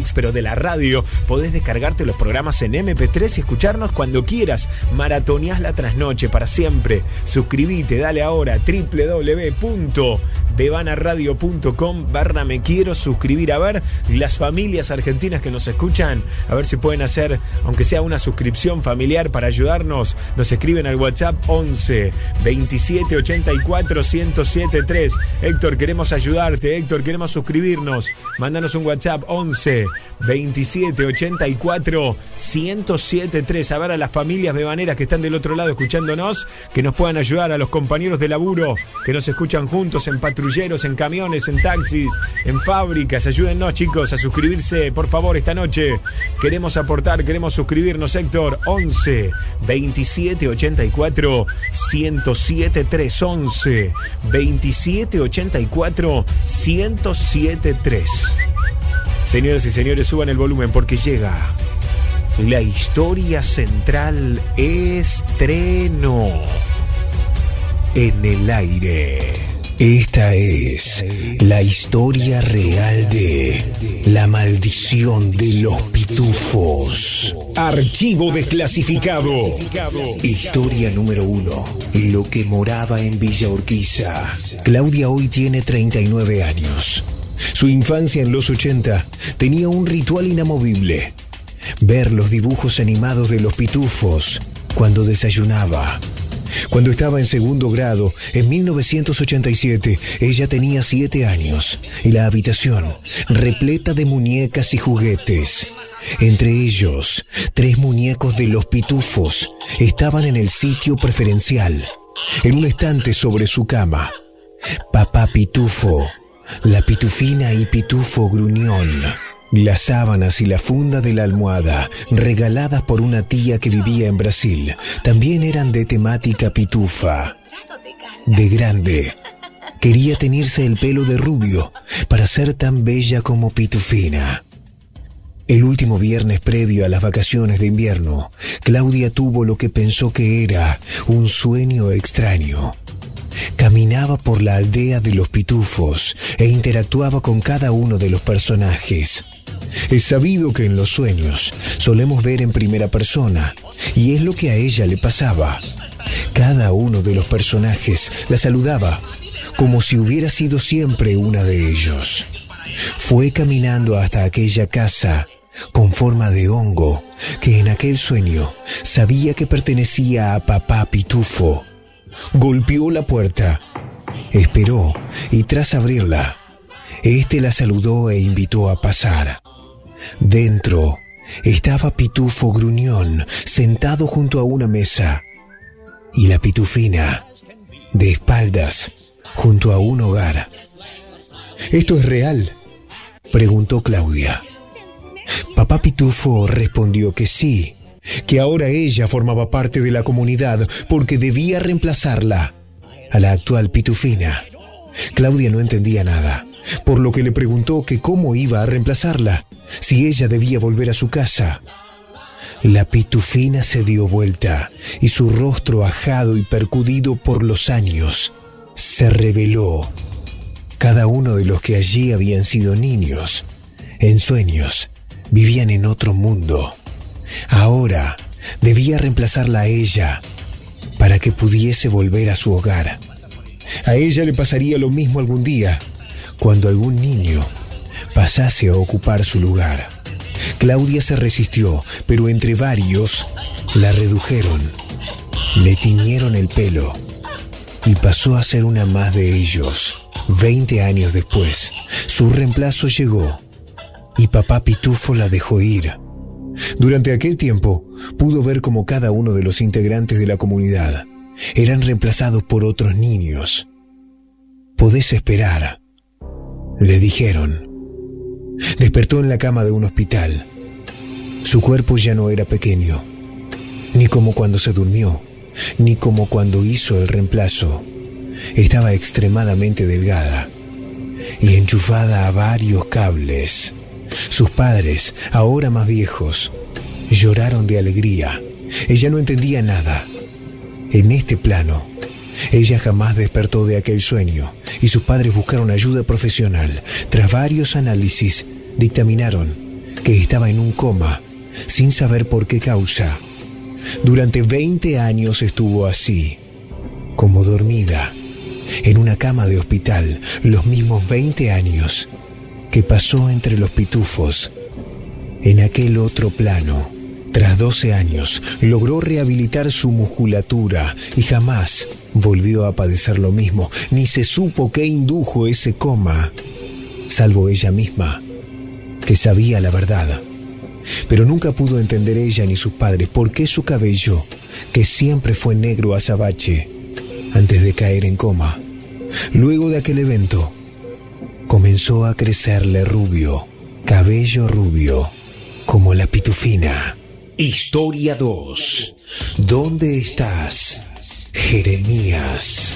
Netflix, pero de la radio. Podés descargarte los programas en eme pe tres y escucharnos cuando quieras. Maratoneás la trasnoche para siempre. Suscribite, dale ahora doble u doble u doble u punto bevanaradio punto com barra me quiero suscribir. A ver, las familias argentinas que nos escuchan, a ver si pueden hacer, aunque sea una suscripción familiar para ayudarnos. Nos escriben al WhatsApp once veintisiete ochenta y cuatro ciento setenta y tres. Héctor, queremos ayudarte. Héctor, queremos suscribirnos. Mándanos un WhatsApp once veintisiete ochenta y cuatro ciento setenta y tres. A ver, a las familias bebaneras que están del otro lado escuchándonos, que nos puedan ayudar, a los compañeros de laburo que nos escuchan juntos en patrulleros, en camiones, en taxis, en fábricas. Ayúdennos, chicos, a suscribirse, por favor, esta noche. Queremos aportar, queremos suscribirnos, Héctor. once veintisiete ochenta y cuatro ciento setenta y tres. once veintisiete ochenta y cuatro ciento setenta y tres. Señoras y señores, suban el volumen porque llega la historia central estreno en el aire. Esta es la historia real de la maldición de los pitufos. Archivo desclasificado. Historia número uno. Lo que moraba en Villa Urquiza. Claudia hoy tiene treinta y nueve años. Su infancia en los ochenta tenía un ritual inamovible: ver los dibujos animados de los pitufos cuando desayunaba. Cuando estaba en segundo grado, en mil novecientos ochenta y siete, ella tenía siete años y la habitación repleta de muñecas y juguetes. Entre ellos, tres muñecos de los pitufos estaban en el sitio preferencial, en un estante sobre su cama. Papá Pitufo, la Pitufina y Pitufo Gruñón. Las sábanas y la funda de la almohada, regaladas por una tía que vivía en Brasil, también eran de temática pitufa. De grande, quería teñirse el pelo de rubio para ser tan bella como Pitufina. El último viernes previo a las vacaciones de invierno, Claudia tuvo lo que pensó que era un sueño extraño. Caminaba por la aldea de los pitufos e interactuaba con cada uno de los personajes. Es sabido que en los sueños solemos ver en primera persona, y es lo que a ella le pasaba. Cada uno de los personajes la saludaba, como si hubiera sido siempre una de ellos. Fue caminando hasta aquella casa con forma de hongo, que en aquel sueño sabía que pertenecía a Papá Pitufo. Golpeó la puerta, esperó y tras abrirla, este la saludó e invitó a pasar. Dentro estaba Pitufo Gruñón sentado junto a una mesa y la Pitufina de espaldas junto a un hogar. ¿Esto es real?, preguntó Claudia. Papá Pitufo respondió que sí, que ahora ella formaba parte de la comunidad porque debía reemplazarla, a la actual Pitufina. Claudia no entendía nada, por lo que le preguntó que cómo iba a reemplazarla, si ella debía volver a su casa. La Pitufina se dio vuelta y su rostro ajado y percudido por los años se reveló. Cada uno de los que allí habían sido niños, en sueños, vivían en otro mundo. Ahora debía reemplazarla a ella para que pudiese volver a su hogar. A ella le pasaría lo mismo algún día, cuando algún niño pasase a ocupar su lugar. Claudia se resistió, pero entre varios la redujeron, le tiñeron el pelo y pasó a ser una más de ellos. Veinte años después, su reemplazo llegó y Papá Pitufo la dejó ir. Durante aquel tiempo, pudo ver cómo cada uno de los integrantes de la comunidad eran reemplazados por otros niños. «Podés esperar», le dijeron. Despertó en la cama de un hospital. Su cuerpo ya no era pequeño, ni como cuando se durmió, ni como cuando hizo el reemplazo. Estaba extremadamente delgada y enchufada a varios cables. Sus padres, ahora más viejos, lloraron de alegría. Ella no entendía nada. En este plano, ella jamás despertó de aquel sueño y sus padres buscaron ayuda profesional. Tras varios análisis, dictaminaron que estaba en un coma, sin saber por qué causa. Durante veinte años estuvo así, como dormida, en una cama de hospital, los mismos veinte años que pasó entre los pitufos. En aquel otro plano, tras doce años, logró rehabilitar su musculatura y jamás volvió a padecer lo mismo, ni se supo qué indujo ese coma, salvo ella misma, que sabía la verdad. Pero nunca pudo entender ella ni sus padres por qué su cabello, que siempre fue negro azabache, antes de caer en coma, luego de aquel evento, comenzó a crecerle rubio, cabello rubio, como la pitufina. Historia dos. ¿Dónde estás, Jeremías?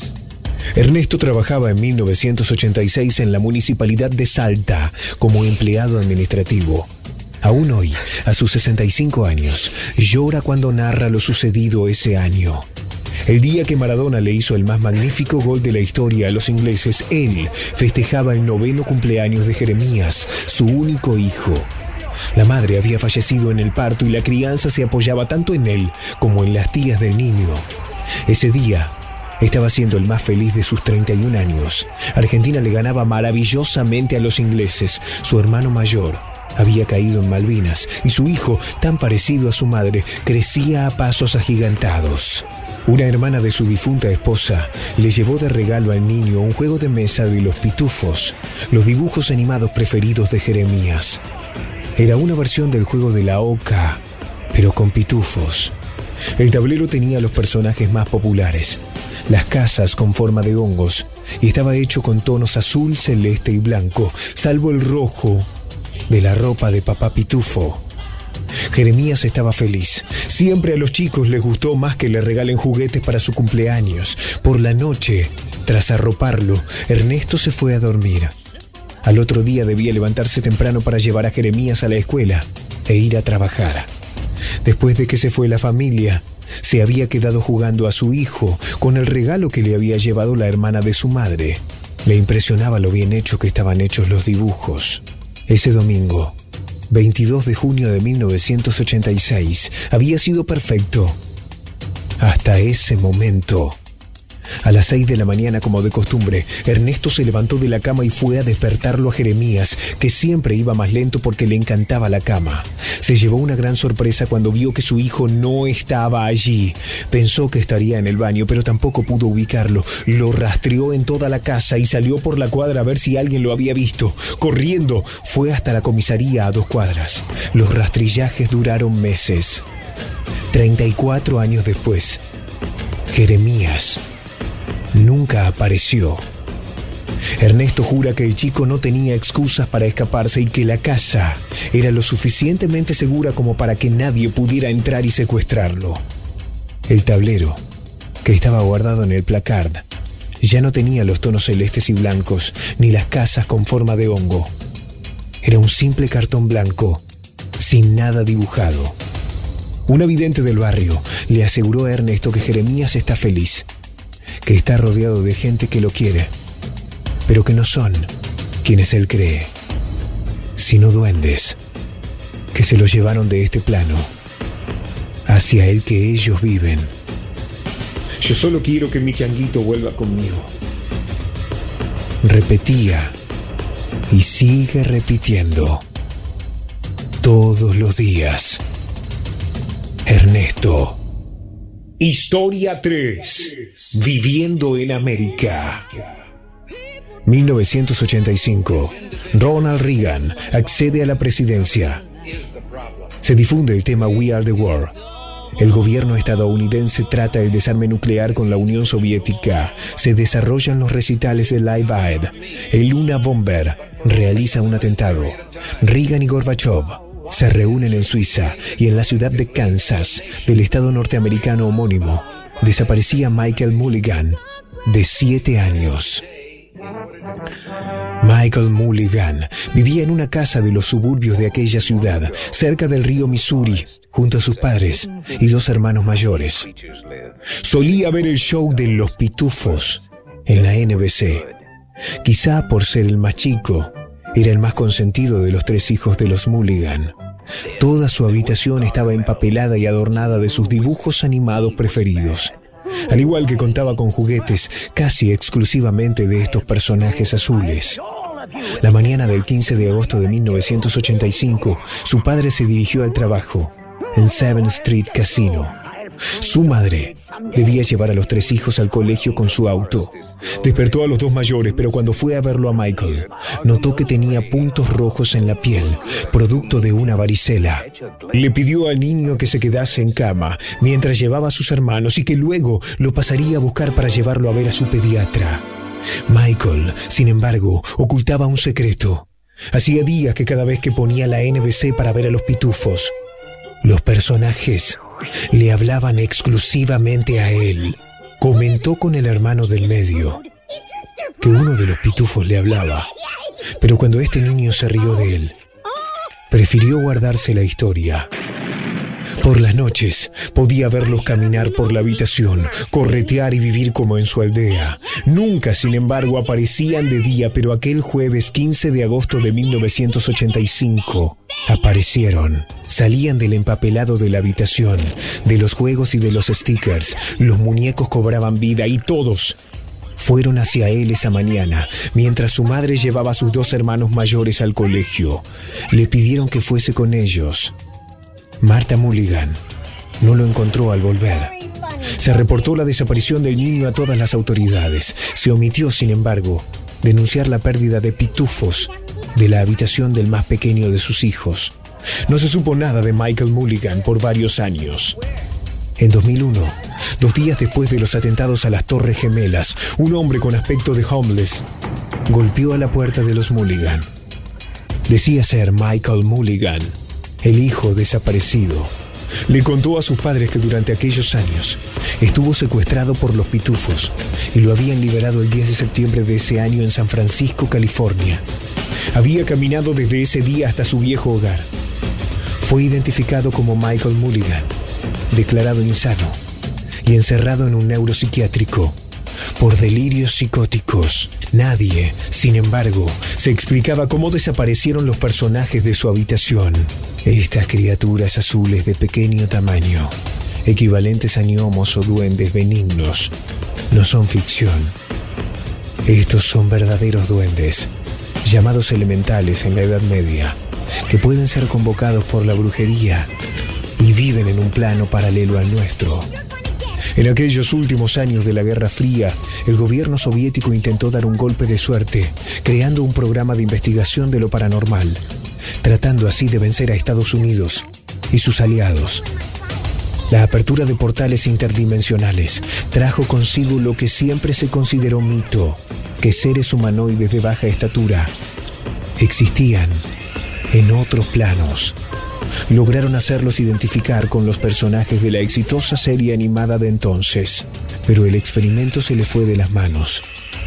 Ernesto trabajaba en mil novecientos ochenta y seis en la municipalidad de Salta como empleado administrativo. Aún hoy, a sus sesenta y cinco años, llora cuando narra lo sucedido ese año. El día que Maradona le hizo el más magnífico gol de la historia a los ingleses, él festejaba el noveno cumpleaños de Jeremías, su único hijo. La madre había fallecido en el parto y la crianza se apoyaba tanto en él como en las tías del niño. Ese día estaba siendo el más feliz de sus treinta y un años. Argentina le ganaba maravillosamente a los ingleses. Su hermano mayor había caído en Malvinas y su hijo, tan parecido a su madre, crecía a pasos agigantados. Una hermana de su difunta esposa le llevó de regalo al niño un juego de mesa de los pitufos, los dibujos animados preferidos de Jeremías. Era una versión del juego de la oca, pero con pitufos. El tablero tenía los personajes más populares, las casas con forma de hongos, y estaba hecho con tonos azul, celeste y blanco, salvo el rojo de la ropa de papá pitufo. Jeremías estaba feliz. Siempre a los chicos les gustó más que le regalen juguetes para su cumpleaños. Por la noche, tras arroparlo, Ernesto se fue a dormir. Al otro día debía levantarse temprano para llevar a Jeremías a la escuela e ir a trabajar. Después de que se fue la familia, se había quedado jugando a su hijo con el regalo que le había llevado la hermana de su madre. Le impresionaba lo bien hecho que estaban hechos los dibujos. Ese domingo, veintidós de junio de mil novecientos ochenta y seis, había sido perfecto. Hasta ese momento. A las seis de la mañana, como de costumbre, Ernesto se levantó de la cama y fue a despertarlo a Jeremías, que siempre iba más lento porque le encantaba la cama. Se llevó una gran sorpresa cuando vio que su hijo no estaba allí. Pensó que estaría en el baño, pero tampoco pudo ubicarlo. Lo rastreó en toda la casa y salió por la cuadra a ver si alguien lo había visto. Corriendo, fue hasta la comisaría a dos cuadras. Los rastrillajes duraron meses. treinta y cuatro años después, Jeremías nunca apareció. Ernesto jura que el chico no tenía excusas para escaparse y que la casa era lo suficientemente segura como para que nadie pudiera entrar y secuestrarlo. El tablero, que estaba guardado en el placard, ya no tenía los tonos celestes y blancos, ni las casas con forma de hongo. Era un simple cartón blanco, sin nada dibujado. Un vidente del barrio le aseguró a Ernesto que Jeremías está feliz, que está rodeado de gente que lo quiere, pero que no son quienes él cree, sino duendes que se lo llevaron de este plano hacia el que ellos viven. Yo solo quiero que mi changuito vuelva conmigo, repetía y sigue repitiendo todos los días Ernesto. Historia tres. Viviendo en América. mil novecientos ochenta y cinco. Ronald Reagan accede a la presidencia. Se difunde el tema We Are the World. El gobierno estadounidense trata el desarme nuclear con la Unión Soviética. Se desarrollan los recitales de Live Aid. El Luna Bomber realiza un atentado. Reagan y Gorbachev se reúnen en Suiza y en la ciudad de Kansas, del estado norteamericano homónimo, desaparecía Michael Mulligan, de siete años. Michael Mulligan vivía en una casa de los suburbios de aquella ciudad, cerca del río Missouri, junto a sus padres y dos hermanos mayores. Solía ver el show de Los Pitufos en la N B C. Quizá por ser el más chico, Era el más consentido de los tres hijos de los Mulligan. Toda su habitación estaba empapelada y adornada de sus dibujos animados preferidos. Al igual que contaba con juguetes casi exclusivamente de estos personajes azules. La mañana del quince de agosto de mil novecientos ochenta y cinco, su padre se dirigió al trabajo en Seventh Street Casino. Su madre debía llevar a los tres hijos al colegio con su auto. Despertó a los dos mayores, pero cuando fue a verlo a Michael, notó que tenía puntos rojos en la piel, producto de una varicela. Le pidió al niño que se quedase en cama mientras llevaba a sus hermanos y que luego lo pasaría a buscar para llevarlo a ver a su pediatra. Michael, sin embargo, ocultaba un secreto. Hacía días que cada vez que ponía la N B C para ver a los pitufos, los personajes le hablaban exclusivamente a él. Comentó con el hermano del medio que uno de los pitufos le hablaba, pero cuando este niño se rió de él, prefirió guardarse la historia. Por las noches podía verlos caminar por la habitación, corretear y vivir como en su aldea. Nunca, sin embargo, aparecían de día, pero aquel jueves quince de agosto de mil novecientos ochenta y cinco aparecieron. Salían del empapelado de la habitación, de los juegos y de los stickers. Los muñecos cobraban vida y todos fueron hacia él esa mañana, mientras su madre llevaba a sus dos hermanos mayores al colegio. Le pidieron que fuese con ellos. Martha Mulligan no lo encontró al volver. Se reportó la desaparición del niño a todas las autoridades. Se omitió, sin embargo, denunciar la pérdida de pitufos de la habitación del más pequeño de sus hijos. No se supo nada de Michael Mulligan por varios años. En dos mil uno, dos días después de los atentados a las Torres Gemelas, un hombre con aspecto de homeless golpeó a la puerta de los Mulligan. Decía ser Michael Mulligan, el hijo desaparecido. Le contó a sus padres que durante aquellos años estuvo secuestrado por los pitufos y lo habían liberado el diez de septiembre de ese año en San Francisco, California. Había caminado desde ese día hasta su viejo hogar. Fue identificado como Michael Mulligan, declarado insano y encerrado en un neuropsiquiátrico por delirios psicóticos. Nadie, sin embargo, se explicaba cómo desaparecieron los personajes de su habitación. Estas criaturas azules de pequeño tamaño, equivalentes a gnomos o duendes benignos, no son ficción. Estos son verdaderos duendes, llamados elementales en la Edad Media, que pueden ser convocados por la brujería y viven en un plano paralelo al nuestro. En aquellos últimos años de la Guerra Fría, el gobierno soviético intentó dar un golpe de suerte, creando un programa de investigación de lo paranormal, tratando así de vencer a Estados Unidos y sus aliados. La apertura de portales interdimensionales trajo consigo lo que siempre se consideró mito, que seres humanoides de baja estatura existían en otros planos. Lograron hacerlos identificar con los personajes de la exitosa serie animada de entonces, pero el experimento se le fue de las manos.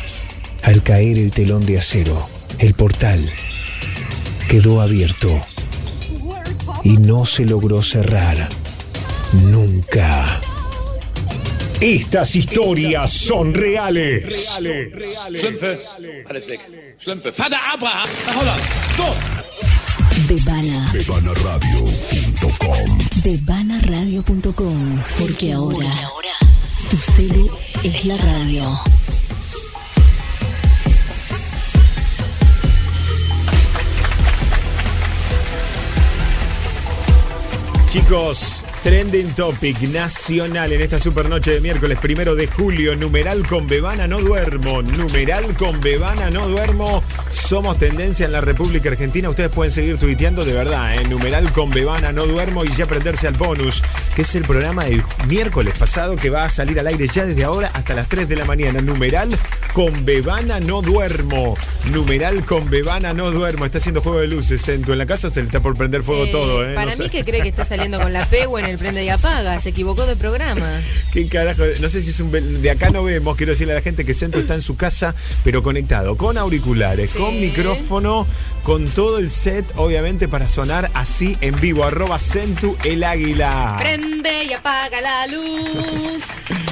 Al caer el telón de acero, el portal quedó abierto y no se logró cerrar nunca. Estas historias son reales. Schlümpfe, alles weg. Schlümpfe. Vater Abraham, nach Holland. So. Bebana. Bebana Radio punto com. Bebana Radio punto com. Porque ahora, Porque ahora tu celu es la radio. Chicos, trending topic nacional en esta supernoche de miércoles primero de julio. Numeral con Bebana no duermo. Numeral con Bebana no duermo. Somos tendencia en la República Argentina. Ustedes pueden seguir tuiteando de verdad, ¿eh? Numeral con Bebana no duermo y ya prenderse al bonus, que es el programa del miércoles pasado que va a salir al aire ya desde ahora hasta las tres de la mañana. Numeral con Bebana no duermo. Numeral con Bebana no duermo. Está haciendo juego de luces, Centu. En la casa se le está por prender fuego eh, todo, ¿eh? Para no mí sé. Que cree que está saliendo con la P o en el prende y apaga. Se equivocó de programa. ¿Qué carajo? No sé si es un... De acá no vemos. Quiero decirle a la gente que Centu está en su casa, pero conectado, con auriculares, sí, con micrófono, con todo el set, obviamente, para sonar así en vivo. Arroba Centu el Águila. Prende y apaga la luz.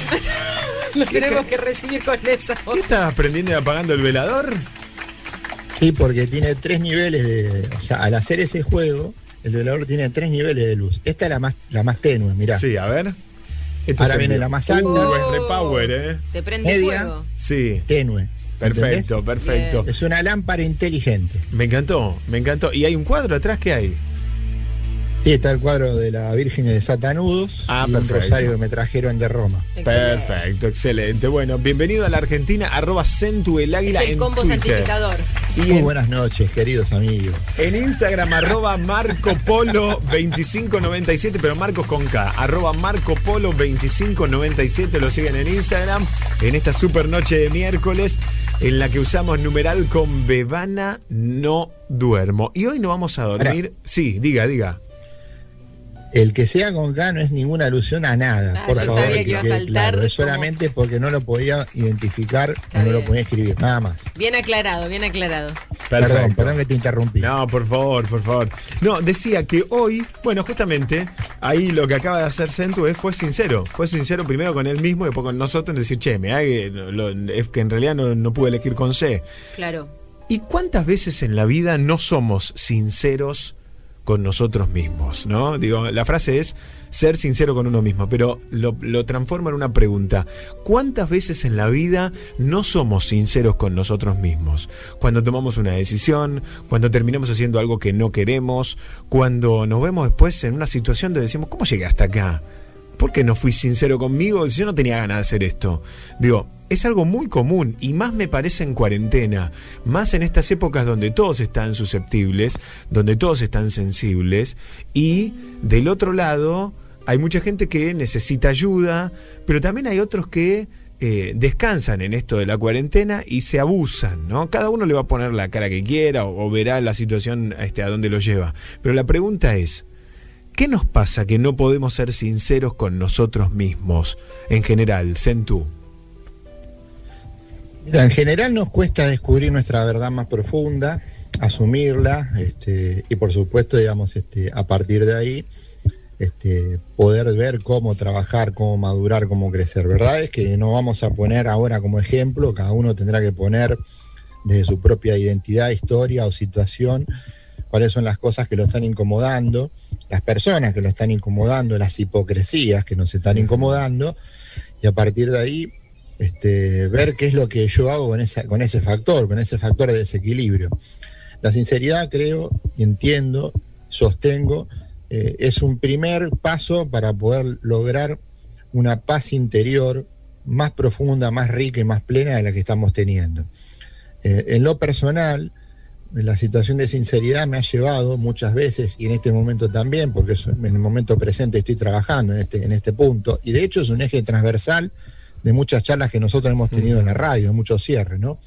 Lo tenemos que recibir con eso. ¿Qué estabas prendiendo y apagando el velador? Sí, porque tiene tres niveles de... O sea, al hacer ese juego, el velador tiene tres niveles de luz. Esta es la más, la más tenue, mirá. Sí, a ver. Esto Ahora viene la más alta. Uh, es repower, ¿eh? Te prende media, fuego. Sí. Tenue. Perfecto, ¿entendés? perfecto. Es una lámpara inteligente. Me encantó, me encantó. ¿Y hay un cuadro atrás? ¿Qué hay? Sí, está el cuadro de la Virgen de Satanudos Ah, y un perfecto. rosario que me trajeron de Roma. Excelente. Perfecto, excelente. Bueno, bienvenido a la Argentina, arroba Centu el Es Águila el en combo Twitter. santificador. Y Muy en, buenas noches, queridos amigos. en Instagram, arroba Marco Polo veinticinco noventa y siete, pero Marcos con K, arroba Marco Polo veinticinco noventa y siete, lo siguen en Instagram, en esta super noche de miércoles, en la que usamos numeral con Bebana no duermo. Y hoy no vamos a dormir. Ahora, sí, diga, diga. El que sea con K no es ninguna alusión a nada, Ah, por yo favor, sabía que que iba a quede saltar claro. Es como- solamente porque no lo podía identificar Está o no lo bien. podía escribir, nada más. Bien aclarado, bien aclarado. Perdón, Perfecto. perdón que te interrumpí. No, por favor, por favor. No, decía que hoy, bueno, justamente, ahí lo que acaba de hacer Centu es, fue sincero. Fue sincero primero con él mismo y después con nosotros en decir, che, me da que lo- es que en realidad no, no pude elegir con C. Claro. ¿Y cuántas veces en la vida no somos sinceros con nosotros mismos, ¿no? Digo, la frase es ser sincero con uno mismo, pero lo, lo transforma en una pregunta. ¿Cuántas veces en la vida no somos sinceros con nosotros mismos? Cuando tomamos una decisión, cuando terminamos haciendo algo que no queremos, cuando nos vemos después en una situación de decimos, ¿cómo llegué hasta acá? ¿Por qué no fui sincero conmigo si yo no tenía ganas de hacer esto? Digo, es algo muy común y más me parece en cuarentena, más en estas épocas donde todos están susceptibles, donde todos están sensibles y del otro lado hay mucha gente que necesita ayuda, pero también hay otros que eh, descansan en esto de la cuarentena y se abusan, ¿no? Cada uno le va a poner la cara que quiera o, o verá la situación este, a dónde lo lleva. Pero la pregunta es, ¿qué nos pasa que no podemos ser sinceros con nosotros mismos en general, Centu? Mira, en general nos cuesta descubrir nuestra verdad más profunda, asumirla, este, y por supuesto, digamos, este, a partir de ahí, este, poder ver cómo trabajar, cómo madurar, cómo crecer. ¿Verdad? Es que no vamos a poner ahora como ejemplo, cada uno tendrá que poner desde su propia identidad, historia o situación, cuáles son las cosas que lo están incomodando, las personas que lo están incomodando, las hipocresías que nos están incomodando, y a partir de ahí este, ver qué es lo que yo hago con, esa, con ese factor, con ese factor de desequilibrio. La sinceridad, creo y entiendo, sostengo, eh, es un primer paso para poder lograr una paz interior más profunda, más rica y más plena de la que estamos teniendo. Eh, en lo personal, la situación de sinceridad me ha llevado muchas veces, y en este momento también, porque en el momento presente estoy trabajando en este, en este punto, y de hecho es un eje transversal de muchas charlas que nosotros hemos tenido en la radio, muchos cierres, ¿no?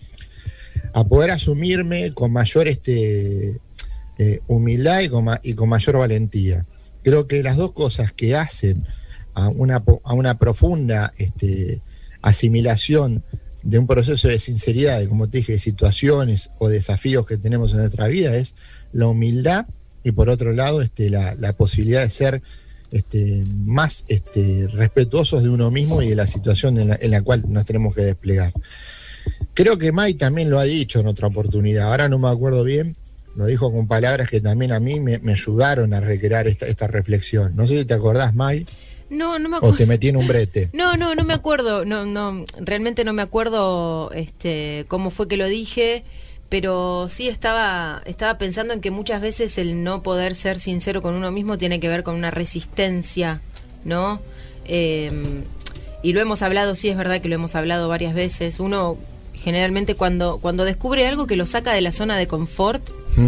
A poder asumirme con mayor este, eh, humildad y con, ma y con mayor valentía. Creo que las dos cosas que hacen a una, a una profunda este, asimilación de un proceso de sinceridad, de, como te dije, de situaciones o desafíos que tenemos en nuestra vida, es la humildad y por otro lado este, la, la posibilidad de ser este, más este, respetuosos de uno mismo y de la situación en la, en la cual nos tenemos que desplegar. Creo que May también lo ha dicho en otra oportunidad, ahora no me acuerdo bien, lo dijo con palabras que también a mí me, me ayudaron a recrear esta, esta reflexión. No sé si te acordás, May. No, no me O acuerdo. te metí en un brete. No, no, no me acuerdo. No, no, realmente no me acuerdo este, cómo fue que lo dije, pero sí estaba, estaba pensando en que muchas veces el no poder ser sincero con uno mismo tiene que ver con una resistencia, ¿no? Eh, y lo hemos hablado, sí es verdad que lo hemos hablado varias veces. Uno generalmente cuando, cuando descubre algo que lo saca de la zona de confort,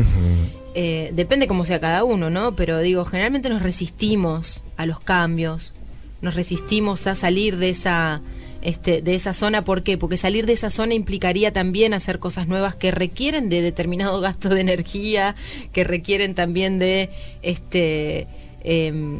Eh, depende cómo sea cada uno, ¿no? Pero digo, generalmente nos resistimos a los cambios, nos resistimos a salir de esa, este, de esa zona. ¿Por qué? Porque salir de esa zona implicaría también hacer cosas nuevas que requieren de determinado gasto de energía, que requieren también de este eh,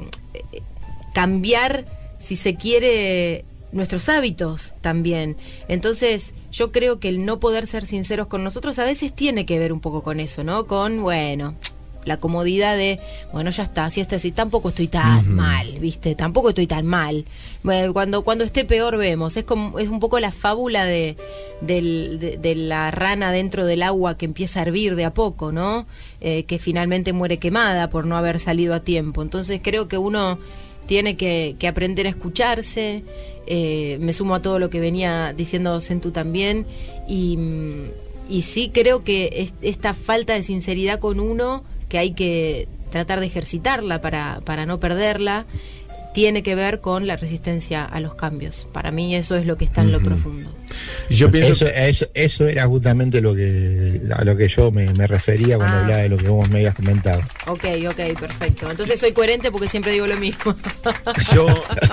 cambiar, si se quiere, nuestros hábitos también. Entonces, yo creo que el no poder ser sinceros con nosotros a veces tiene que ver un poco con eso, ¿no? Con, bueno, la comodidad de, bueno, ya está, si está así, tampoco estoy tan uh-huh. mal, ¿viste? Tampoco estoy tan mal. Cuando, cuando esté peor vemos. Es como es un poco la fábula de, de, de, de la rana dentro del agua que empieza a hervir de a poco, ¿no? Eh, que finalmente muere quemada por no haber salido a tiempo. Entonces creo que uno tiene que, que aprender a escucharse. Eh, me sumo a todo lo que venía diciendo Centu también. Y, y sí creo que es, esta falta de sinceridad con uno, que hay que tratar de ejercitarla para, para no perderla, tiene que ver con la resistencia a los cambios. Para mí eso es lo que está en uh-huh. lo profundo. Yo pienso eso, eso, eso era justamente lo que a lo que yo me, me refería cuando ah. hablaba de lo que vos me habías comentado. Ok, ok, perfecto. Entonces soy coherente porque siempre digo lo mismo. Yo,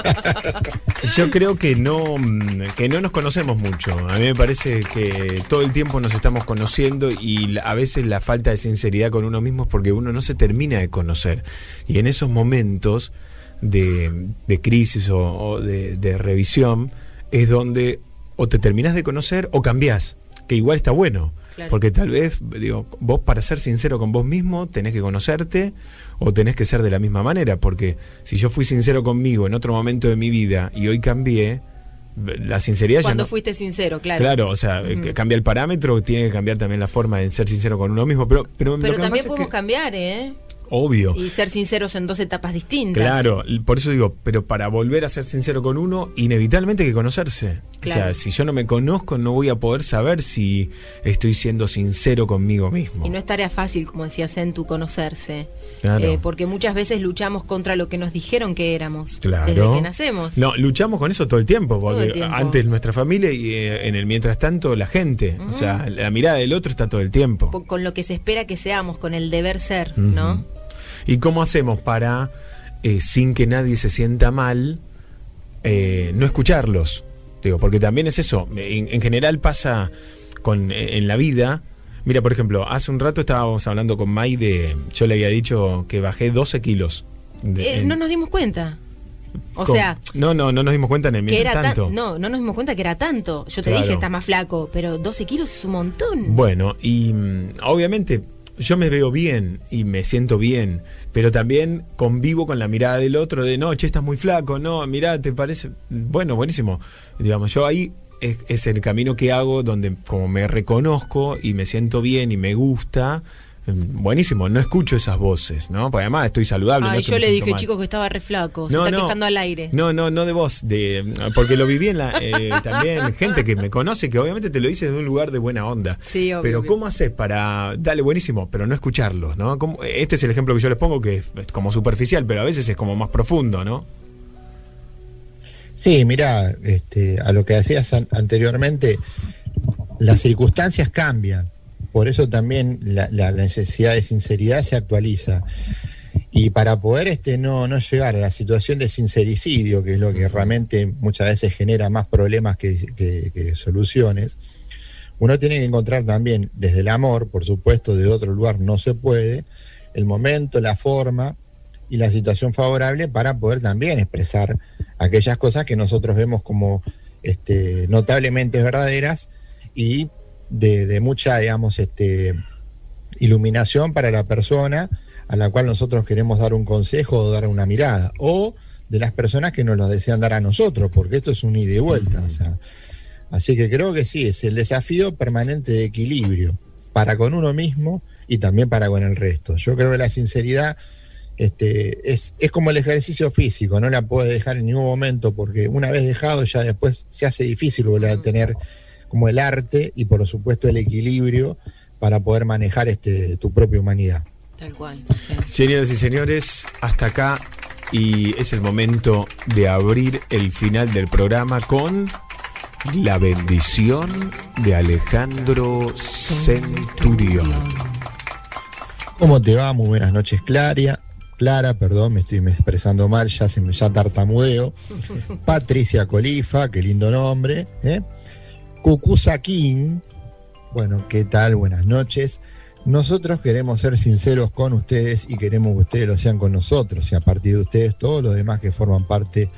yo creo que no, que no nos conocemos mucho. A mí me parece que todo el tiempo nos estamos conociendo y a veces la falta de sinceridad con uno mismo es porque uno no se termina de conocer. Y en esos momentos de, de crisis o, o de, de revisión es donde o te terminás de conocer o cambiás, que igual está bueno, claro. Porque tal vez, digo, vos para ser sincero con vos mismo tenés que conocerte o tenés que ser de la misma manera, porque si yo fui sincero conmigo en otro momento de mi vida y hoy cambié, la sinceridad Cuando ya no... fuiste sincero, claro. Claro, o sea, uh-huh. cambia el parámetro, tiene que cambiar también la forma de ser sincero con uno mismo, pero... Pero, pero lo que también pasa podemos es que... cambiar, ¿eh? Obvio. Y ser sinceros en dos etapas distintas. Claro, por eso digo, pero para volver a ser sincero con uno, inevitablemente hay que conocerse. Claro. O sea, si yo no me conozco, no voy a poder saber si estoy siendo sincero conmigo mismo. Y no es tarea fácil, como decía Centu, conocerse. Claro. Eh, porque muchas veces luchamos contra lo que nos dijeron que éramos. Claro. Desde que nacemos. No, luchamos con eso todo el tiempo, porque todo el tiempo. Antes nuestra familia y eh, en el mientras tanto la gente. Uh-huh. O sea, la mirada del otro está todo el tiempo. Con lo que se espera que seamos, con el deber ser, uh-huh. ¿no? ¿Y cómo hacemos para, eh, sin que nadie se sienta mal, eh, no escucharlos? Digo, porque también es eso. En, en general pasa con en la vida. Mira, por ejemplo, hace un rato estábamos hablando con Mai de... Yo le había dicho que bajé doce kilos. De, eh, en, no nos dimos cuenta. O con, sea... No, no, no nos dimos cuenta en el mientras era tanto. Tan, no, no nos dimos cuenta que era tanto. Yo te claro. dije, está más flaco, pero doce kilos es un montón. Bueno, y obviamente... Yo me veo bien y me siento bien, pero también convivo con la mirada del otro de, no, che, estás muy flaco, no, mirá, te parece... Bueno, buenísimo. Digamos, yo ahí es, es el camino que hago donde como me reconozco y me siento bien y me gusta... Buenísimo, no escucho esas voces, ¿no? Porque además estoy saludable. Ay, no yo le dije, mal. chicos, que estaba re flaco. Se no, está no, quejando al aire. No, no, no de vos, de, porque lo viví en la, eh, también gente que me conoce, que obviamente te lo dice de un lugar de buena onda. Sí, obvio. Pero ¿cómo haces para, dale, buenísimo, pero no escucharlos, ¿no? ¿Cómo? Este es el ejemplo que yo les pongo, que es como superficial, pero a veces es como más profundo, ¿no? Sí, mirá, este, a lo que hacías an- anteriormente, las circunstancias cambian. Por eso también la, la necesidad de sinceridad se actualiza. Y para poder este no, no llegar a la situación de sincericidio, que es lo que realmente muchas veces genera más problemas que, que, que soluciones, uno tiene que encontrar también, desde el amor, por supuesto, de otro lugar no se puede, el momento, la forma y la situación favorable para poder también expresar aquellas cosas que nosotros vemos como este, notablemente verdaderas y De, de mucha, digamos, este, iluminación para la persona a la cual nosotros queremos dar un consejo o dar una mirada, o de las personas que nos lo desean dar a nosotros, porque esto es un ida y vuelta. O sea, así que creo que sí, es el desafío permanente de equilibrio para con uno mismo y también para con el resto. Yo creo que la sinceridad este, es, es como el ejercicio físico, no la puedes dejar en ningún momento, porque una vez dejado ya después se hace difícil volver a tener como el arte y por supuesto el equilibrio para poder manejar este tu propia humanidad. Tal cual. Sí. Señoras y señores, hasta acá y es el momento de abrir el final del programa con la bendición de Alejandro Centurión. ¿Cómo te va? Muy buenas noches, Clara. Clara, perdón, me estoy expresando mal, ya se me ya tartamudeo. Patricia Colifa, qué lindo nombre, ¿eh? Cucuza King, bueno, ¿qué tal? Buenas noches. Nosotros queremos ser sinceros con ustedes y queremos que ustedes lo sean con nosotros y a partir de ustedes todos los demás que forman parte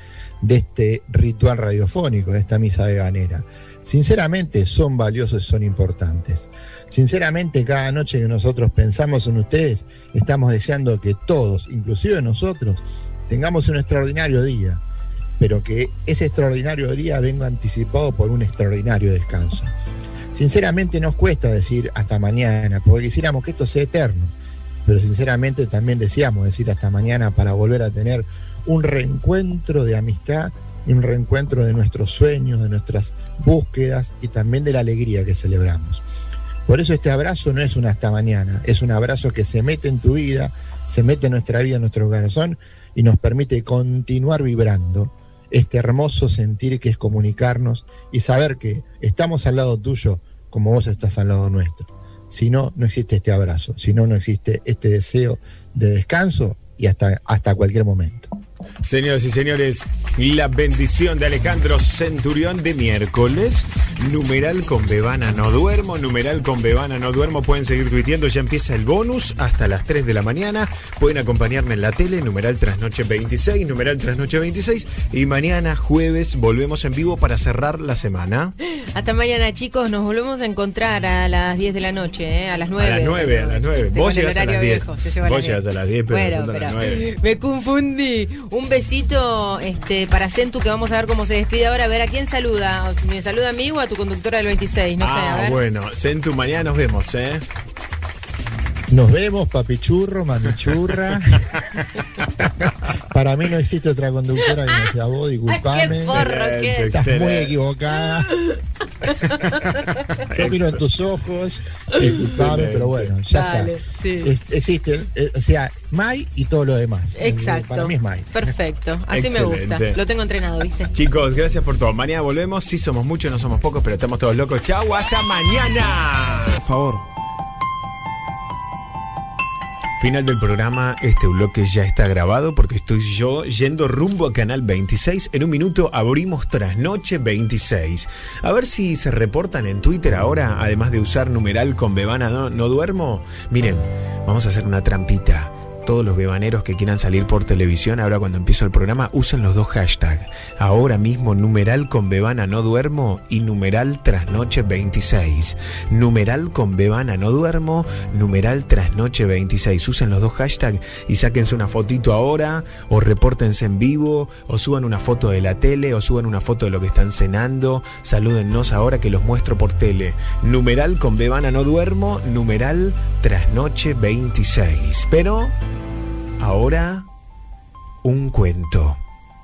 de este ritual radiofónico, de esta misa veganera. Sinceramente son valiosos y son importantes. Sinceramente cada noche que nosotros pensamos en ustedes, estamos deseando que todos, inclusive nosotros, tengamos un extraordinario día, pero que ese extraordinario día venga anticipado por un extraordinario descanso. Sinceramente nos cuesta decir hasta mañana, porque quisiéramos que esto sea eterno, pero sinceramente también deseamos decir hasta mañana para volver a tener un reencuentro de amistad y un reencuentro de nuestros sueños, de nuestras búsquedas y también de la alegría que celebramos. Por eso este abrazo no es un hasta mañana, es un abrazo que se mete en tu vida, se mete en nuestra vida, en nuestro corazón y nos permite continuar vibrando este hermoso sentir que es comunicarnos y saber que estamos al lado tuyo como vos estás al lado nuestro. Si no, no existe este abrazo, si no, no existe este deseo de descanso y hasta, hasta cualquier momento. Señoras y señores, la bendición de Alejandro Centurión de miércoles. Numeral con Bebana no duermo, numeral con Bebana no duermo. Pueden seguir tuiteando, ya empieza el bonus hasta las tres de la mañana. Pueden acompañarme en la tele, numeral Trasnoche veintiséis, numeral Trasnoche veintiséis. Y mañana jueves volvemos en vivo para cerrar la semana. Hasta mañana, chicos, nos volvemos a encontrar a las diez de la noche, ¿eh? A las nueve. A las nueve, a las nueve. Vos llegás a las diez. Vos llegás a las diez, pero bueno, nosotros pero a las nueve. Me confundí. Un besito este, para Centu, que vamos a ver cómo se despide ahora. A ver, ¿a quién saluda? ¿Me saluda a mí o a tu conductora del veintiséis? No ah, sé, a ver. Bueno, Centu, mañana nos vemos, ¿eh? Nos vemos, papichurro, mamichurra. Para mí no existe otra conductora que no sea vos, disculpame. ¡Qué porro, qué! Estás muy equivocada. Yo miro en tus ojos, disculpame, pero bueno, ya Dale, está. Sí. Es, existe, eh, o sea, Mai y todo lo demás. Exacto. Para mí es Mai. Perfecto, así Excelente. me gusta. Lo tengo entrenado, ¿viste? Chicos, gracias por todo. Mañana volvemos. Sí somos muchos, no somos pocos, pero estamos todos locos. Chau, hasta mañana. Por favor. Final del programa, este bloque ya está grabado porque estoy yo yendo rumbo a Canal veintiséis. En un minuto abrimos Trasnoche veintiséis. A ver si se reportan en Twitter ahora, además de usar numeral con Bebana no, no duermo. Miren, vamos a hacer una trampita. Todos los bebaneros que quieran salir por televisión, ahora cuando empiezo el programa, usen los dos hashtags. Ahora mismo, numeral con Bebana no duermo y numeral Trasnoche veintiséis. Numeral con Bebana no duermo, numeral Trasnoche veintiséis. Usen los dos hashtags y sáquense una fotito ahora, o repórtense en vivo, o suban una foto de la tele, o suban una foto de lo que están cenando. Salúdennos ahora que los muestro por tele. Numeral con Bebana no duermo, numeral Trasnoche veintiséis. Pero ahora, un cuento.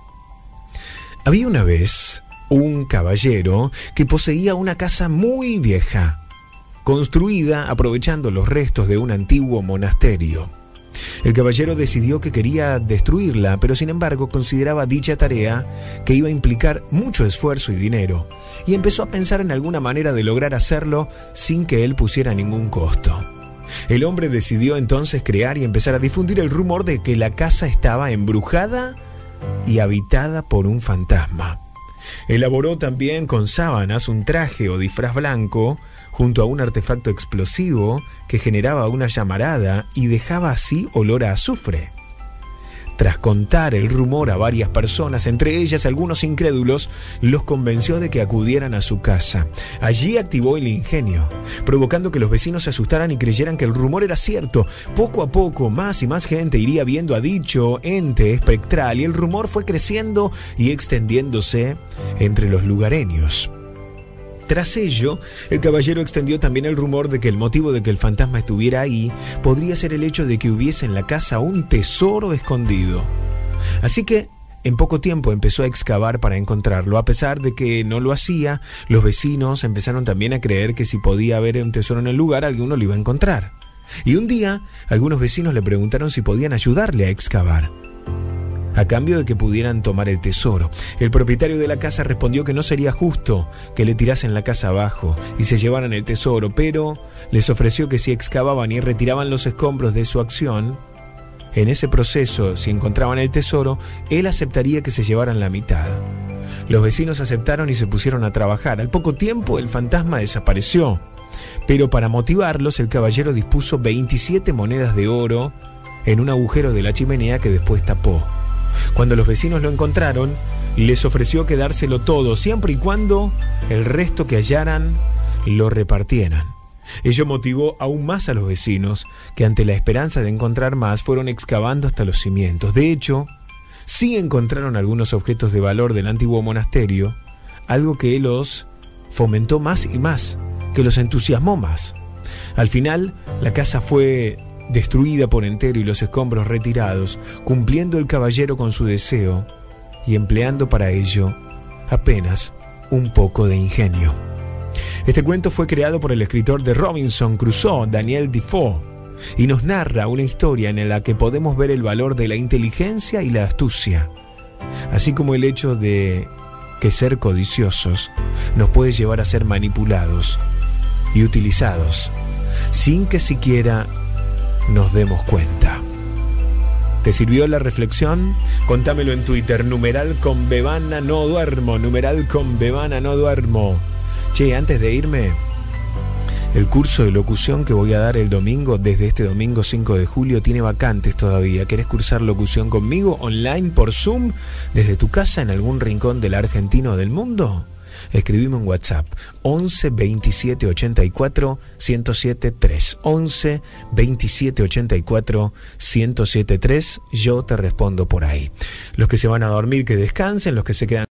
Había una vez un caballero que poseía una casa muy vieja, construida aprovechando los restos de un antiguo monasterio. El caballero decidió que quería destruirla, pero sin embargo consideraba dicha tarea que iba a implicar mucho esfuerzo y dinero, y empezó a pensar en alguna manera de lograr hacerlo sin que él pusiera ningún costo. El hombre decidió entonces crear y empezar a difundir el rumor de que la casa estaba embrujada y habitada por un fantasma. Elaboró también con sábanas un traje o disfraz blanco junto a un artefacto explosivo que generaba una llamarada y dejaba así olor a azufre. Tras contar el rumor a varias personas, entre ellas algunos incrédulos, los convenció de que acudieran a su casa. Allí activó el ingenio, provocando que los vecinos se asustaran y creyeran que el rumor era cierto. Poco a poco, más y más gente iría viendo a dicho ente espectral y el rumor fue creciendo y extendiéndose entre los lugareños. Tras ello, el caballero extendió también el rumor de que el motivo de que el fantasma estuviera ahí podría ser el hecho de que hubiese en la casa un tesoro escondido. Así que, en poco tiempo empezó a excavar para encontrarlo. A pesar de que no lo hacía, los vecinos empezaron también a creer que si podía haber un tesoro en el lugar, alguno lo iba a encontrar. Y un día, algunos vecinos le preguntaron si podían ayudarle a excavar, a cambio de que pudieran tomar el tesoro. El propietario de la casa respondió que no sería justo que le tirasen la casa abajo y se llevaran el tesoro, pero les ofreció que si excavaban y retiraban los escombros de su acción, en ese proceso, si encontraban el tesoro, él aceptaría que se llevaran la mitad. Los vecinos aceptaron y se pusieron a trabajar. Al poco tiempo, el fantasma desapareció, pero para motivarlos, el caballero dispuso veintisiete monedas de oro en un agujero de la chimenea que después tapó. Cuando los vecinos lo encontraron, les ofreció quedárselo todo, siempre y cuando el resto que hallaran lo repartieran. Ello motivó aún más a los vecinos, que ante la esperanza de encontrar más, fueron excavando hasta los cimientos. De hecho, sí encontraron algunos objetos de valor del antiguo monasterio, algo que los fomentó más y más, que los entusiasmó más. Al final, la casa fue destruida por entero y los escombros retirados, cumpliendo el caballero con su deseo y empleando para ello apenas un poco de ingenio. Este cuento fue creado por el escritor de Robinson Crusoe, Daniel Defoe, y nos narra una historia en la que podemos ver el valor de la inteligencia y la astucia, así como el hecho de que ser codiciosos nos puede llevar a ser manipulados y utilizados sin que siquiera nos demos cuenta. ¿Te sirvió la reflexión? Contámelo en Twitter, numeral con Bebana no duermo, numeral con Bebana no duermo. Che, antes de irme, el curso de locución que voy a dar el domingo, desde este domingo cinco de julio, tiene vacantes todavía. ¿Querés cursar locución conmigo online por Zoom desde tu casa en algún rincón de la Argentina o del mundo? Escribime en WhatsApp once veintisiete ochenta y cuatro ciento siete tres, once veintisiete ochenta y cuatro ciento siete tres. Yo te respondo por ahí. Los que se van a dormir, que descansen. Los que se quedan